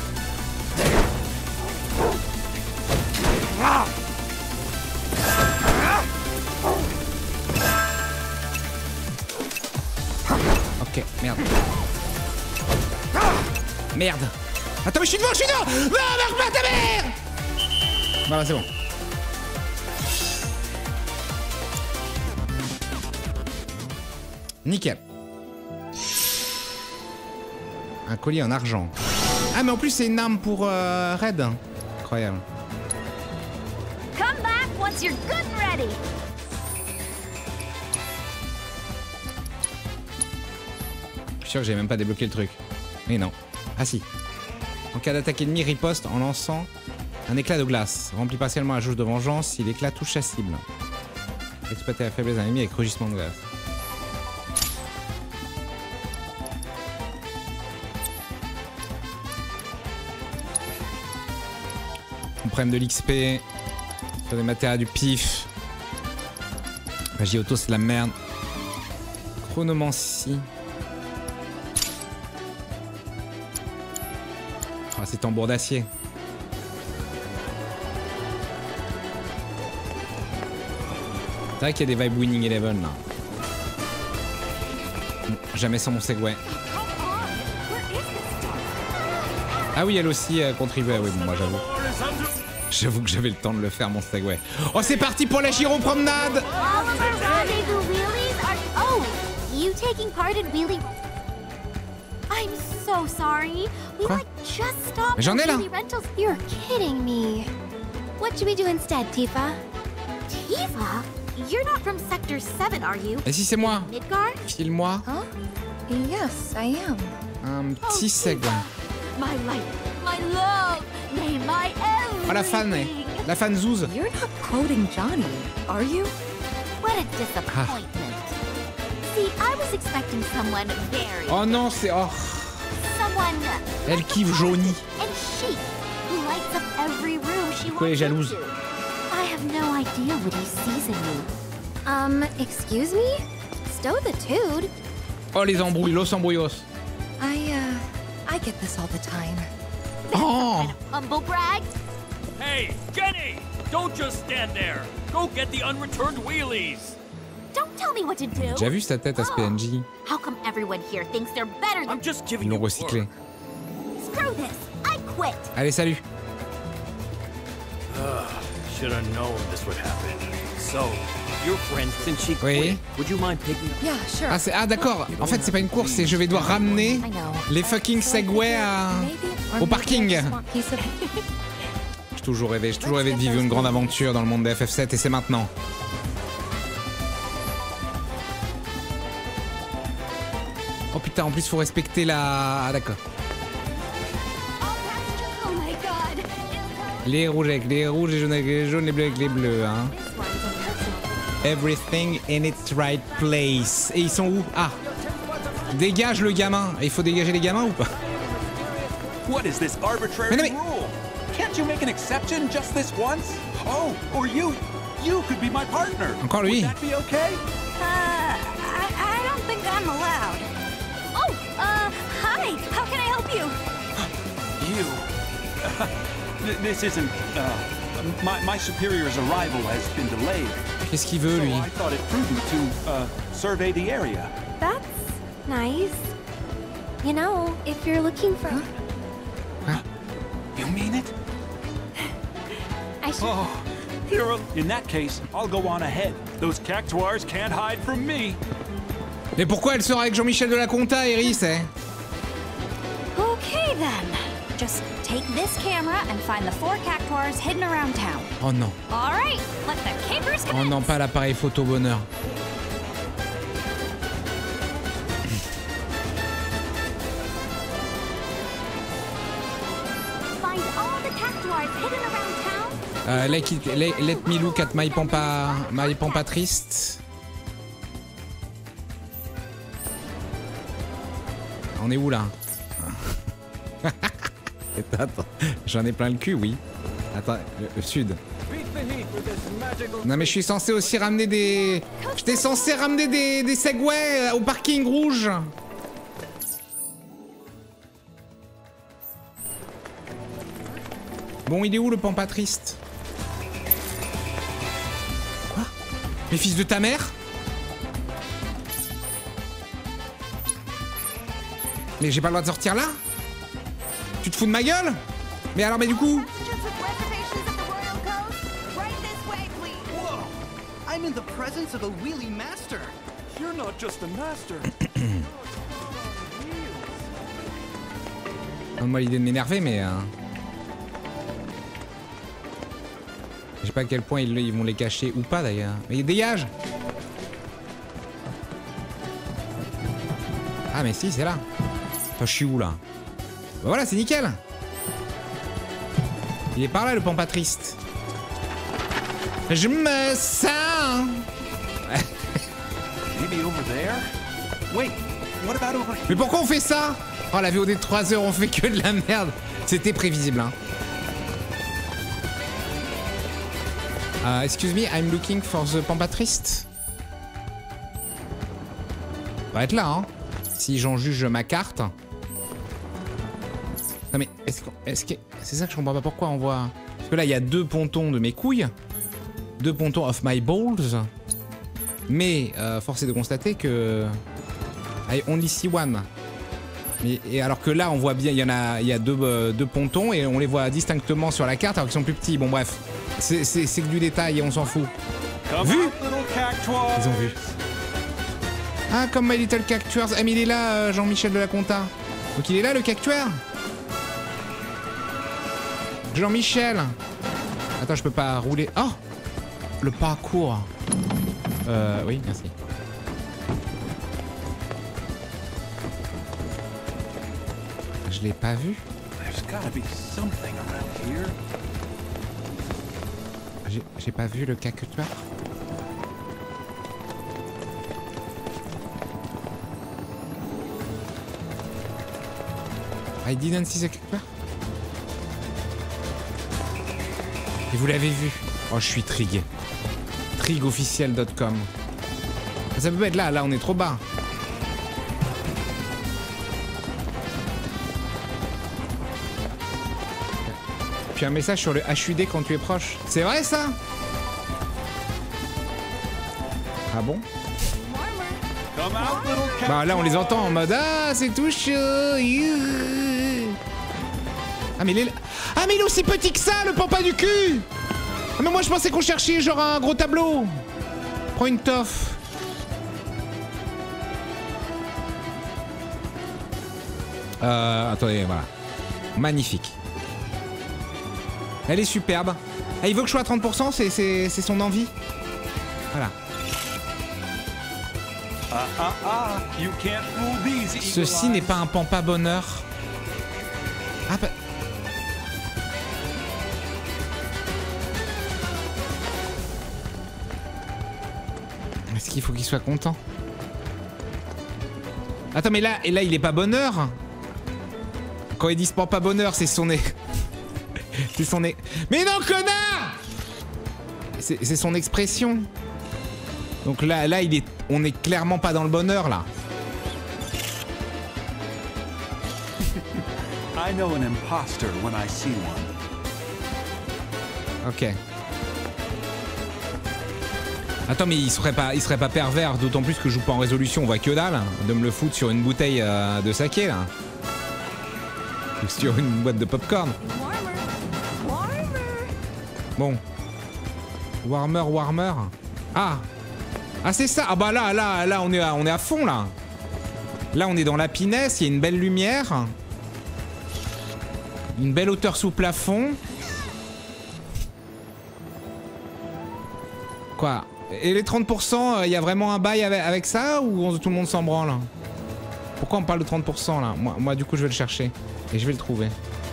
Ok, merde. Merde. Attends, mais je suis devant, je suis devant. Non, marque pas ta mère. Voilà, c'est bon. Nickel. Un collier en argent. Ah mais en plus c'est une arme pour euh, Red. Incroyable. Come back once you're good and ready. Je suis sûr que j'ai même pas débloqué le truc. Mais non. Ah si. En cas d'attaque ennemie, riposte en lançant un éclat de glace. Remplit partiellement la jauge de vengeance si l'éclat touche la cible. Exploiter la faiblesse d'un ennemi avec rugissement de glace. On prenne de l'X P sur des matériaux du pif. Magie auto, c'est de la merde. Chronomancie. Ah, c'est tambour d'acier. C'est vrai qu'il y a des vibes Winning Eleven là. Jamais sans mon Segway. Ah oui, elle aussi euh, contribuait. Oui, bon, moi j'avoue. J'avoue que j'avais le temps de le faire, mon Segway. Oh, c'est parti pour la Giro Promenade. Oh, you taking part in wheelie? I'm so sorry. We Quoi? like just stopped. J'en ai là. Wheelie rentals. You're kidding me. What should we do instead, Tifa? Tifa? You're not from Sector seven, are you? Et si c'est moi? Midgard? File-moi. Huh? Yes, I am. Un petit Segway. My life, my love, may my everything. Oh, la fan, eh. La fan Zouz. You're not quoting Johnny, are you? What a disappointment. See, I was expecting someone very. Oh non, c'est... Oh. Someone. Elle kiffe Johnny. And chic, who lights up every room she Du coup, elle est walks jalouse. into. I have no idea what he sees in me. Um, excuse me? Stow the Toad? Oh, les embrouilles, los embrouillos. I, uh, I get this all the time. Oh. Humble brag? Hey, Jenny! Don't just stand there. Go get the unreturned wheelies. Don't tell me what to do. J'ai vu sa tête à ce P N J. How come everyone here thinks they're better than I'm just Ils giving l'ont you recyclé. Screw this. I quit. Allez, salut. Should have known this would happen. So, your friend, since she Oui. quit, would you mind picking up? Yeah, sure. Ah, c'est... ah d'accord. En fait, c'est pas une course, c'est je vais devoir ramener les fucking Segway à... au parking. J'ai toujours rêvé, j'ai toujours rêvé de vivre une grande aventure dans le monde de F F sept et c'est maintenant. Oh putain, en plus faut respecter la... Ah d'accord. Oh my god. Les rouges avec les rouges, les jaunes avec les jaunes, les bleus avec les bleus, hein. Everything in its right place. Et ils sont où? Ah. Dégage le gamin. Il faut dégager les gamins ou pas? What is this arbitrary Mais non, mais- rule? Can't you make an exception just this once? Oh, or you, you could be my partner. Encore lui. Would that be okay? Uh, I, I don't think I'm allowed. Oh, uh, hi. How can I help you? You. Th- this isn't. Uh, my my superior's arrival has been delayed. Qu'est-ce qu'il veut So lui? I thought it prudent to uh, survey the area. That's nice. You know, if you're looking for... You mean it? I should... Oh, you're a... In that case, I'll go on ahead. Those cactuars can't hide from me. Mais pourquoi elle sort avec Jean-Michel de la Conta, Iris, eh? Okay then. Just take this camera and find the four cactuars hidden around town. Oh non. All right, let the capers come. Oh non, pas l'appareil photo bonheur. Find all the cactuars hidden around town. Euh, let, it- let, let me look at my pampa, my pampa triste. On est où là? Attends, j'en ai plein le cul, oui. Attends, le, le sud. Non mais je suis censé aussi ramener des... J'étais censé ramener des, des Segway au parking rouge. Bon, il est où le pampa triste? Quoi? Les fils de ta mère? Mais j'ai pas le droit de sortir là? Tu te fous de ma gueule? Mais alors, mais du coup... I'm in the presence of a wheelie master. You're not just a master. Donne-moi l'idée de m'énerver, mais... Euh... Je sais pas à quel point ils, ils vont les cacher ou pas d'ailleurs. Mais dégage! Ah mais si, c'est là. Enfin, je suis où là? Bah voilà, c'est nickel. Il est par là le pampa triste. Je me sens. Maybe over there? Wait, what about over here? Mais pourquoi on fait ça? Oh, la V O D de trois heures, on fait que de la merde. C'était prévisible, hein. Uh, excuse me, I'm looking for the pampa triste. Ça va être là, hein. Si j'en juge ma carte. Non mais, est-ce que... Est-ce que... C'est ça que je comprends pas pourquoi on voit... Parce que là, il y a deux pontons de mes couilles. Deux pontons of my balls. Mais, euh, force est de constater que... I only see one. Et, et alors que là, on voit bien, il y en a, il y a deux, euh, deux pontons et on les voit distinctement sur la carte alors qu'ils sont plus petits. Bon bref, c'est que du détail et on s'en fout. Vu? Ils ont vu. Ah, comme My Little Cactuars. Ah mais il est là, euh, Jean-Michel de la Conta. Donc il est là le cactuaire. Jean-Michel. Attends, je peux pas rouler. Oh, le parcours. Euh, oui, merci. Je l'ai pas vu. J'ai pas vu le cactuaire. I didn't see the cactuaire. Et vous l'avez vu. Oh, je suis trigué. trig officiel point com. Ça peut pas être là, là on est trop bas. Puis un message sur le H U D quand tu es proche. C'est vrai ça? Ah bon? Bah là on les entend en mode ah c'est tout chaud. Ah mais il est... Ah mais il est aussi petit que ça le pampa du cul. Ah mais moi je pensais qu'on cherchait genre un gros tableau. Prends une toffe. Euh, attendez, voilà. Magnifique. Elle est superbe. Ah, il veut que je sois à trente pour cent, c'est son envie. Voilà. Ah, ah, ah. You can't fool these, ceci n'est pas un pampa bonheur. Ah bah... Est-ce qu'il faut qu'il soit content? Attends, mais là, et là, il est pas bonheur. Quand ils disent pampa bonheur, c'est son nez. C'est son nez. Mais non, connard! C'est son expression. Donc là, là, il est, on est clairement pas dans le bonheur là. I know an imposter when I see one. Ok. Attends, mais il serait pas, il serait pas pervers, d'autant plus que je joue pas en résolution, on voit que dalle, hein, de me le foutre sur une bouteille euh, de saké là. Ou sur une boîte de popcorn. Bon. Warmer, warmer. Ah. Ah c'est ça. Ah bah là, là, là, on est à, on est à fond là. Là, on est dans la pinesse, il y a une belle lumière. Une belle hauteur sous plafond. Quoi? Et les trente pour cent, il y a vraiment un bail avec, avec ça ou on, tout le monde s'en branle? Pourquoi on parle de trente pour cent là? Moi, moi, du coup, je vais le chercher. Et je vais le trouver.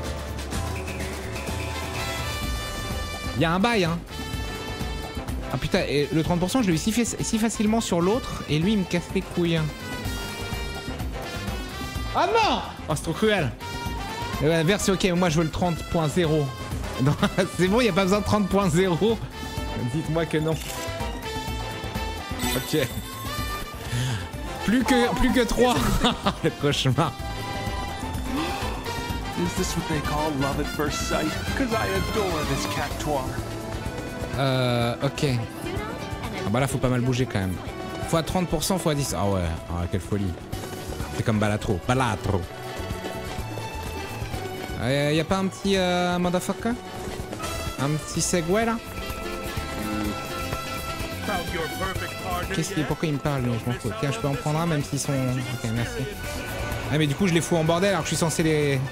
Il y a un bail, hein. Ah putain, et le trente pour cent, je l'ai eu si, si facilement sur l'autre, et lui, il me casse les couilles. Ah non! Oh, c'est trop cruel. Ouais, version ok, moi je veux le trente point zéro. C'est bon, il n'y a pas besoin de trente point zéro. Dites-moi que non. Ok. Plus que, plus que trois. Le cauchemar. Is this what they call love at first sight? Because I adore this cactuar. Euh, ok. Ah bah là, faut pas mal bouger quand même. Fois trente pour cent, fois dix. Ah ouais, ah, quelle folie. C'est comme Balatro. Balatro. Euh, y a pas un petit euh, motherfucker? Un petit segway là? Qu'est-ce qui, pourquoi il me parle lui? Je m'en fous. Tiens, je peux en prendre un même s'ils sont... Ok, merci. Ah mais du coup je les fous en bordel alors que je suis censé les...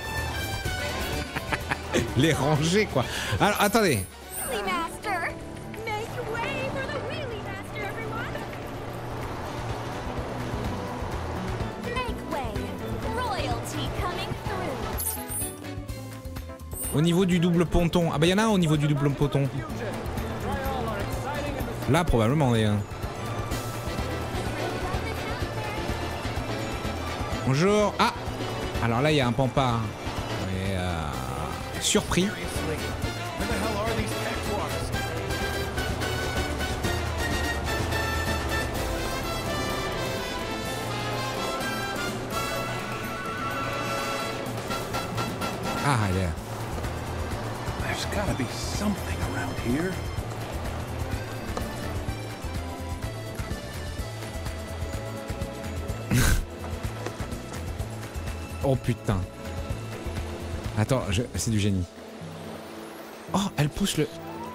les ranger quoi. Alors attendez. Au niveau du double ponton. Ah bah y'en a un au niveau du double ponton. Là probablement d'ailleurs. Bonjour. Ah. Alors là il y a un pampa. Mais euh, surpris. Ah, elle est là. There's gotta be something around here. Oh putain. Attends, je... c'est du génie. Oh, elle pousse le...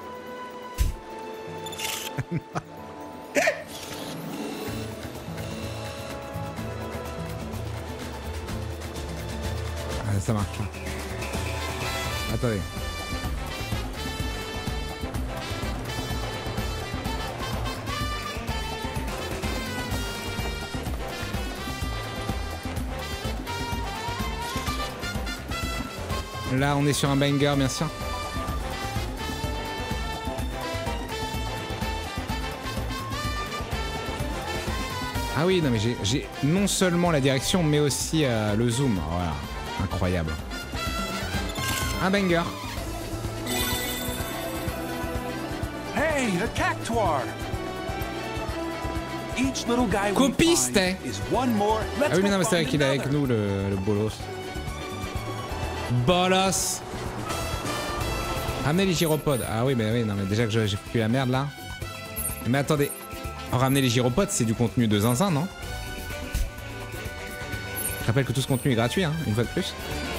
ah, ça marche. Attendez. Là, on est sur un banger, bien sûr. Ah oui, non mais j'ai non seulement la direction, mais aussi euh, le zoom. Voilà, incroyable. Un banger. Hey, a cactuar. Each little guy we Copiste. find is one more. Ah oui, mais non, mais c'est vrai qu'il est avec nous, le, le bolos. Bolos. Ramener les gyropodes. Ah oui, mais oui, non, mais déjà que j'ai foutu la merde là. Mais attendez. Ramener les gyropodes, c'est du contenu de zinzin, non? Je rappelle que tout ce contenu est gratuit, hein, une fois de plus.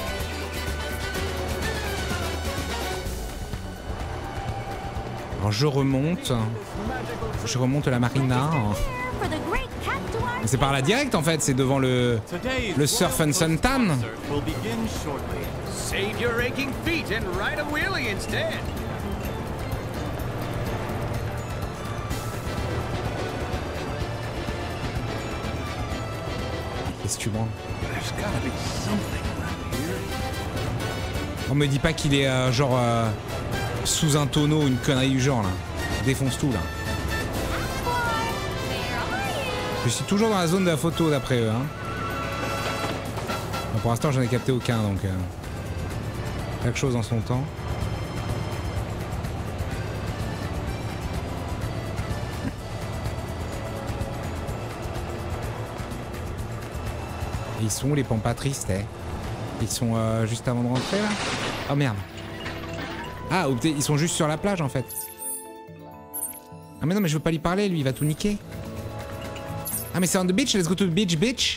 Alors je remonte. Je remonte la marina. C'est par la directe en fait, c'est devant le le Surf and Suntan. Save your aching feet and ride a wheelie instead. Qu'est-ce que tu branles? On me dit pas qu'il est euh, genre euh, sous un tonneau ou une connerie du genre là. Défonce tout là. Je suis toujours dans la zone de la photo d'après eux. Hein. Bon, pour l'instant j'en ai capté aucun donc... Euh, chaque chose en son temps. Et ils sont où les pampas tristes, eh? Ils sont euh, juste avant de rentrer là? Oh merde. Ah, ou ils sont juste sur la plage en fait. Ah mais non mais je veux pas lui parler, lui il va tout niquer. Ah mais c'est on the beach, let's go to the beach, bitch.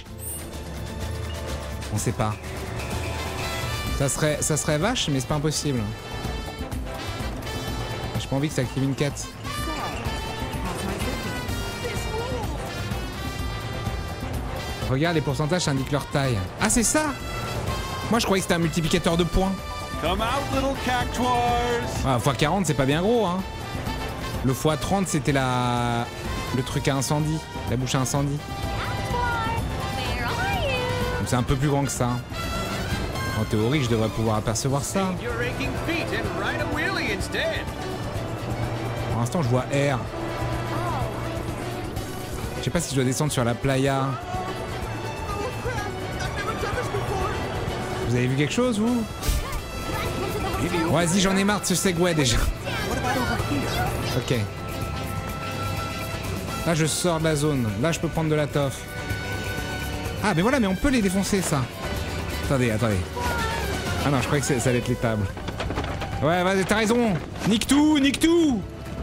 On sait pas. Ça serait, ça serait vache, mais c'est pas impossible. J'ai pas envie que ça active une quête. Regarde, les pourcentages indiquent leur taille. Ah, c'est ça? Moi, je croyais que c'était un multiplicateur de points. Come out, little cactuars. Ah, fois quarante, c'est pas bien gros, hein. Le fois trente, c'était la... le truc à incendie. La bouche à incendie. C'est un peu plus grand que ça. En théorie, je devrais pouvoir apercevoir ça. Pour l'instant, je vois R. Je sais pas si je dois descendre sur la playa. Vous avez vu quelque chose, vous? Vas-y, j'en ai marre de ce segway déjà. Ok. Là, je sors de la zone. Là, je peux prendre de la toffe. Ah, mais voilà, mais on peut les défoncer, ça. Attendez, attendez. Ah non, je croyais que ça allait être les tables. Ouais, vas-y, t'as raison. Nique tout, nique tout.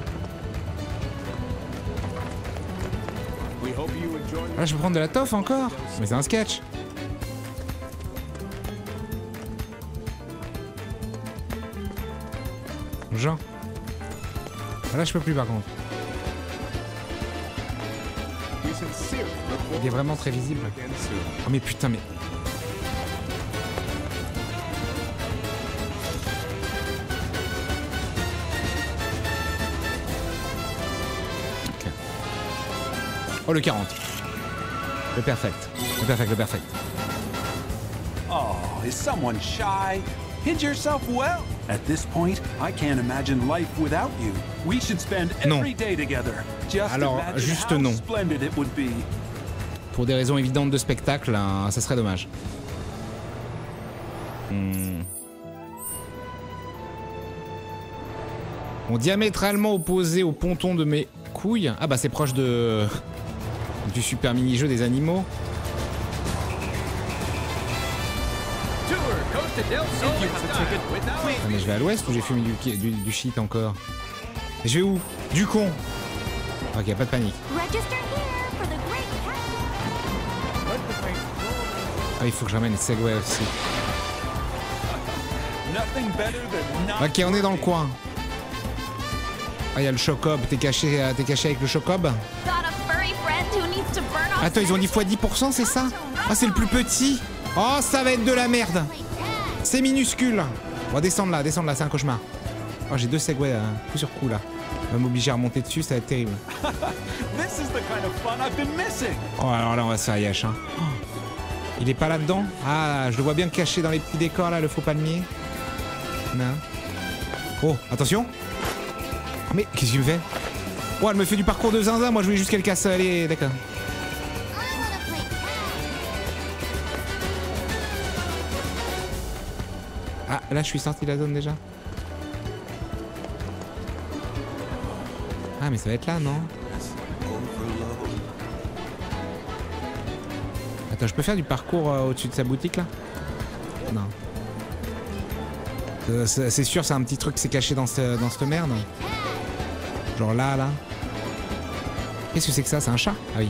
Là, je peux prendre de la toffe encore. Mais c'est un sketch. Jean. Là, je peux plus par contre. Il est vraiment très visible. Oh mais putain, mais... Okay. Oh le quarante. Le perfect. Le perfect, le perfect. Oh, is someone shy? Hid yourself well. At this point, I can't imagine life without you. We should spend every day together. Just Alors, imagine juste how non. Splendid it would be. Pour des raisons évidentes de spectacle, hein, ça serait dommage. Hmm. Bon, diamétralement opposé au ponton de mes couilles. Ah bah c'est proche de... du super mini-jeu des animaux. Ah, mais je vais à l'ouest ou j'ai fumé du, du, du shit encore? Je vais où? Du con. Ok, pas de panique. Ah, il faut que je ramène les Segway aussi. Ok, on est dans le coin. Ah, il y a le Chocob. T'es caché, t'es caché avec le Chocob? Attends, ils ont dit fois dix pour cent, c'est ça? Ah, c'est le plus petit. Oh, ça va être de la merde. C'est minuscule. On va descendre là, descendre là, c'est un cauchemar. Oh, j'ai deux Segway euh, coup sur coup là. On va m'obliger à remonter dessus, ça va être terrible. Oh, alors là, on va se faire yesh, hein. Oh. Il est pas là-dedans? Ah, je le vois bien caché dans les petits décors là, le faux palmier. Non. Oh, attention. Oh, mais qu'est-ce qu'il me fait? Oh, elle me fait du parcours de zinzin, moi je voulais juste qu'elle casse. Allez, d'accord. Ah, là je suis sorti de la zone déjà. Ah, mais ça va être là, non? Attends, je peux faire du parcours euh, au-dessus de sa boutique là? Non. Euh, c'est sûr, c'est un petit truc qui s'est caché dans, ce, dans cette merde. Genre là, là. Qu'est-ce que c'est que ça? C'est un chat? Ah oui.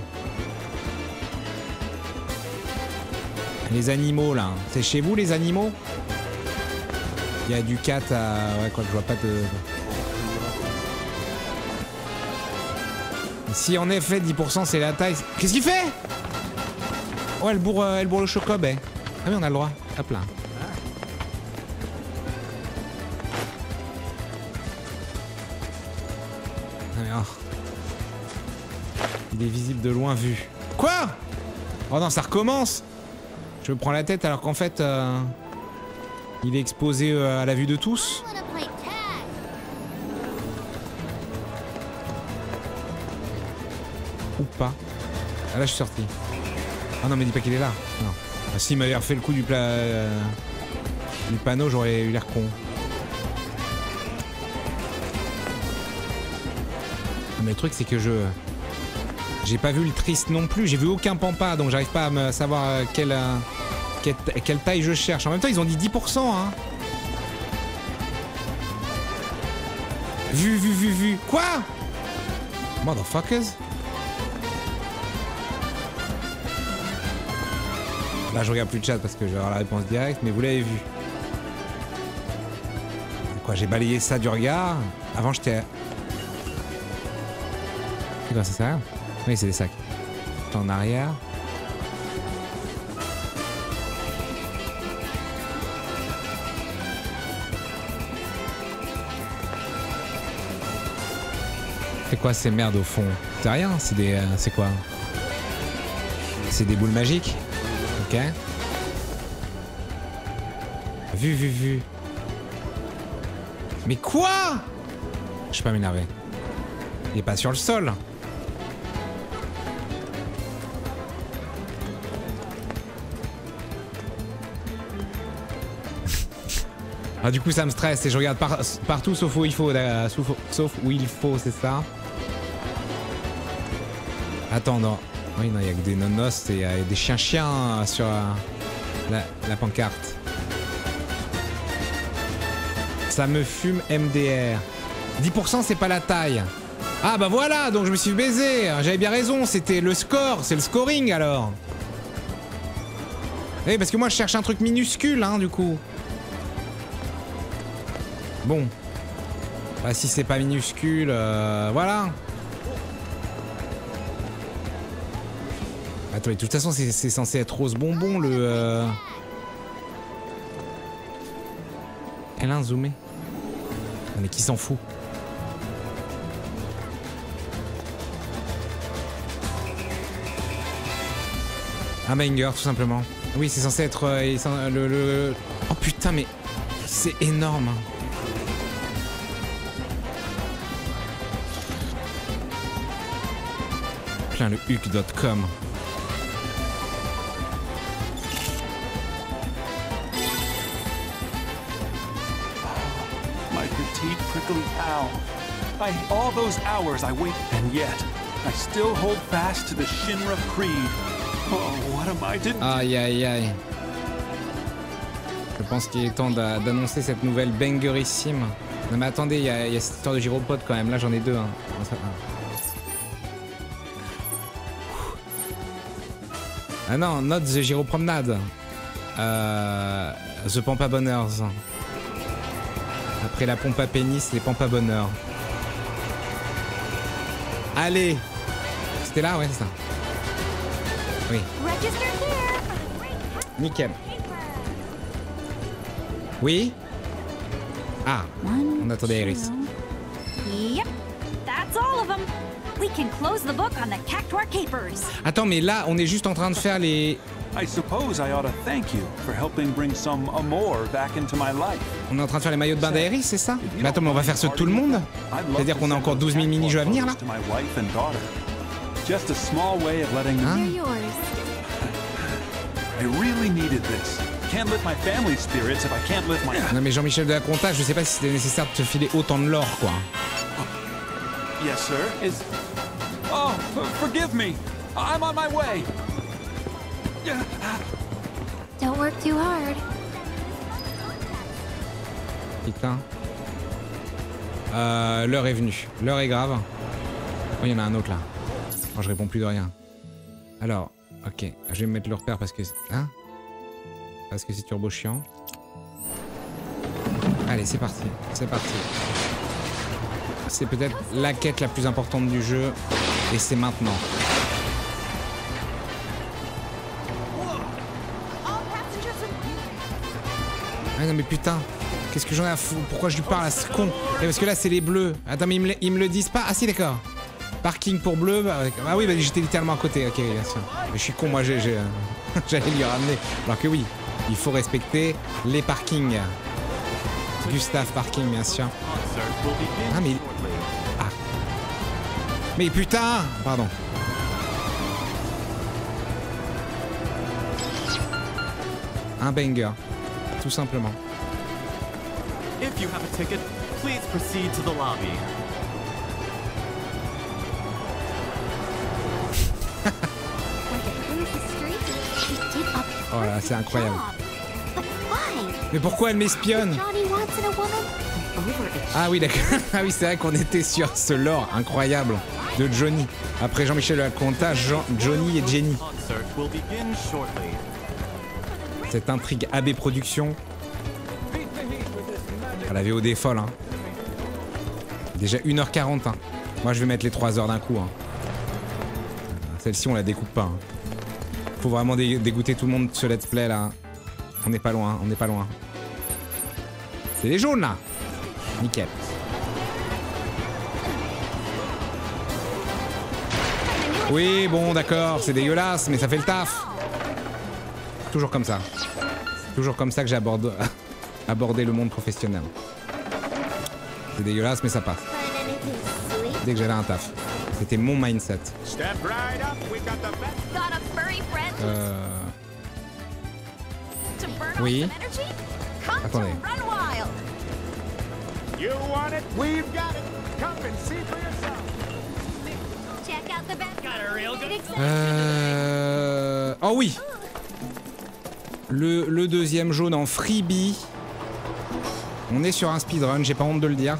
Les animaux là. C'est chez vous les animaux? Il y a du cat à... Ouais, quoi que je vois pas de... Si en effet dix pour cent c'est la taille... Qu'est-ce qu'il fait? Oh, elle bourre, elle bourre le Chocob, eh. Ah oui, on a le droit. Hop là. Ah mais oh. Il est visible de loin vu. Quoi? Oh non, ça recommence. Je me prends la tête alors qu'en fait... Euh, il est exposé euh, à la vue de tous. Ou pas. Ah là je suis sorti. Ah non mais dis pas qu'il est là. Non. Ah, s'il m'avait refait le coup du plat euh, du panneau, j'aurais eu l'air con. Mais le truc c'est que je j'ai pas vu le triste non plus, j'ai vu aucun pampa, donc j'arrive pas à me savoir euh, quelle, euh, quelle quelle taille je cherche. En même temps ils ont dit dix pour cent hein. Vu vu vu vu. Quoi? Motherfuckers. Là je regarde plus le chat parce que je vais avoir la réponse directe, mais vous l'avez vu. Quoi, j'ai balayé ça du regard. Avant j'étais... C'est quoi, ça sert? Oui, c'est des sacs. J'étais en arrière. C'est quoi ces merdes au fond? C'est rien, c'est des... Euh, c'est quoi? C'est des boules magiques? Ok. Vu, vu, vu. Mais quoi? Je peux pas m'énerver. Il est pas sur le sol. Ah, du coup ça me stresse et je regarde par partout sauf où il faut, euh, sauf, sauf où il faut, c'est ça. Attends, non. Oui, non, il y a que des nonos et euh, des chiens-chiens sur euh, la, la pancarte. Ça me fume M D R. dix pour cent c'est pas la taille. Ah bah voilà, donc je me suis baisé. J'avais bien raison, c'était le score, c'est le scoring alors. Oui, parce que moi je cherche un truc minuscule, hein, du coup. Bon. Bah si c'est pas minuscule, euh, voilà. Attends, de toute façon c'est censé être rose bonbon le... Euh... Elle a un zoomé. Mais qui s'en fout? Un banger tout simplement. Oui, c'est censé être euh, le, le... Oh putain, mais c'est énorme. Plein le huc point com. My petite prickly pal. I, all those hours I wait, and yet I still hold fast to the Shinra creed. Oh, what am I to do? Aïe aïe aïe. Je pense qu'il est temps d'annoncer cette nouvelle bangerissime. Non mais attendez, il y, y a cette histoire de gyropode quand même. Là j'en ai deux. Hein. Ah non, not the gyropromenade. Euh, the Pampa Bonheurs. Après la pompe à pénis, les Pampa Bonheurs. Allez. C'était là, ouais, c'est ça. Oui. Nickel. Oui. Ah, on attendait Iris. Yep, that's all of them. We can close the book on the Cactuar Capers. Attends, mais là, on est juste en train de faire les... I suppose I ought to thank you for helping bring some amour back into my life. On est en train de faire les maillots de bain d'Aeris, c'est ça? Mais attends, mais on va faire ceux de tout le monde? C'est-à-dire qu'on a encore douze mille mini-jeux à venir, là? Just a small way of letting them... Hein? I really needed this. Can't lift my family spirits if I can't lift my... Non mais Jean-Michel de la Conta, je sais pas si c'était nécessaire de te filer autant de lore, quoi. Yes, sir. Is... Oh, forgive me. I'm on my way. Don't work too hard. Putain. Euh, l'heure est venue. L'heure est grave. Oh, il y en a un autre là. Oh, je réponds plus de rien. Alors, ok. Je vais me mettre le repère parce que... Hein? Parce que c'est turbo chiant. Allez, c'est parti. C'est parti. C'est peut-être la quête la plus importante du jeu. Et c'est maintenant. Ah non mais putain, qu'est-ce que j'en ai à foutre? Pourquoi je lui parle à ce con? Et parce que là c'est les bleus. Attends mais ils me, ils me le disent pas. Ah si d'accord. Parking pour bleu. Bah, ah oui bah, j'étais littéralement à côté. Ok bien sûr. Mais je suis con moi j'ai... J'allais lui ramener. Alors que oui, il faut respecter les parkings. Gustave Parking bien sûr. Ah mais... Ah. Mais putain. Pardon. Un banger. Tout simplement. If you have a ticket, please proceed to the lobby. Oh là, c'est incroyable. Mais pourquoi elle m'espionne? Ah oui, d'accord. Ah oui, c'est vrai qu'on était sur ce lore incroyable de Johnny. Après Jean-Michel Aconta, Jean, Johnny et Jenny. Cette intrigue A B Productions. Ah, la V O D est folle, hein. Déjà une heure quarante, hein. Moi, je vais mettre les trois heures d'un coup, hein. Celle-ci, on la découpe pas, hein. Faut vraiment dé dégoûter tout le monde ce let's play, là. On n'est pas loin, on n'est pas loin. C'est les jaunes, là. Nickel. Oui, bon, d'accord, c'est dégueulasse, mais ça fait le taf. Toujours comme ça. Toujours comme ça que j'ai abordé, abordé le monde professionnel. C'est dégueulasse, mais ça passe. Dès que j'avais un taf. C'était mon mindset. Euh... Oui. Attendez. Euh... Oh oui. Le, le deuxième jaune en freebie. On est sur un speedrun, j'ai pas honte de le dire.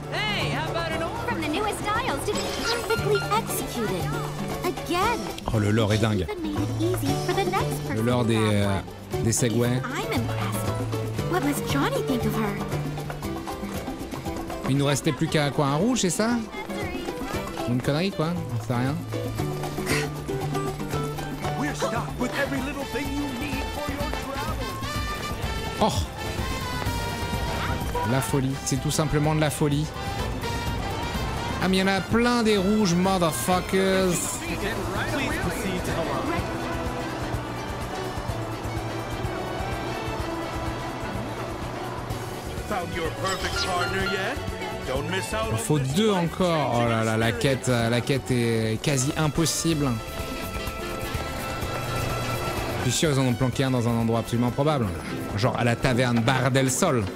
Oh, le lore est dingue. Le lore des, euh, des segways. Il nous restait plus qu'à quoi, un rouge, c'est ça? Une connerie quoi, on sait rien. Oh, la folie, c'est tout simplement de la folie. Ah mais il y en a plein des rouges, motherfuckers. Il faut deux encore. Oh là là, la quête, la quête est quasi impossible. Je suis sûr qu'ils en ont planqué un dans un endroit absolument improbable. Genre à la taverne Bar del Sol.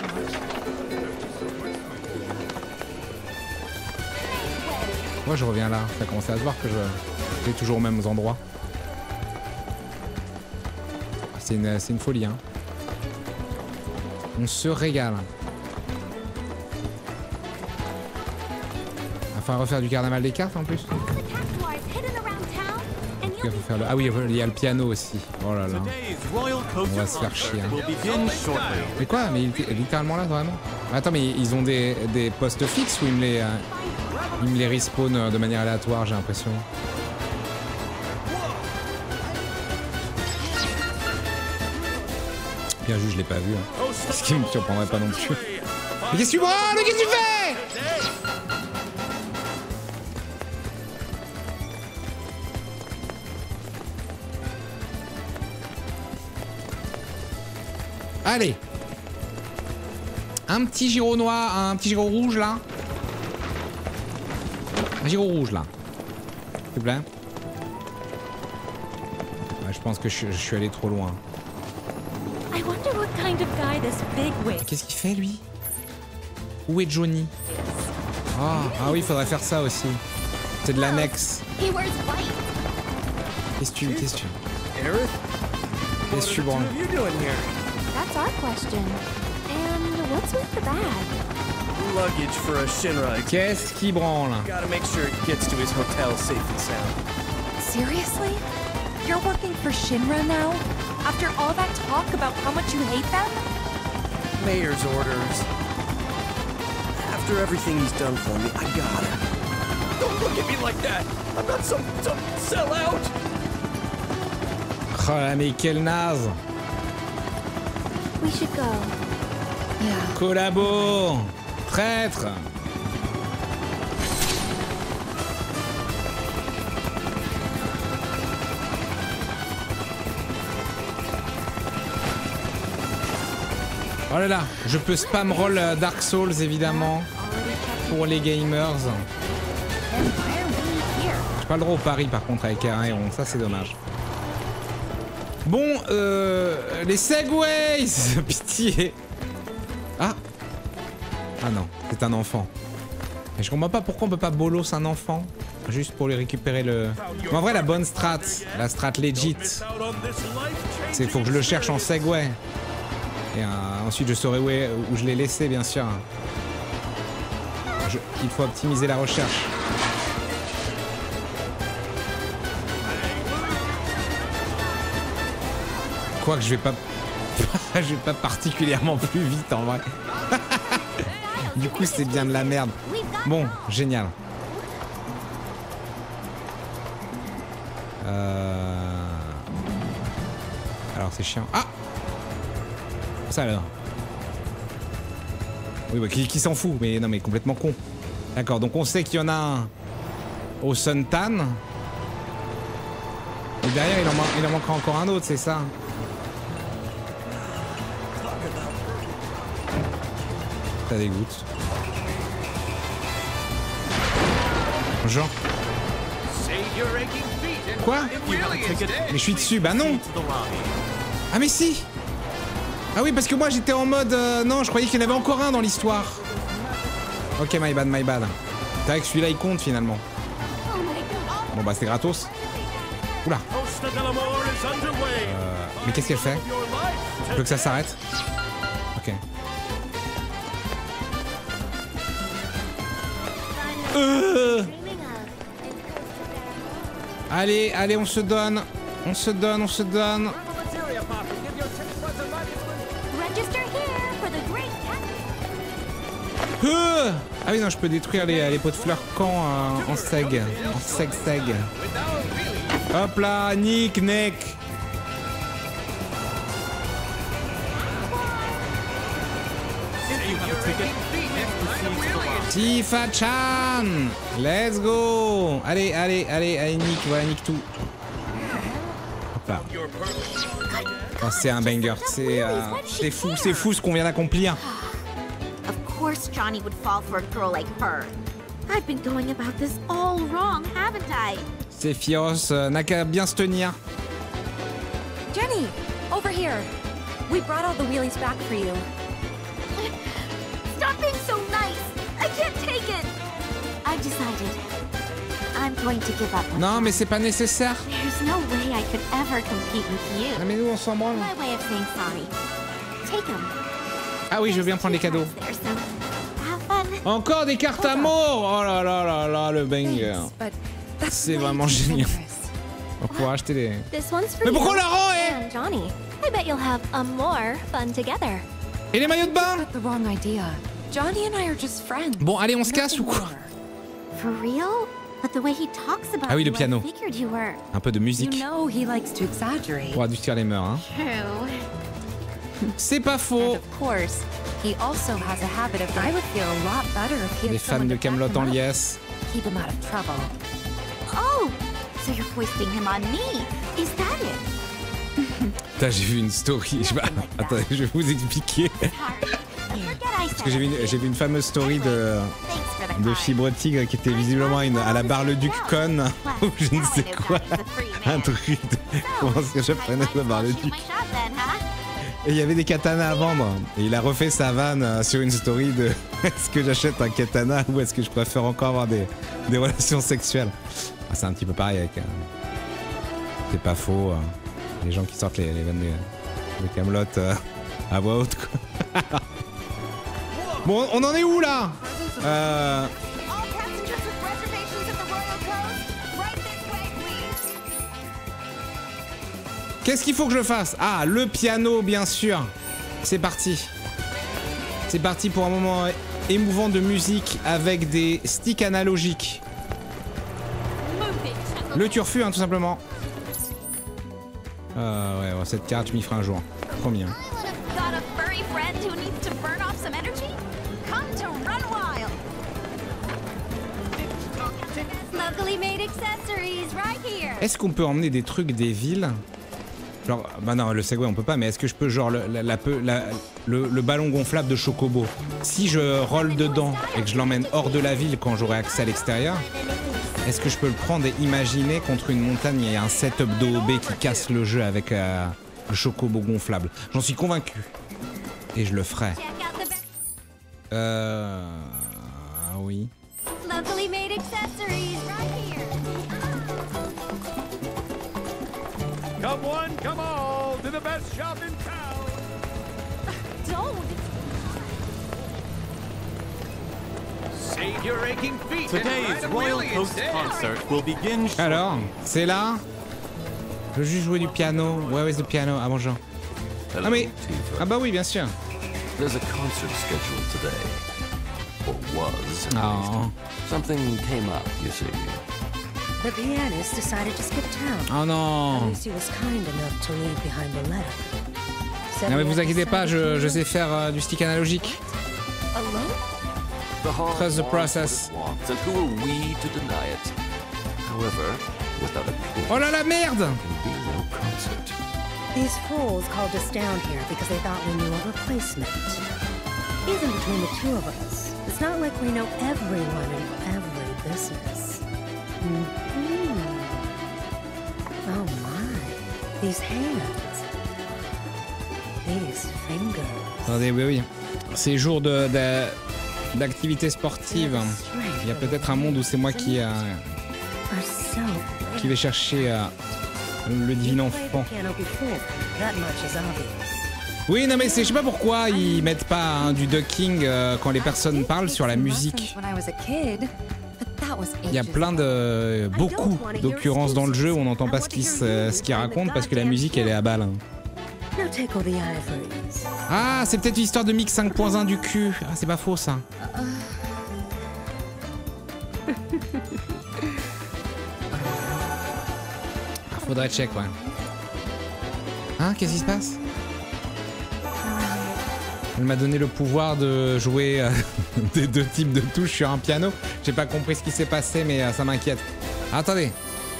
Moi je reviens là, ça commence à se voir que je vais toujours aux mêmes endroits. C'est une, c'est une folie hein. On se régale. Il va refaire du carnaval des cartes en plus. Il faut faire le... Ah oui, il y a le piano aussi. Oh là là. On va se faire chier. Mais quoi? Mais il était littéralement là, vraiment? Attends, mais ils ont des, des postes fixes ou ils me les, euh, ils me les respawn de manière aléatoire, j'ai l'impression. Bien juste, je l'ai pas vu. Hein. Ce qui me surprendrait pas non plus. Mais qu'est-ce que tu vois? Mais qu'est-ce que tu fais? Allez. Un petit gyro noir, un petit gyro rouge là. Un gyro rouge là. S'il te plaît. Ouais, je pense que je, je suis allé trop loin. Qu'est-ce qu'il fait lui? Où est Johnny? Oh, ah oui, il faudrait faire ça aussi. C'est de l'annexe. Qu'est-ce que tu... Qu'est-ce que tu... Qu'est-ce que tu branles? That's our question. And what's with the bag? Luggage for a Shinra. Qu'est-ce qui branle? Gotta make sure it gets to his hotel safe and sound. Seriously? You're working for Shinra now? After all that talk about how much you hate them? Mayor's orders. After everything he's done for me, I gotta. Don't look at me like that! I'm not some, some sellout! Oh mais quel naze! We should go. Yeah. Collabo! Traître! Oh là là, je peux spam roll Dark Souls évidemment pour les gamers. J'ai pas le droit au pari par contre avec Aéron, ça c'est dommage. Bon, euh, les segways, pitié. Ah, ah non, c'est un enfant. Et je comprends pas pourquoi on peut pas bolos un enfant juste pour lui récupérer le. Mais en vrai, la bonne strat, la strat legit, c'est faut que je le cherche en segway. Et euh, ensuite je saurai où, est, où je l'ai laissé bien sûr. Je, il faut optimiser la recherche. Quoique je vais pas... je vais pas particulièrement plus vite en vrai. Du coup c'est bien de la merde. Bon, génial. Euh... Alors c'est chiant. Ah! Ça alors. Oui, bah, qui, qui s'en fout, mais non, mais complètement con. D'accord, donc on sait qu'il y en a un au Suntan. Et derrière, il en, il en manquera encore un autre, c'est ça? Ça dégoûte. Genre. Quoi? Mais je suis dessus, bah non. Ah mais si. Ah oui, parce que moi j'étais en mode... Euh, non, je croyais qu'il y en avait encore un dans l'histoire. Ok, my bad, my bad. C'est vrai que celui-là il compte finalement. Bon bah c'est gratos. Oula. Euh, mais qu'est-ce qu'elle fait? Je veux que ça s'arrête. Ok. Euh allez, allez, on se donne. On se donne, on se donne. Euh ah oui non, je peux détruire les, les pots de fleurs quand euh, en seg, en seg seg. Hop là, nick neck. Tifa-chan, let's go. Allez, allez, allez, allez, nick, voilà, nick tout. Hop là. Oh, c'est un banger, c'est euh, c'est fou, c'est fou ce qu'on vient d'accomplir. Of course Johnny would fall for a girl like her. I've been going about this all wrong, haven't I? C'est Fios, euh, n'a qu'à bien se tenir. Jenny, over here. We brought all the wheelies back for you. Stop being so nice. I can't take it. I've decided. I'm going to give up. Non, mais c'est pas nécessaire. There's no way I could ever compete with you. Ah, mais nous on s'en branle. My way of saying sorry. Take them. Ah oui, je veux bien prendre les cadeaux. Encore des cartes à mots. Oh là là là là, le banger. C'est vraiment génial. On va pouvoir acheter des... Mais pourquoi on la rend, eh? Johnny, I bet you'll have a more fun together. Et les maillots de bain? The wrong idea. Johnny and I are just friends. Bon, allez, on se casse ou quoi? For real? But the way he talks about Ah oui, le you, piano. I figured you were. Un peu de musique. You know he likes to exaggerate. Pour adoucir les mœurs, hein. True. C'est pas faux. And of course, he also has a habit of. I would feel a lot better if he Les had fans someone de to back Camelot him en up. liesse. Keep him out of trouble. Oh, so you're foisting him on me? Is that it? Putain, j'ai vu une story. Je... Attendez, je vais vous expliquer. Parce que j'ai vu, une... j'ai vu une fameuse story de, de Fibre Tigre qui était visiblement une... à la Bar-le-Duc Con ou je ne sais quoi. Un truc de... Comment est-ce que je prenais la Bar-le-Duc? Et il y avait des katanas à vendre. Et il a refait sa vanne sur une story de est-ce que j'achète un katana ou est-ce que je préfère encore avoir des, des relations sexuelles. Ah, c'est un petit peu pareil avec... Euh... C'est pas faux. Euh... Les gens qui sortent les, les vannes de, de Camelot euh, à voix haute, quoi. Bon, on en est où là? euh... Qu'est-ce qu'il faut que je fasse? Ah, le piano, bien sûr. C'est parti. C'est parti pour un moment émouvant de musique avec des sticks analogiques. Le turfu, hein, tout simplement. Euh, ouais, ouais, cette carte, je m'y ferai un jour. Combien? Est-ce qu'on peut emmener des trucs des villes? Genre, bah non, le Segway on peut pas, mais est-ce que je peux genre le, la, la, la, le, le ballon gonflable de Chocobo, si je roll dedans et que je l'emmène hors de la ville quand j'aurai accès à l'extérieur, est-ce que je peux le prendre et imaginer contre une montagne il y a un setup d'O O B qui casse le jeu avec euh, le Chocobo gonflable? J'en suis convaincu. Et je le ferai. Euh... Ah oui. Come one, come all, to the best shop in town. Don't. Save your aching feet. Today's Royal Coast concert will begin. Alors, c'est là. Je veux juste jouer du piano. Where is the piano? Ah bonjour. Ah mais... Ah bah oui, bien sûr. There's a concert scheduled today. Or was. Oh. Something came up, you see. The pianist decided to skip town. Oh non. Lucy was kind enough to leave behind a letter. Non mais vous inquiétez pas, je, je sais faire euh, du stick analogique. Trust the process. Oh là la merde. These fools called us down here because they thought we knew a replacement. Even between the two of us, it's not like we know everyone in every business. Mm-hmm. Oh my, these hands, these fingers. Attendez, oui, oui. Ces jours de, de, d'activité sportive, il y a peut-être un monde où c'est moi qui, euh, qui vais chercher euh, le divin enfant. Oui, non mais c'est, je sais pas pourquoi ils mettent pas hein, du ducking euh, quand les personnes parlent sur la musique. Il y a plein de... beaucoup d'occurrences dans le jeu où on n'entend pas ce qu'ils ce qu'ils racontent parce que la musique elle est à balle. Ah, c'est peut-être une histoire de mix cinq point un du cul. Ah, c'est pas faux ça. Faudrait check, ouais. Hein, qu'est-ce qui se passe? Elle m'a donné le pouvoir de jouer euh, des deux types de touches sur un piano. J'ai pas compris ce qui s'est passé, mais euh, ça m'inquiète. Attendez.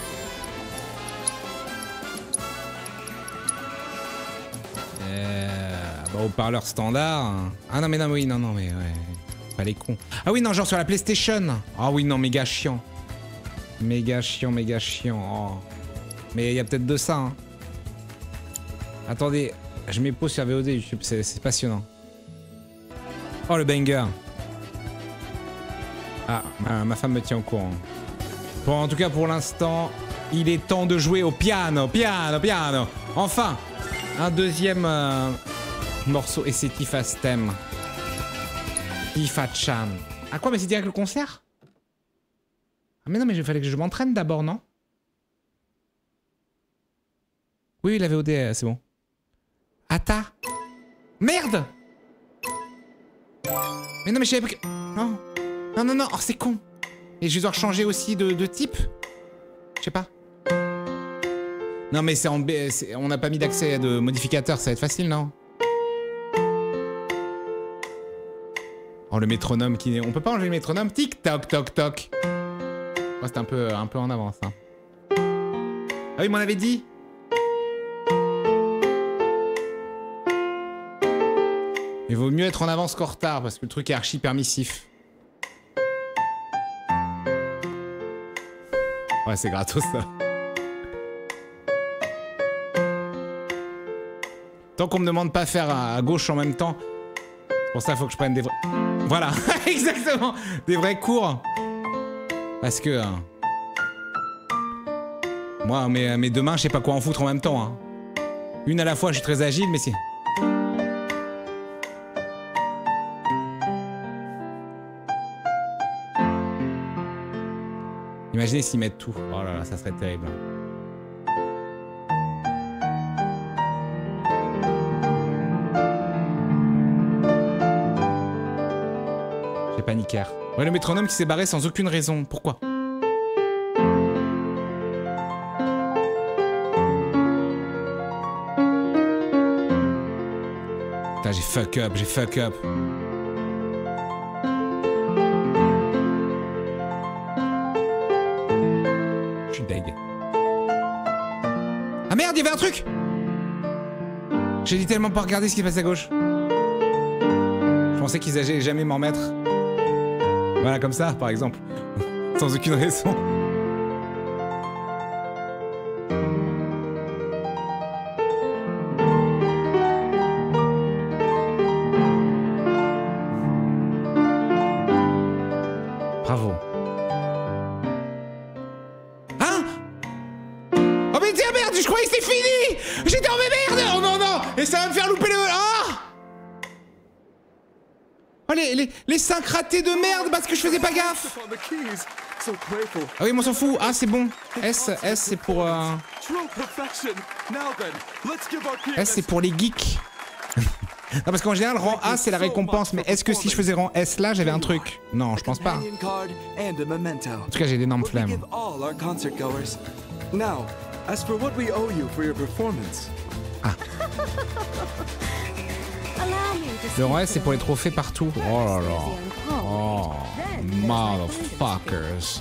Euh, bah, haut-parleur standard. Ah non, mais non, oui, non, non, mais ouais. Pas les cons. Ah oui, non, genre sur la PlayStation. Ah oui, non, méga chiant. Méga chiant, méga chiant. Oh. Mais il y a peut-être de ça. Hein. Attendez, je mets pause sur V O D YouTube, c'est passionnant. Oh le banger. Ah, ma, ma femme me tient au courant. Bon, en tout cas pour l'instant, il est temps de jouer au piano, piano, piano. Enfin, un deuxième euh, morceau et c'est Tifa Stem. Tifa Chan. Ah quoi, mais c'est direct le concert? Ah mais non, mais il fallait que je m'entraîne d'abord, non? Oui, il avait O D, c'est bon. Atta. Merde. Mais non, mais je savais pas que... Non. Non, non, non, oh, c'est con. Et je vais devoir changer aussi de, de type. Je sais pas. Non, mais c'est en B... On n'a pas mis d'accès de modificateur, ça va être facile, non? Oh, le métronome qui... On peut pas enlever le métronome? Tic, toc, toc, toc. Oh, c'était un peu, un peu en avance, hein. Ah oui, il m'en avait dit. Il vaut mieux être en avance qu'en retard, parce que le truc est archi permissif. Ouais, c'est gratos, ça. Tant qu'on me demande pas faire à gauche en même temps, c'est pour ça qu'il faut que je prenne des vrais... Voilà, exactement. Des vrais cours. Parce que... Hein, moi, mes, mes deux mains, je sais pas quoi en foutre en même temps. Hein. Une à la fois, je suis très agile, mais c'est... Imaginez s'ils mettent tout. Oh là là, ça serait terrible. J'ai paniqué. Ouais, le métronome qui s'est barré sans aucune raison. Pourquoi? Putain, j'ai fuck up, j'ai fuck up. Je suis deg. Ah merde, il y avait un truc! J'ai dit tellement pas regarder ce qui se passe à gauche. Je pensais qu'ils allaient jamais m'en mettre. Voilà, comme ça, par exemple. Sans aucune raison. Bravo. Hein? Oh mais tiens, merde, je croyais que c'était fini! J'étais en merde! Oh non, non! Et ça va me faire louper le... Ah! Oh, les, les, les cinq ratés de merde parce que je faisais pas gaffe. Ah oui, moi on s'en fout. Ah, c'est bon. S, S c'est pour... Euh... S c'est pour les geeks. Non, parce qu'en général, rang A c'est la récompense. Mais est-ce que si je faisais rang S là, j'avais un truc? Non, je pense pas. En tout cas, j'ai d'énormes flemmes. Ah. Le rang S c'est pour les trophées partout. Oh là là. Oh, motherfuckers.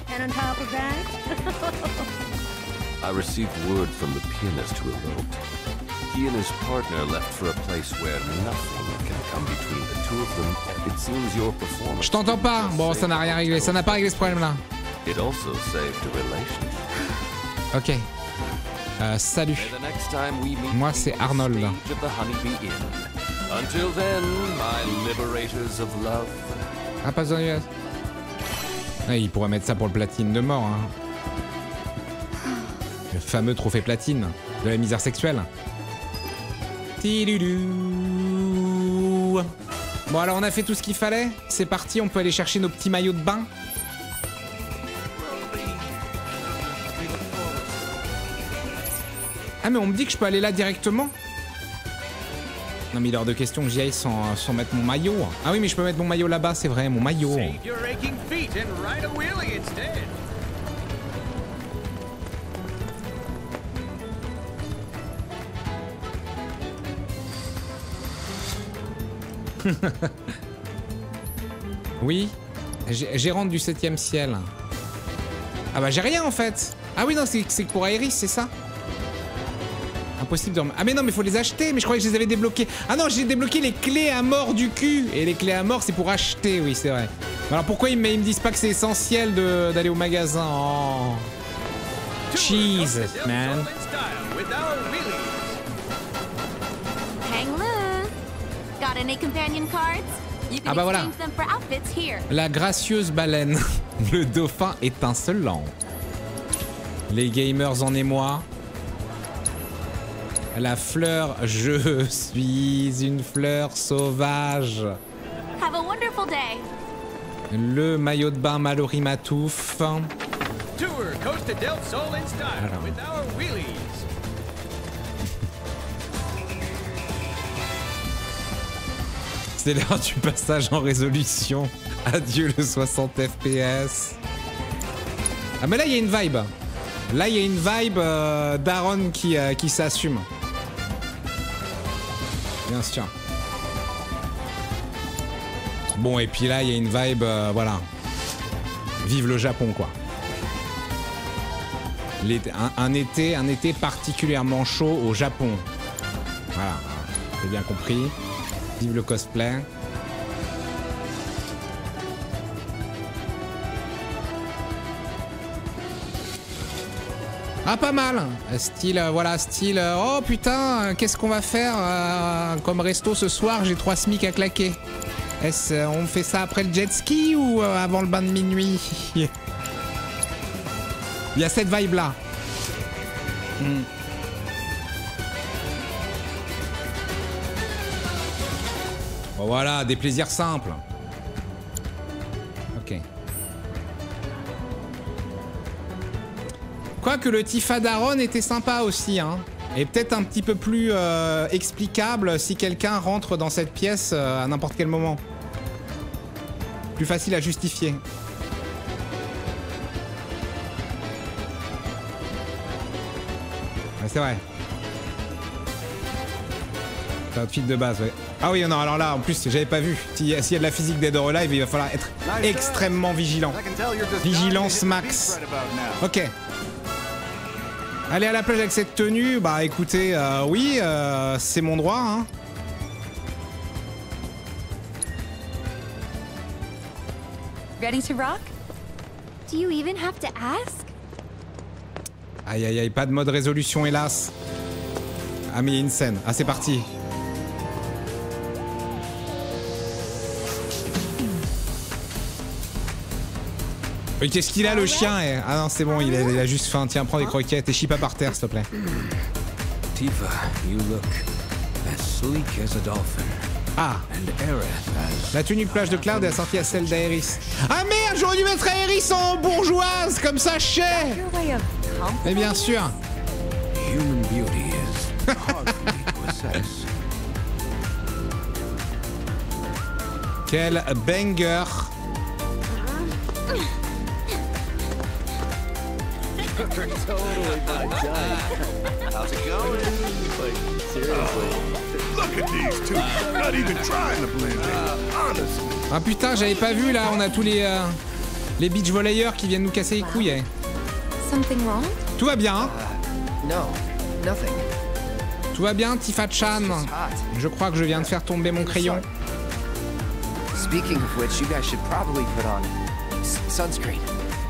I received word from the pianist who eloped. He and his partner left for a place where nothing can come between the two of them. It seems your performance. Je t'entends pas. Bon, ça n'a rien réglé. Ça n'a pas réglé ce problème-là. It also saved a relationship. Ok. Euh, salut. Moi, c'est Arnold. Until then, my liberators of love. Ah, pas besoin de... Ah, il pourrait mettre ça pour le platine de mort. Hein. Le fameux trophée platine de la misère sexuelle. Tididou. Bon, alors on a fait tout ce qu'il fallait. C'est parti, on peut aller chercher nos petits maillots de bain. Ah, mais on me dit que je peux aller là directement? Non, mais il est hors de question que j'y aille sans, sans mettre mon maillot. Ah oui, mais je peux mettre mon maillot là-bas, c'est vrai, mon maillot. Oui, gérante du septième ciel. Ah bah j'ai rien en fait. Ah oui, non, c'est pour Aeris, c'est ça? Impossible de... Ah mais non, mais faut les acheter. Mais je croyais que je les avais débloqués. Ah non, j'ai débloqué les clés à mort du cul. Et les clés à mort, c'est pour acheter, oui, c'est vrai. Alors pourquoi ils me, ils me disent pas que c'est essentiel d'aller au magasin? Oh. Jesus, man. Hang loose. Got any companion cards? You can Ah bah voilà. exchange them for outfits here. La gracieuse baleine. Le dauphin étincelant. Les gamers en émoi. La fleur, je suis une fleur sauvage. Have a wonderful day. Le maillot de bain Mallory Matouf. Tour Costa del Sol in style Alors. with our wheelies. C'est l'heure du passage en résolution. Adieu le soixante F P S. Ah mais là il y a une vibe. Là il y a une vibe euh, d'Aaron qui, euh, qui s'assume. Bien sûr. Bon et puis là il y a une vibe, euh, voilà. Vive le Japon quoi. L'été, un, un été, un été particulièrement chaud au Japon. Voilà, j'ai bien compris. Vive le cosplay. Ah pas mal. Style, euh, voilà, style. Euh, oh putain, euh, qu'est-ce qu'on va faire euh, comme resto ce soir? J'ai trois smic à claquer. Est-ce euh, on fait ça après le jet ski ou euh, avant le bain de minuit? Il y a cette vibe là. Mm. Bon, voilà, des plaisirs simples. Ok. Quoique le Tifa d'Aaron était sympa aussi, hein. Et peut-être un petit peu plus euh, explicable si quelqu'un rentre dans cette pièce euh, à n'importe quel moment. Plus facile à justifier. Ouais, c'est vrai. C'est un outfit de base, ouais. Ah oui, non, alors là, en plus, j'avais pas vu. S'il y, a, s'il y a de la physique Dead or Alive, il va falloir être extrêmement vigilant. Vigilance max. Ok. Aller à la plage avec cette tenue, bah écoutez, euh, oui, euh, c'est mon droit, hein. Ready to rock? Do you even have to ask? Aïe aïe aïe, pas de mode résolution hélas. Ah mais il y a une scène. Ah c'est parti. Mais qu'est-ce qu'il a le chien eh ah non c'est bon, il a, il a juste faim. Tiens, prends des croquettes et chie pas par terre s'il te plaît. Tifa, you look as sleek as a dolphin. Ah. La tenue de plage de Cloud est assortie à celle d'Aeris. Ah merde, j'aurais dû mettre Aeris en bourgeoise, comme ça je sais. Mais bien sûr. Human beauty is hard for me to assess. Quel banger. Totally my giant. How's it going? Like, seriously. Look at these two. Not even trying to blend in. Honestly. Ah putain, j'avais pas vu là, on a tous les euh, les beach volleyeurs qui viennent nous casser les couilles. Eh. Something wrong? Tout va bien. Hein? Uh, no, nothing. Tout va bien, Tifa-chan. Je crois que je viens de faire tomber mon crayon. Speaking of which, you guys should probably put on sunscreen.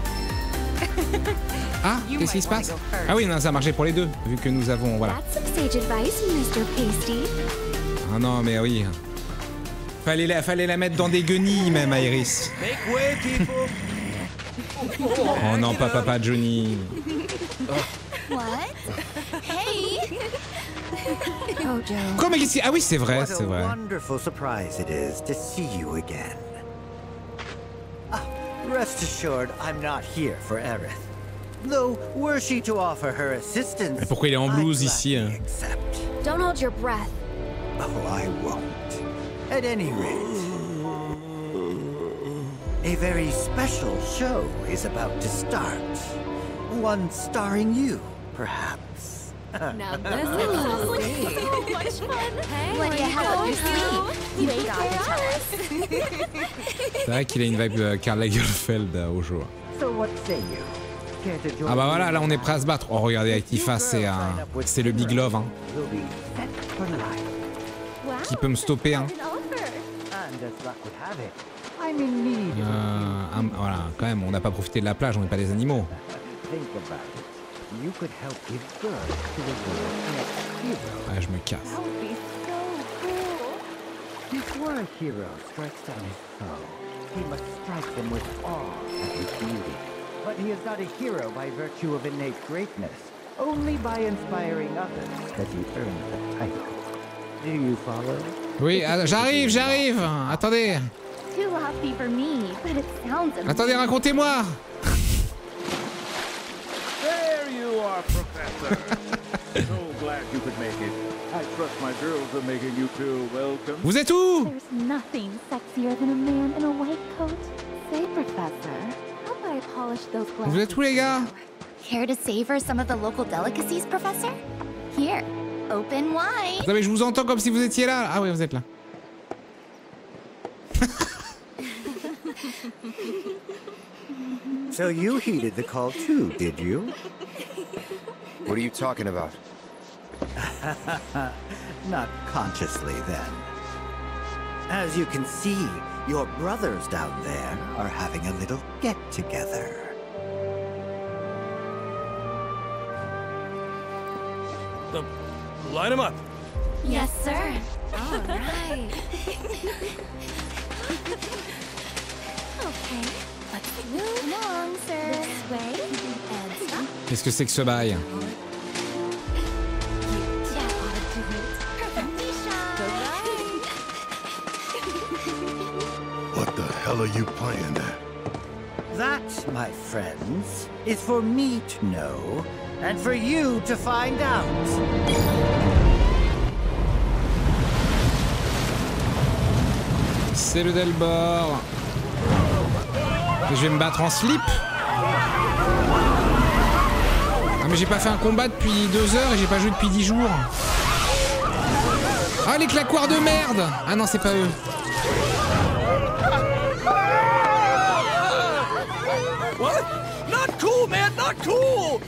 Ah, qu'est-ce qui se passe? Ah oui, non, ça a marché pour les deux, vu que nous avons, voilà. That's some sage advice, mister Pasty. Ah non, mais oui. Fallait la, fallait la mettre dans des guenilles même, Aeris. Make way, people. Oh non, pas papa Johnny. What? Hey! Oh, Joe. Quoi, mais qu'est-ce qui... Ah oui, c'est vrai, c'est vrai. What a wonderful surprise it is to see you again. Ah, rest assured, I'm not here for Aerith. Though, were she to offer her assistance, Mais pourquoi il est en blouse ici hein? Don't hold your breath. Oh, I won't. At any rate, a very special show is about to start. One starring you, perhaps. Now this sounds like so much fun. Hey, what do you have on your sleeve? You ain't gotta tell us. C'est vrai qu'il a une vibe euh, Karl Lagerfeld euh, au jour. So what say you? Care to join Ah bah voilà, là on est prêt à se battre. Oh regardez, avec Tifa, c'est un... c'est le Big Love hein. We'll be set for life. Qui peut me stopper hein. And as luck would have it, I'm in need. Euh, un- voilà, quand même, on n'a pas profité de la plage, on n'est pas des animaux. Think about it. You could help give birth to the world's next hero. Ouais, je me casse. That would be so cool. Before a hero strikes down his foe, he must strike them with awe at his beauty. But he is not a hero by virtue of innate greatness. only by inspiring others does he earn the title. Do you follow? Oui, j'arrive, j'arrive. Attendez. Too lofty for me, but it sounds amazing. Attendez, racontez-moi. There you are, Professor. So glad you could make it. I trust my girls are making you feel welcome. Vous êtes où? There's nothing sexier than a man in a white coat. Say, Professor, how about I polish those glasses? Vous êtes où, les gars? Care to savor some of the local delicacies, Professor? Here, open wide. Non mais je vous entends comme si vous étiez là. Ah oui, vous êtes là. So you heeded the call too, did you? What are you talking about? Not consciously, then. As you can see, your brothers down there are having a little get-together. Uh, line them up. Yes, sir. All right. Okay, let's move along, sir. This way and stop. Qu'est-ce que c'est que ce bail? What the hell are you playing at? That, my friends, is for me to know, and for you to find out. C'est le Delbord. Et je vais me battre en slip. Ah mais j'ai pas fait un combat depuis deux heures et j'ai pas joué depuis dix jours. Ah les claquoires de merde. Ah non c'est pas eux. What? Not cool, man, not cool!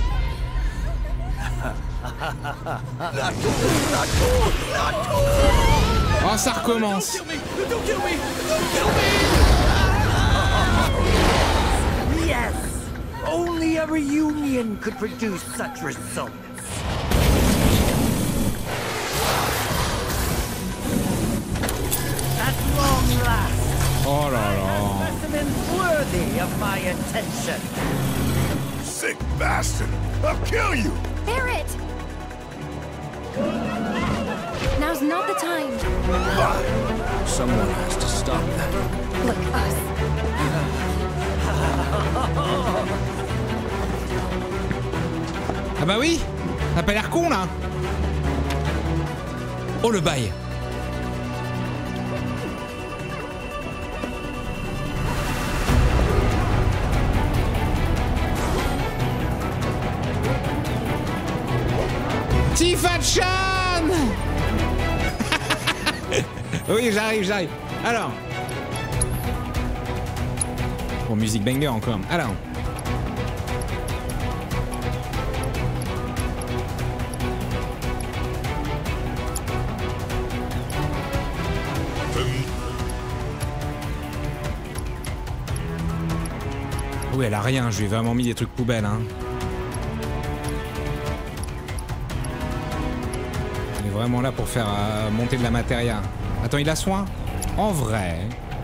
Not cool, not cool, not cool! Oh ça recommence. Don't kill me, don't kill me, don't kill me! Yes! Only a reunion could produce such results. At long last, oh là là. specimens worthy of my attention. Sick bastard! I'll kill you! Barret! Now's not the time. Someone has to stop that. Look, us. Ah bah oui. T'as pas l'air con là. Oh le bail. Tifa-chan. Oui, j'arrive, j'arrive. Alors. Bon, musique banger encore. Alors. Oui, elle a rien, je lui ai vraiment mis des trucs poubelles, hein. Elle est vraiment là pour faire euh, monter de la matéria. Attends, il a soin? En vrai.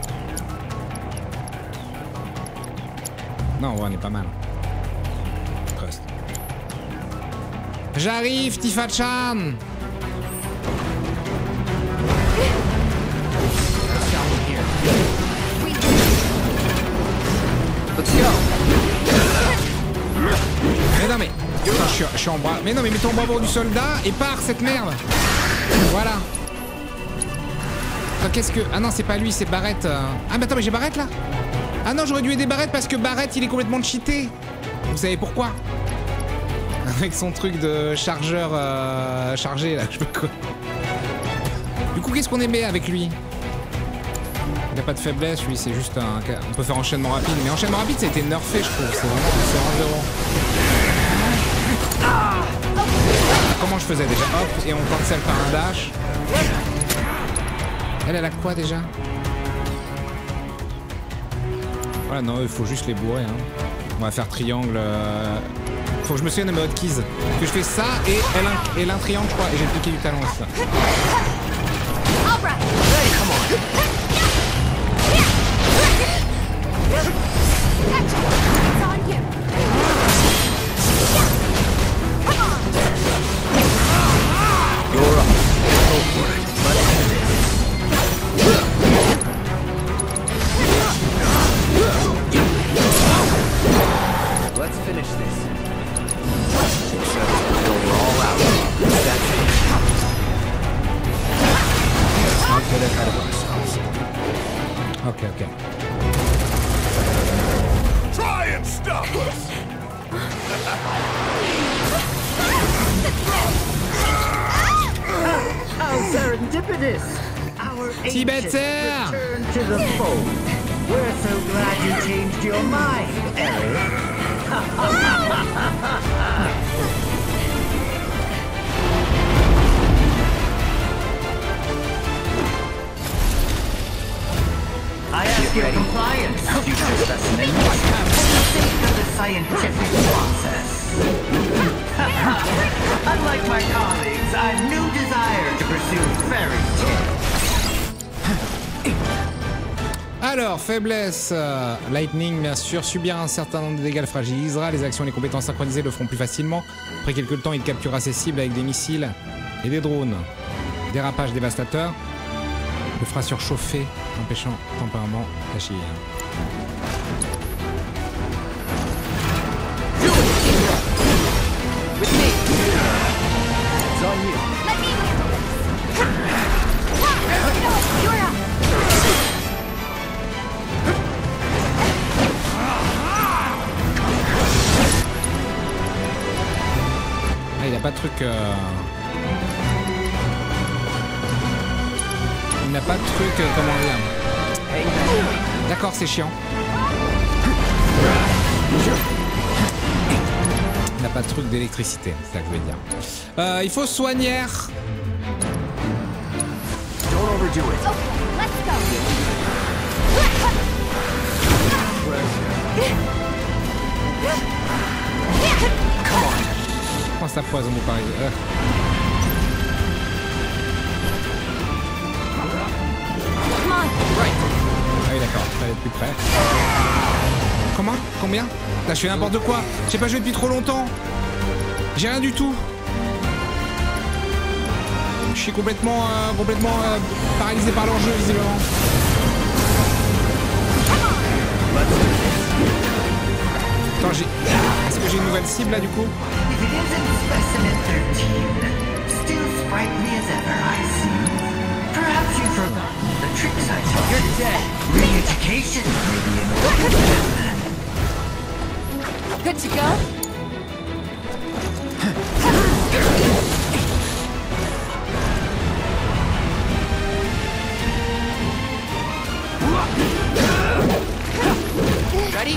Non, ouais, on est pas mal. Crust. J'arrive, Tifa-chan! Mais non mais, putain, je, suis, je suis en bras. Mais non mais mets ton bras du soldat et pars cette merde. Voilà. Attends, qu'est-ce que... Ah non c'est pas lui, c'est Barret. Ah mais attends mais j'ai Barret là. Ah non j'aurais dû aider Barret parce que Barret il est complètement cheaté. Vous savez pourquoi? Avec son truc de chargeur euh, chargé là, je sais pas quoi. Du coup qu'est-ce qu'on aimait avec lui? Il a pas de faiblesse, lui, c'est juste un... On peut faire enchaînement rapide, mais enchaînement rapide, ça a été nerfé, je trouve. C'est vraiment... C'est vraiment zéro. Comment je faisais déjà? Hop, et on cancel par un dash. Elle, elle a quoi déjà? Voilà, non, il faut juste les bourrer. Hein. On va faire triangle... Euh... Faut que je me souvienne de mes hotkeys. Que je fais ça et elle un, et l'un triangle, je crois. Et j'ai piqué du talon, ça. Ok, ok. Try and stop us! How serendipitous! Our ancients returned to the fold. We're so glad you changed your mind, Eric. I ask your compliance, future specimen, for the sake of the scientific process. Unlike my colleagues, I've no desire to pursue fairy tales. Alors, faiblesse, euh, Lightning, bien sûr, subir un certain nombre de dégâts le fragilisera, les actions et les compétences synchronisées le feront plus facilement. Après quelques temps, il capturera ses cibles avec des missiles et des drones. Dérapage dévastateur, le fera surchauffer, empêchant temporairement d'agir. Ah, il a pas de truc... Euh... Il n'a pas de truc... Euh, comment dire... D'accord, c'est chiant. Il n'a pas de truc d'électricité, c'est ça que je veux dire. Euh, il faut soigner. Don't overdo it. Okay, let's go. Come on. Prends sa poison, mon pari. Euh. Right. Ah oui, d'accord, fallait être plus près. Comment? Combien? Là, je fais n'importe quoi. J'ai pas joué depuis trop longtemps. J'ai rien du tout. Je suis complètement, euh, complètement euh, paralysé par l'enjeu, visiblement. Attends, j'ai... Est-ce que j'ai une nouvelle cible, là, du coup? If it isn't specimen thirteen, still sprightly as ever, I see. Perhaps you've forgotten the tricks I taught you. You're dead. Re-education may be in order. Good to go? Ready?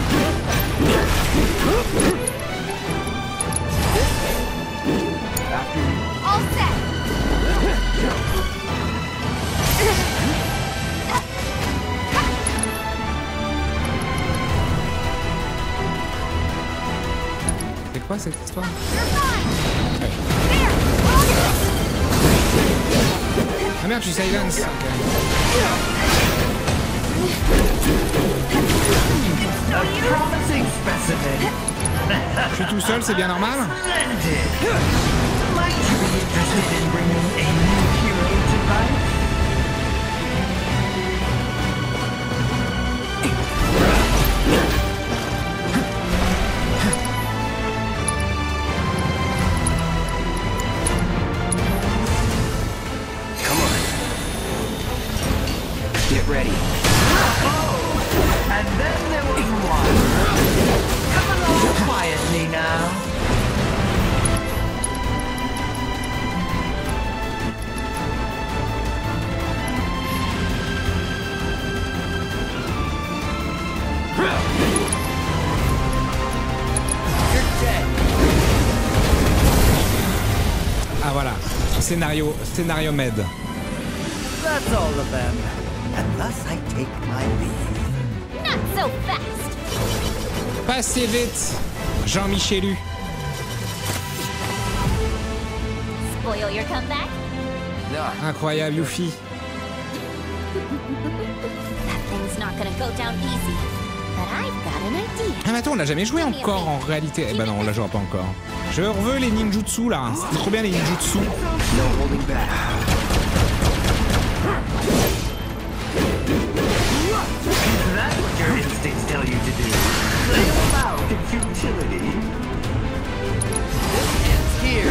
All set. C'est quoi cette histoire? Ah merde, je suis silence. Okay. Je suis tout seul, c'est bien normal. Come on. Get ready. Oh, and then there was one. Come along quietly now. Ah voilà, scénario, scénario med. That's all of them. And thus I take my leave. Not so fast. Passez vite, Jean-Michelu. Spoil your comeback? Incroyable, Yuffie. That thing's not gonna go down easy. But I've got an idea. Ah mais attends, on l'a jamais joué encore en réalité. Eh ben non, on la jouera pas encore. Je reveux les ninjutsu là. C'était trop bien les ninjutsu. No holding back. That's what your instincts tell you to do. Play them out in futility. It's here.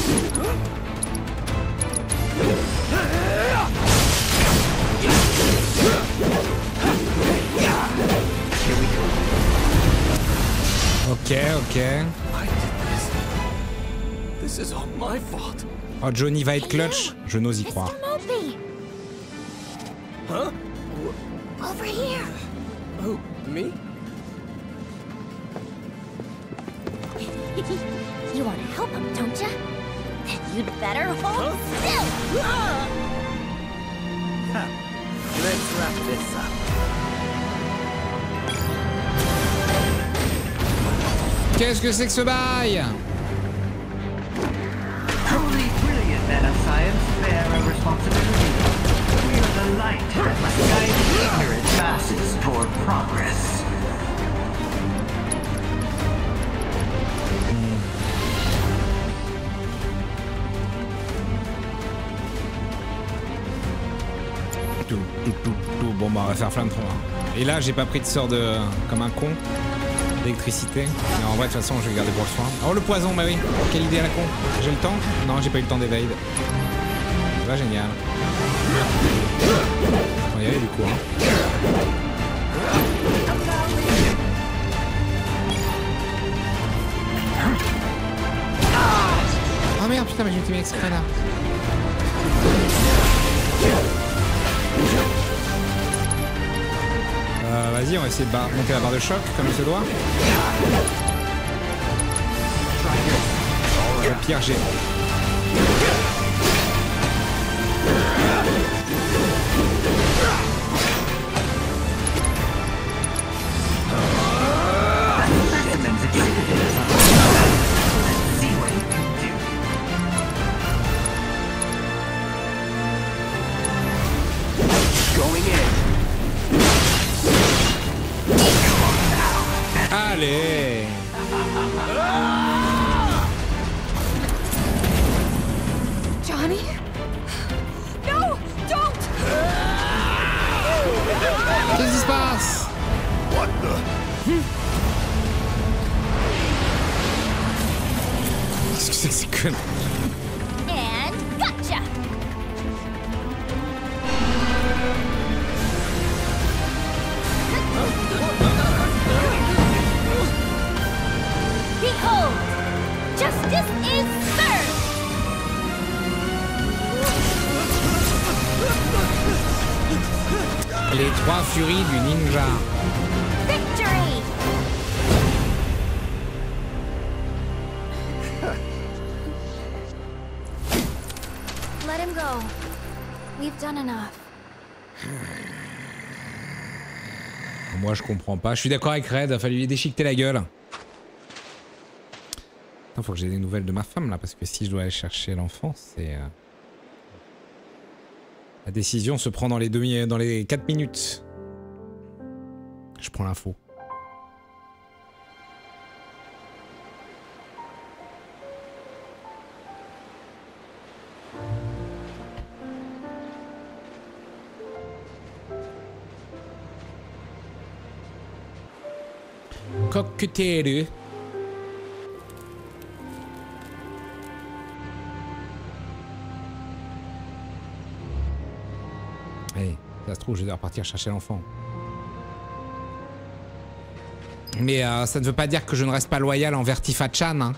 Ok, ok. This is all my fault. Oh, Johnny va être clutch. Je n'ose y croire. Huh? Over here. Who? Me? You want to help him, don't you? Then you'd better hold still. Let's wrap this up. Qu'est-ce que c'est que ce bail? Truly brilliant men of science bear a responsibility. We are the light that must guide the ignorant masses toward progress. Tout, tout, tout, tout. Bon bah on va faire flamme trop. Et là j'ai pas pris de sort de comme un con d'électricité. Mais en vrai de toute façon je vais garder pour le soin. Oh le poison, bah oui. Quelle idée à la con. J'ai le temps? Non, j'ai pas eu le temps d'évader. C'est pas génial. On va y aller du coup. Hein. Oh merde, putain, mais j'ai ultimé exprès là. Euh, Vas-y, on va essayer de monter la barre de choc comme il se doit. Au pire, j'ai. Allez. Johnny? No, don't! Qu'est-ce qui se passe? What the? Qu'est-ce que c'est que ces conneries? And gotcha! Behold! Justice is served! Les trois furies du ninja. Victory! Let him go. We've done enough. Moi je comprends pas. Je suis d'accord avec Red, il a fallu lui déchiqueter la gueule. Il faut que j'ai des nouvelles de ma femme là, parce que si je dois aller chercher l'enfant, c'est... Euh... La décision se prend dans les demi, dans les quatre minutes. Je prends l'info. Cocktail. Allez, ça se trouve, je vais devoir partir chercher l'enfant. Mais euh, ça ne veut pas dire que je ne reste pas loyal envers Tifa-chan. Hein.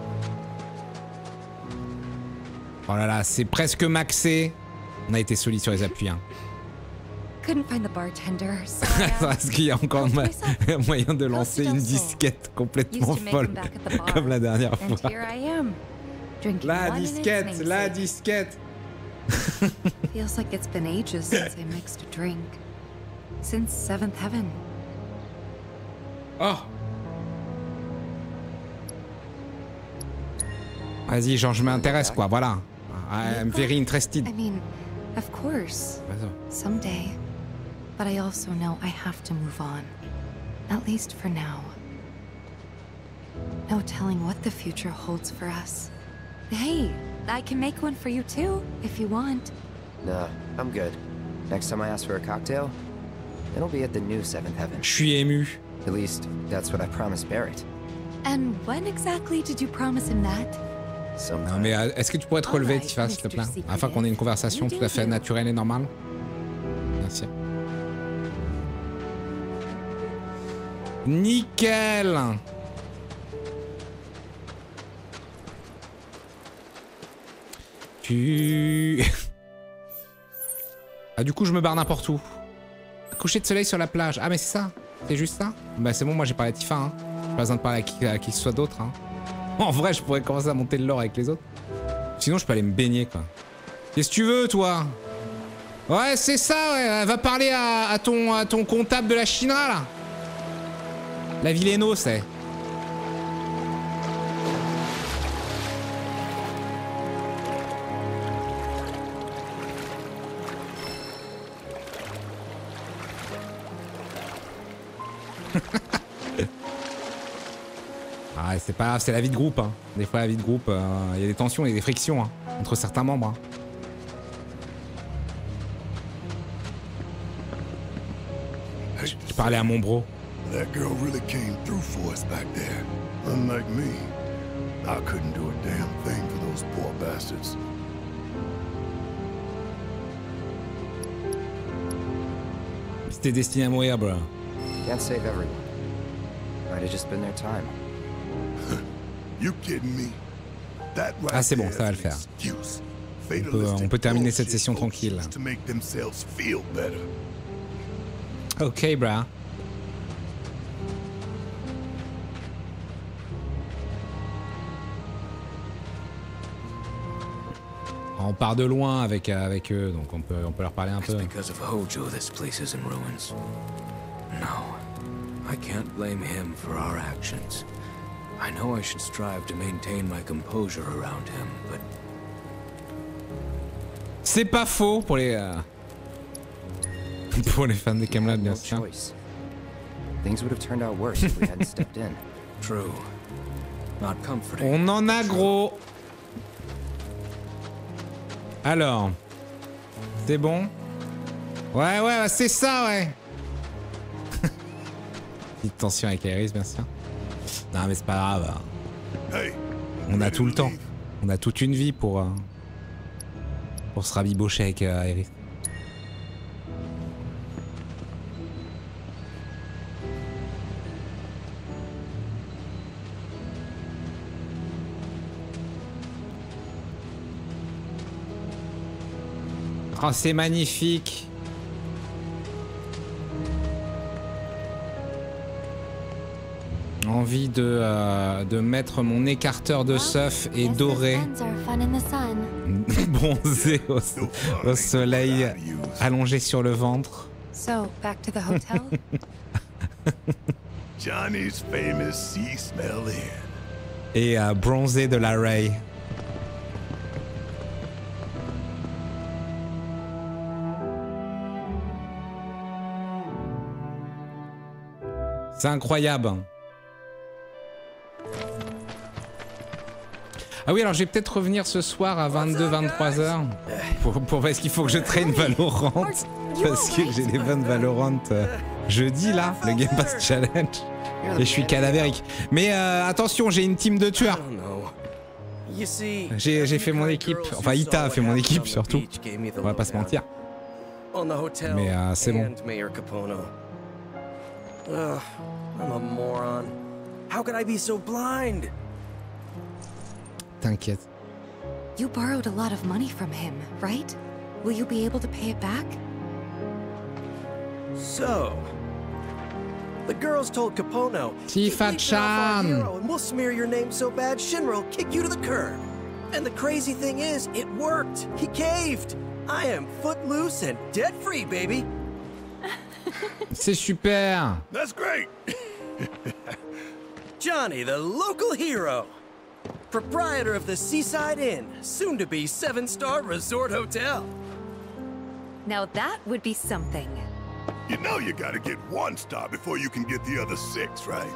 Oh là là, c'est presque maxé. On a été solide sur les appuis. Hein. Couldn't find the bartender. Est-ce qu'il y a encore moyen de lancer une disquette complètement folle comme la dernière fois? La disquette, la disquette. Feels like it's been ages since I mixed a drink. Since Seventh Heaven. Oh. Vas-y, genre je m'intéresse quoi, voilà. I'm very interested. I mean, of course. Someday. But I also know I have to move on. At least for now. No telling what the future holds for us. Hey, I can make one for you too, if you want. Nah, I'm good. Next time I ask for a cocktail, it'll be at the new Seventh Heaven. Je suis ému. At least, that's what I promised Barrett. And when exactly did you promise him that? Non mais euh, est-ce que tu pourrais te relever, Tifa, s'il te plaît, afin qu'on ait une conversation tout à fait naturelle et normale? Merci. Nickel. Tu... Ah du coup je me barre n'importe où. Coucher de soleil sur la plage. Ah mais c'est ça? C'est juste ça? Bah c'est bon, moi j'ai parlé à Tifa, hein. Pas besoin de parler à qui, à qui que ce soit d'autre, hein. En vrai je pourrais commencer à monter le lore avec les autres. Sinon je peux aller me baigner quoi. Qu'est-ce que tu veux toi? Ouais c'est ça ouais, va parler à, à, ton, à ton comptable de la Shinra là. La Viléno c'est. Ah, c'est pas grave, c'est la vie de groupe. Hein. Des fois, la vie de groupe, il euh, y a des tensions et des frictions hein, entre certains membres. Hein. Je parlais à mon bro. That girl really came through for us back there. Unlike me, I couldn't do a damn thing for those poor bastards. C'était destiné à mourir, bro. Can't save everyone. Might have just been their time. You kidding me? That right ah c'est bon, ça va le faire. On peut, on peut terminer cette session tranquille. Ok, bra. On part de loin avec avec eux, donc on peut on peut leur parler un peu. Because of Hojo, this place is in ruins. No, I can't blame him for our actions. I know I should strive to maintain my composure around him, but c'est pas faux pour les euh... pour les fans de Camelot, bien sûr. Things would have turned out worse if we hadn't stepped in. True. Not comforting. On en a gros. Alors, c'est bon? Ouais, ouais, c'est ça, ouais. Petite tension avec Aerith, bien sûr. Non, mais c'est pas grave. On a tout le temps. On a toute une vie pour, euh, pour se rabibocher avec euh, Aerith. Oh, c'est magnifique. Envie de, euh, de mettre mon écarteur de surf et doré, bronzé au, au soleil, allongé sur le ventre. So, back to the hotel. Johnny's famous sea smell in. Et euh, bronzé de la Ray. C'est incroyable. Ah oui, alors je vais peut-être revenir ce soir à vingt-deux vingt-trois heures pour, pour parce qu'il faut que je traîne Valorant parce que j'ai des bonnes Valorant euh, jeudi là, le Game Pass Challenge et je suis cadavérique. Mais euh, attention, j'ai une team de tueurs. J'ai j'ai fait mon équipe, enfin Ita a fait mon équipe surtout. On va pas se mentir. Mais euh, c'est bon. Ugh, I'm a moron. How could I be so blind? T'inquiète. You borrowed a lot of money from him, right? Will you be able to pay it back? So, the girls told Capono, Tifa-chan, and we'll smear your name so bad Shinra will kick you to the curb. And the crazy thing is, it worked. He caved. I am footloose and debt free, baby. C'est super. That's great. Johnny, the local hero. Proprietor of the Seaside Inn, soon to be seven star resort hotel. Now that would be something. You know you gotta get one star before you can get the other six, right?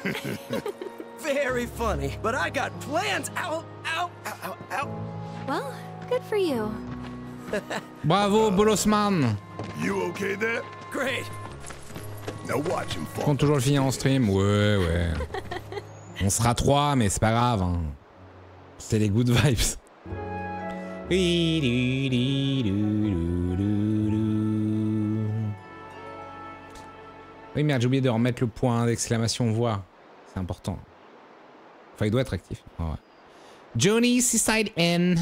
Very funny, but I got plans. Ow, ow, ow, ow, ow. Well, good for you. Bravo, Bolosman. You okay there? Great. Now watch him fall. On toujours le finir en stream, ouais, ouais. On sera trois, mais c'est pas grave. Hein. C'est les good vibes. Oui merde, j'ai oublié de remettre le point d'exclamation voix. C'est important. Enfin il doit être actif. Oh, ouais. Johnny Seaside Inn.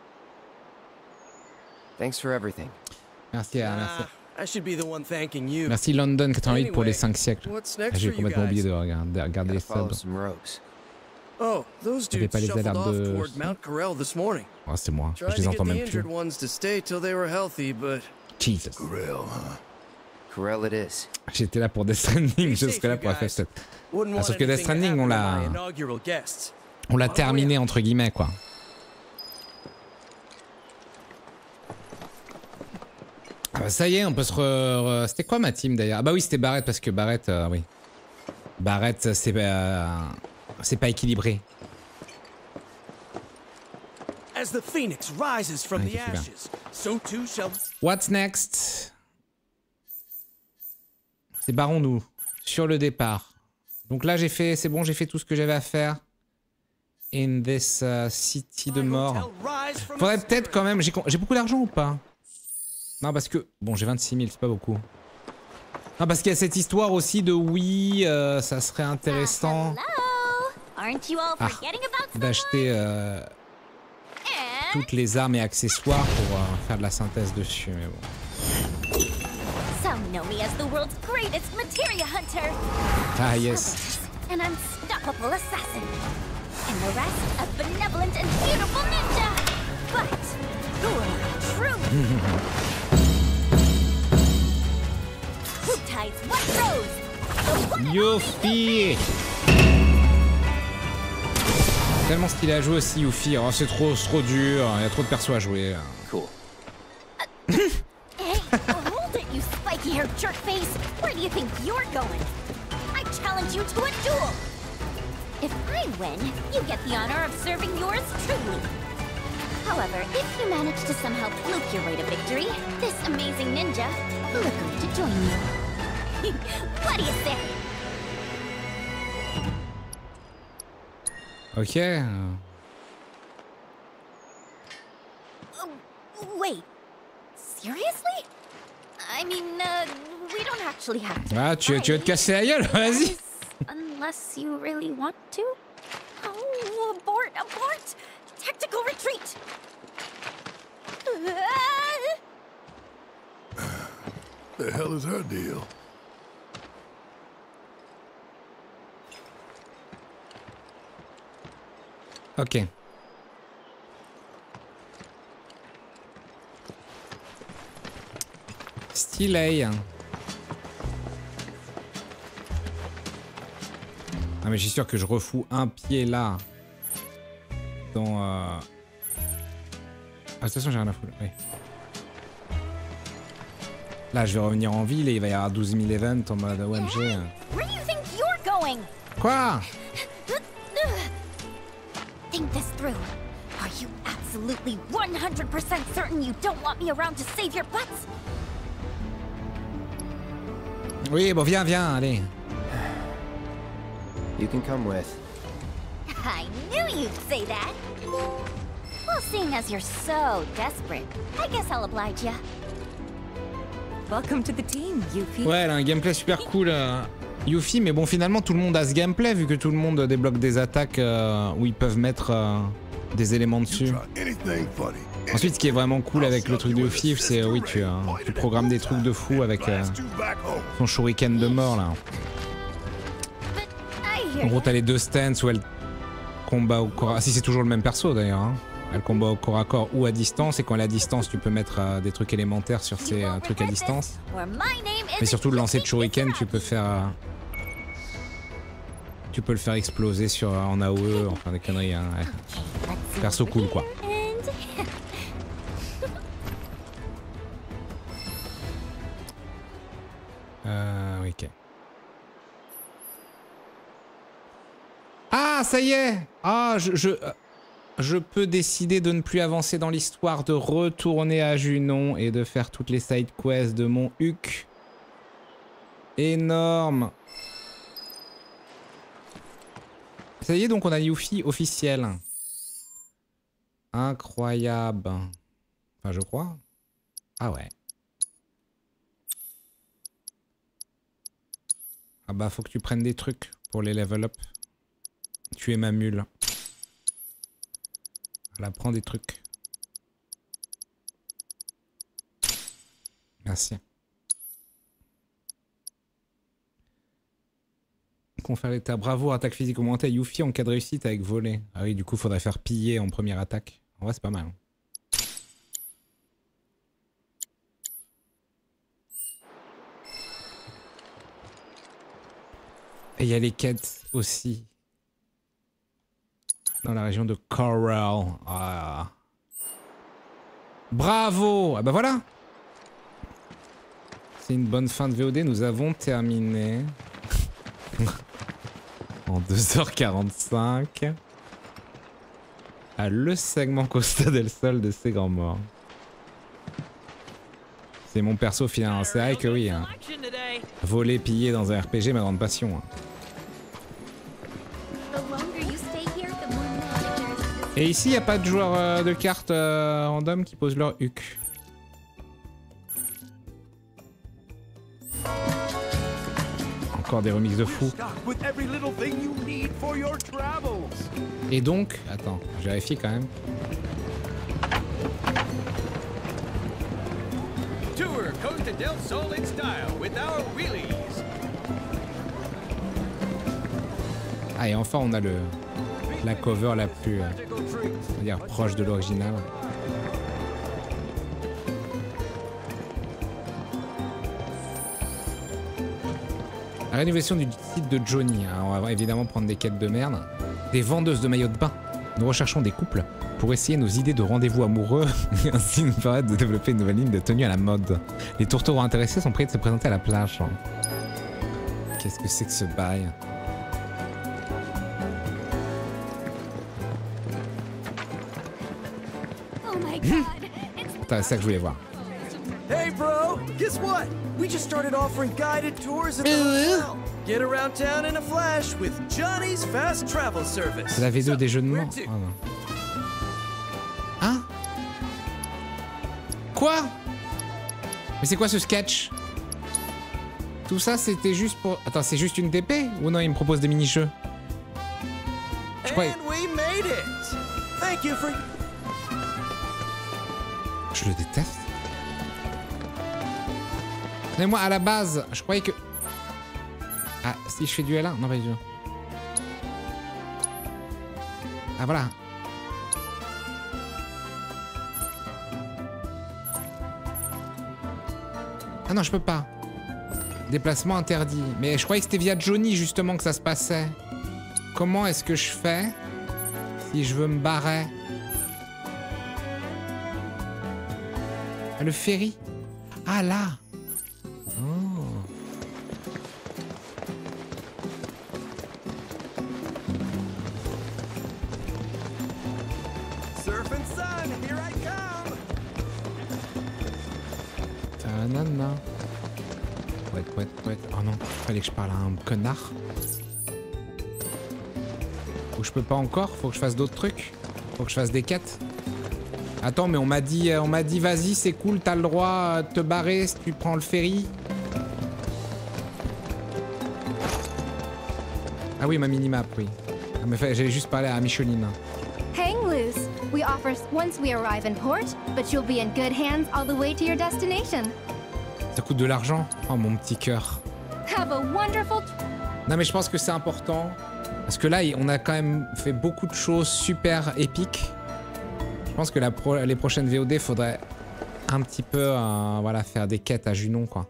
Thanks for everything. Merci à merci. I should be the one thanking you. Merci London quatre-vingt-huit pour les Anyway, cinq siècles. what's Ah, next j'ai for you complètement oublié guys? de regarder, de regarder les Follow subs. some rogues. Oh, those Il y avait dudes pas les shuffled alertes off de... toward Mount Corel this morning. Oh, c'est moi, Tried je les to get entends the même plus. injured ones to stay till they were healthy, but Jesus. Corel, huh? Corel it is. J'étais là pour Death Stranding, je serais là pour F F sept. wouldn't Ah, want sauf que Death anything to Stranding, on happen to l'a... my inaugural guests. On l'a terminé entre guillemets quoi. Ah bah ça y est, on peut se re... re- C'était quoi ma team d'ailleurs? Ah bah oui, c'était Barrett parce que Barrett, euh, oui. Barrett, c'est euh, c'est pas équilibré. As the phoenix rises from Ouais, the c'est super. ashes, so too shall. What's next? C'est Barons-nous sur le départ. Donc là j'ai fait, c'est bon, j'ai fait tout ce que j'avais à faire. In this uh, city de mort. Faudrait peut-être quand même, j'ai j'ai beaucoup d'argent ou pas? Non parce que, bon j'ai vingt-six mille, c'est pas beaucoup. Non parce qu'il y a cette histoire aussi de oui, euh, ça serait intéressant Aren't you all Ah, forgetting about d'acheter euh, toutes les armes et accessoires pour euh, faire de la synthèse dessus, mais bon. Some know me as the world's greatest materia hunter. Ah yes. An unstoppable assassin. And the rest, a benevolent and beautiful ninja. But who are true? Who ties what rose? Yuffie. Tellement stylé à jouer aussi Yuffie, oh, c'est trop, c'est trop dur, il y a trop de persos à jouer. Cool. Hey, hold it, you spiky-haired jerkface! Where do you think you're going? I challenge you to a duel! If I win, you get the honor of serving yours truly. However, if you manage to somehow fluke your way to victory, this amazing ninja will agree to join you. What do you say? Ok. Oh, wait. Seriously? I mean, uh, we don't actually have to. Ah, tu, tu vas te casser la gueule, vas-y. Unless you really want to. Oh, abort, abort! Tactical retreat! The hell is her deal? Ok. Stylé. Ah mais je suis sûr que je refous un pied là. Dans... Euh... Ah de toute façon j'ai rien à foutre. Oui. Là je vais revenir en ville et il va y avoir douze mille events en mode O M G. Where do you think you're going? Quoi? Think this through. Are you absolutely one hundred percent certain you don't want me around to save your butts? Oui bon viens viens allez. You can come with. I knew you'd say that. Well, seeing as you're so desperate, I guess I'll oblige ya. Welcome to the team, Yuffie. Ouais elle a un gameplay super cool. Euh... Yuffie, mais bon finalement tout le monde a ce gameplay vu que tout le monde débloque des attaques euh, où ils peuvent mettre euh, des éléments dessus. Ensuite ce qui est vraiment cool avec le truc de Yuffie c'est euh, oui tu, euh, tu programmes des trucs de fou avec euh, son shuriken de mort là. En gros t'as les deux stances où elle combat au corps à corps. Si c'est toujours le même perso d'ailleurs. Hein. Elle combat au corps à corps ou à distance et quand elle est à distance tu peux mettre euh, des trucs élémentaires sur ces euh, trucs à distance. Mais surtout le lancer de shuriken tu peux faire... Euh, tu peux le faire exploser sur, en A O E, enfin des conneries. Hein, ouais. Perso cool quoi. Euh, ok. Ah ça y est. Ah je... je... Je peux décider de ne plus avancer dans l'histoire, de retourner à Junon et de faire toutes les side quests de mon Huc. Énorme. Ça y est, donc on a Yuffie officiel. Incroyable. Enfin, je crois. Ah ouais. Ah bah, faut que tu prennes des trucs pour les level up. Tu es ma mule. Voilà, prends des trucs. Merci. Confère l'état. Bravo, attaque physique augmentée. Yuffie en cas de réussite avec voler. Ah oui, du coup, faudrait faire piller en première attaque. En vrai, c'est pas mal. Hein. Et il y a les quêtes aussi. Dans la région de Coral. Ah. Bravo! Ah bah voilà! C'est une bonne fin de V O D. Nous avons terminé. En deux heures quarante-cinq. Ah, le segment Costa del Sol de Ces Grands Morts. C'est mon perso final. C'est vrai que oui. Hein. Voler, piller dans un R P G, ma grande passion. Hein. Et ici, il n'y a pas de joueurs euh, de cartes euh, random qui posent leur huc. Encore des remixes de fou. Et donc, attends, je vérifie quand même. Tour Costa del Sol in style with our wheelies. Ah, et enfin, on a le la cover la plus, euh, on va dire, proche de l'original. La rénovation du site de Johnny. Alors on va évidemment prendre des quêtes de merde. Des vendeuses de maillots de bain. Nous recherchons des couples pour essayer nos idées de rendez-vous amoureux et ainsi nous permettre de développer une nouvelle ligne de tenue à la mode. Les tourtereaux intéressés sont prêts de se présenter à la plage. Qu'est-ce que c'est que ce bail? C'est ça que je voulais voir. Hey bro, guess what? We just started offering guided tours in the hotel. Get around town in a flash with Johnny's Fast Travel Service. C'est la V deux des jeux de mots. Oh non. Hein? Quoi? Mais c'est quoi ce sketch? Tout ça c'était juste pour... Attends, c'est juste une T P? Ou non, il me propose des mini-jeux? Je crois... And we made it. Thank you for... Je le déteste. Mais moi, à la base, je croyais que... Ah, si je fais du L un? Non, pas du tout. Ah, voilà. Ah non, je peux pas. Déplacement interdit. Mais je croyais que c'était via Johnny, justement, que ça se passait. Comment est-ce que je fais si je veux me barrer? Le ferry. Ah là. Oh. Surf and sun, here I come. Ta-na-na. Ouais, ouais, ouais. Oh non, fallait que je parle à un connard. Ou je peux pas encore, faut que je fasse d'autres trucs. Faut que je fasse des quêtes. Attends, mais on m'a dit, on m'a dit, vas-y, c'est cool, t'as le droit de te barrer si tu prends le ferry. Ah oui, ma minimap, oui. Ah, mais j'allais juste parler à Micheline. Hang loose. We offer once we arrive in port, but you'll be in good hands all the way to your destination. Ça coûte de l'argent? Oh, mon petit cœur. Have a wonderful... Non, mais je pense que c'est important. Parce que là, on a quand même fait beaucoup de choses super épiques. Je pense que la pro les prochaines V O D, faudrait un petit peu euh, voilà, faire des quêtes à Junon, quoi.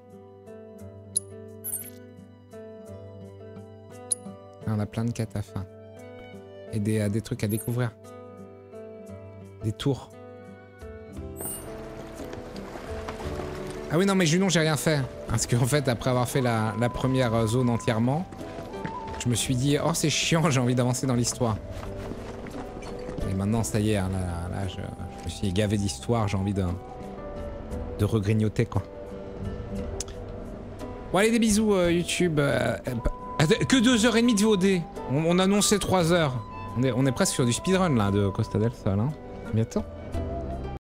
Là, on a plein de quêtes à faire. Et des, des trucs à découvrir. Des tours. Ah oui, non, mais Junon, j'ai rien fait. Parce qu'en fait, après avoir fait la, la première zone entièrement, je me suis dit, oh, c'est chiant, j'ai envie d'avancer dans l'histoire. Et maintenant, ça y est, hein, là, là je, je me suis gavé d'histoire, j'ai envie de, de regrignoter, quoi. Bon, allez, des bisous, euh, YouTube. Euh, euh, que deux heures et demie de V O D. On, on annonçait trois heures. On est, on est presque sur du speedrun, là, de Costa del Sol, hein. Bientôt.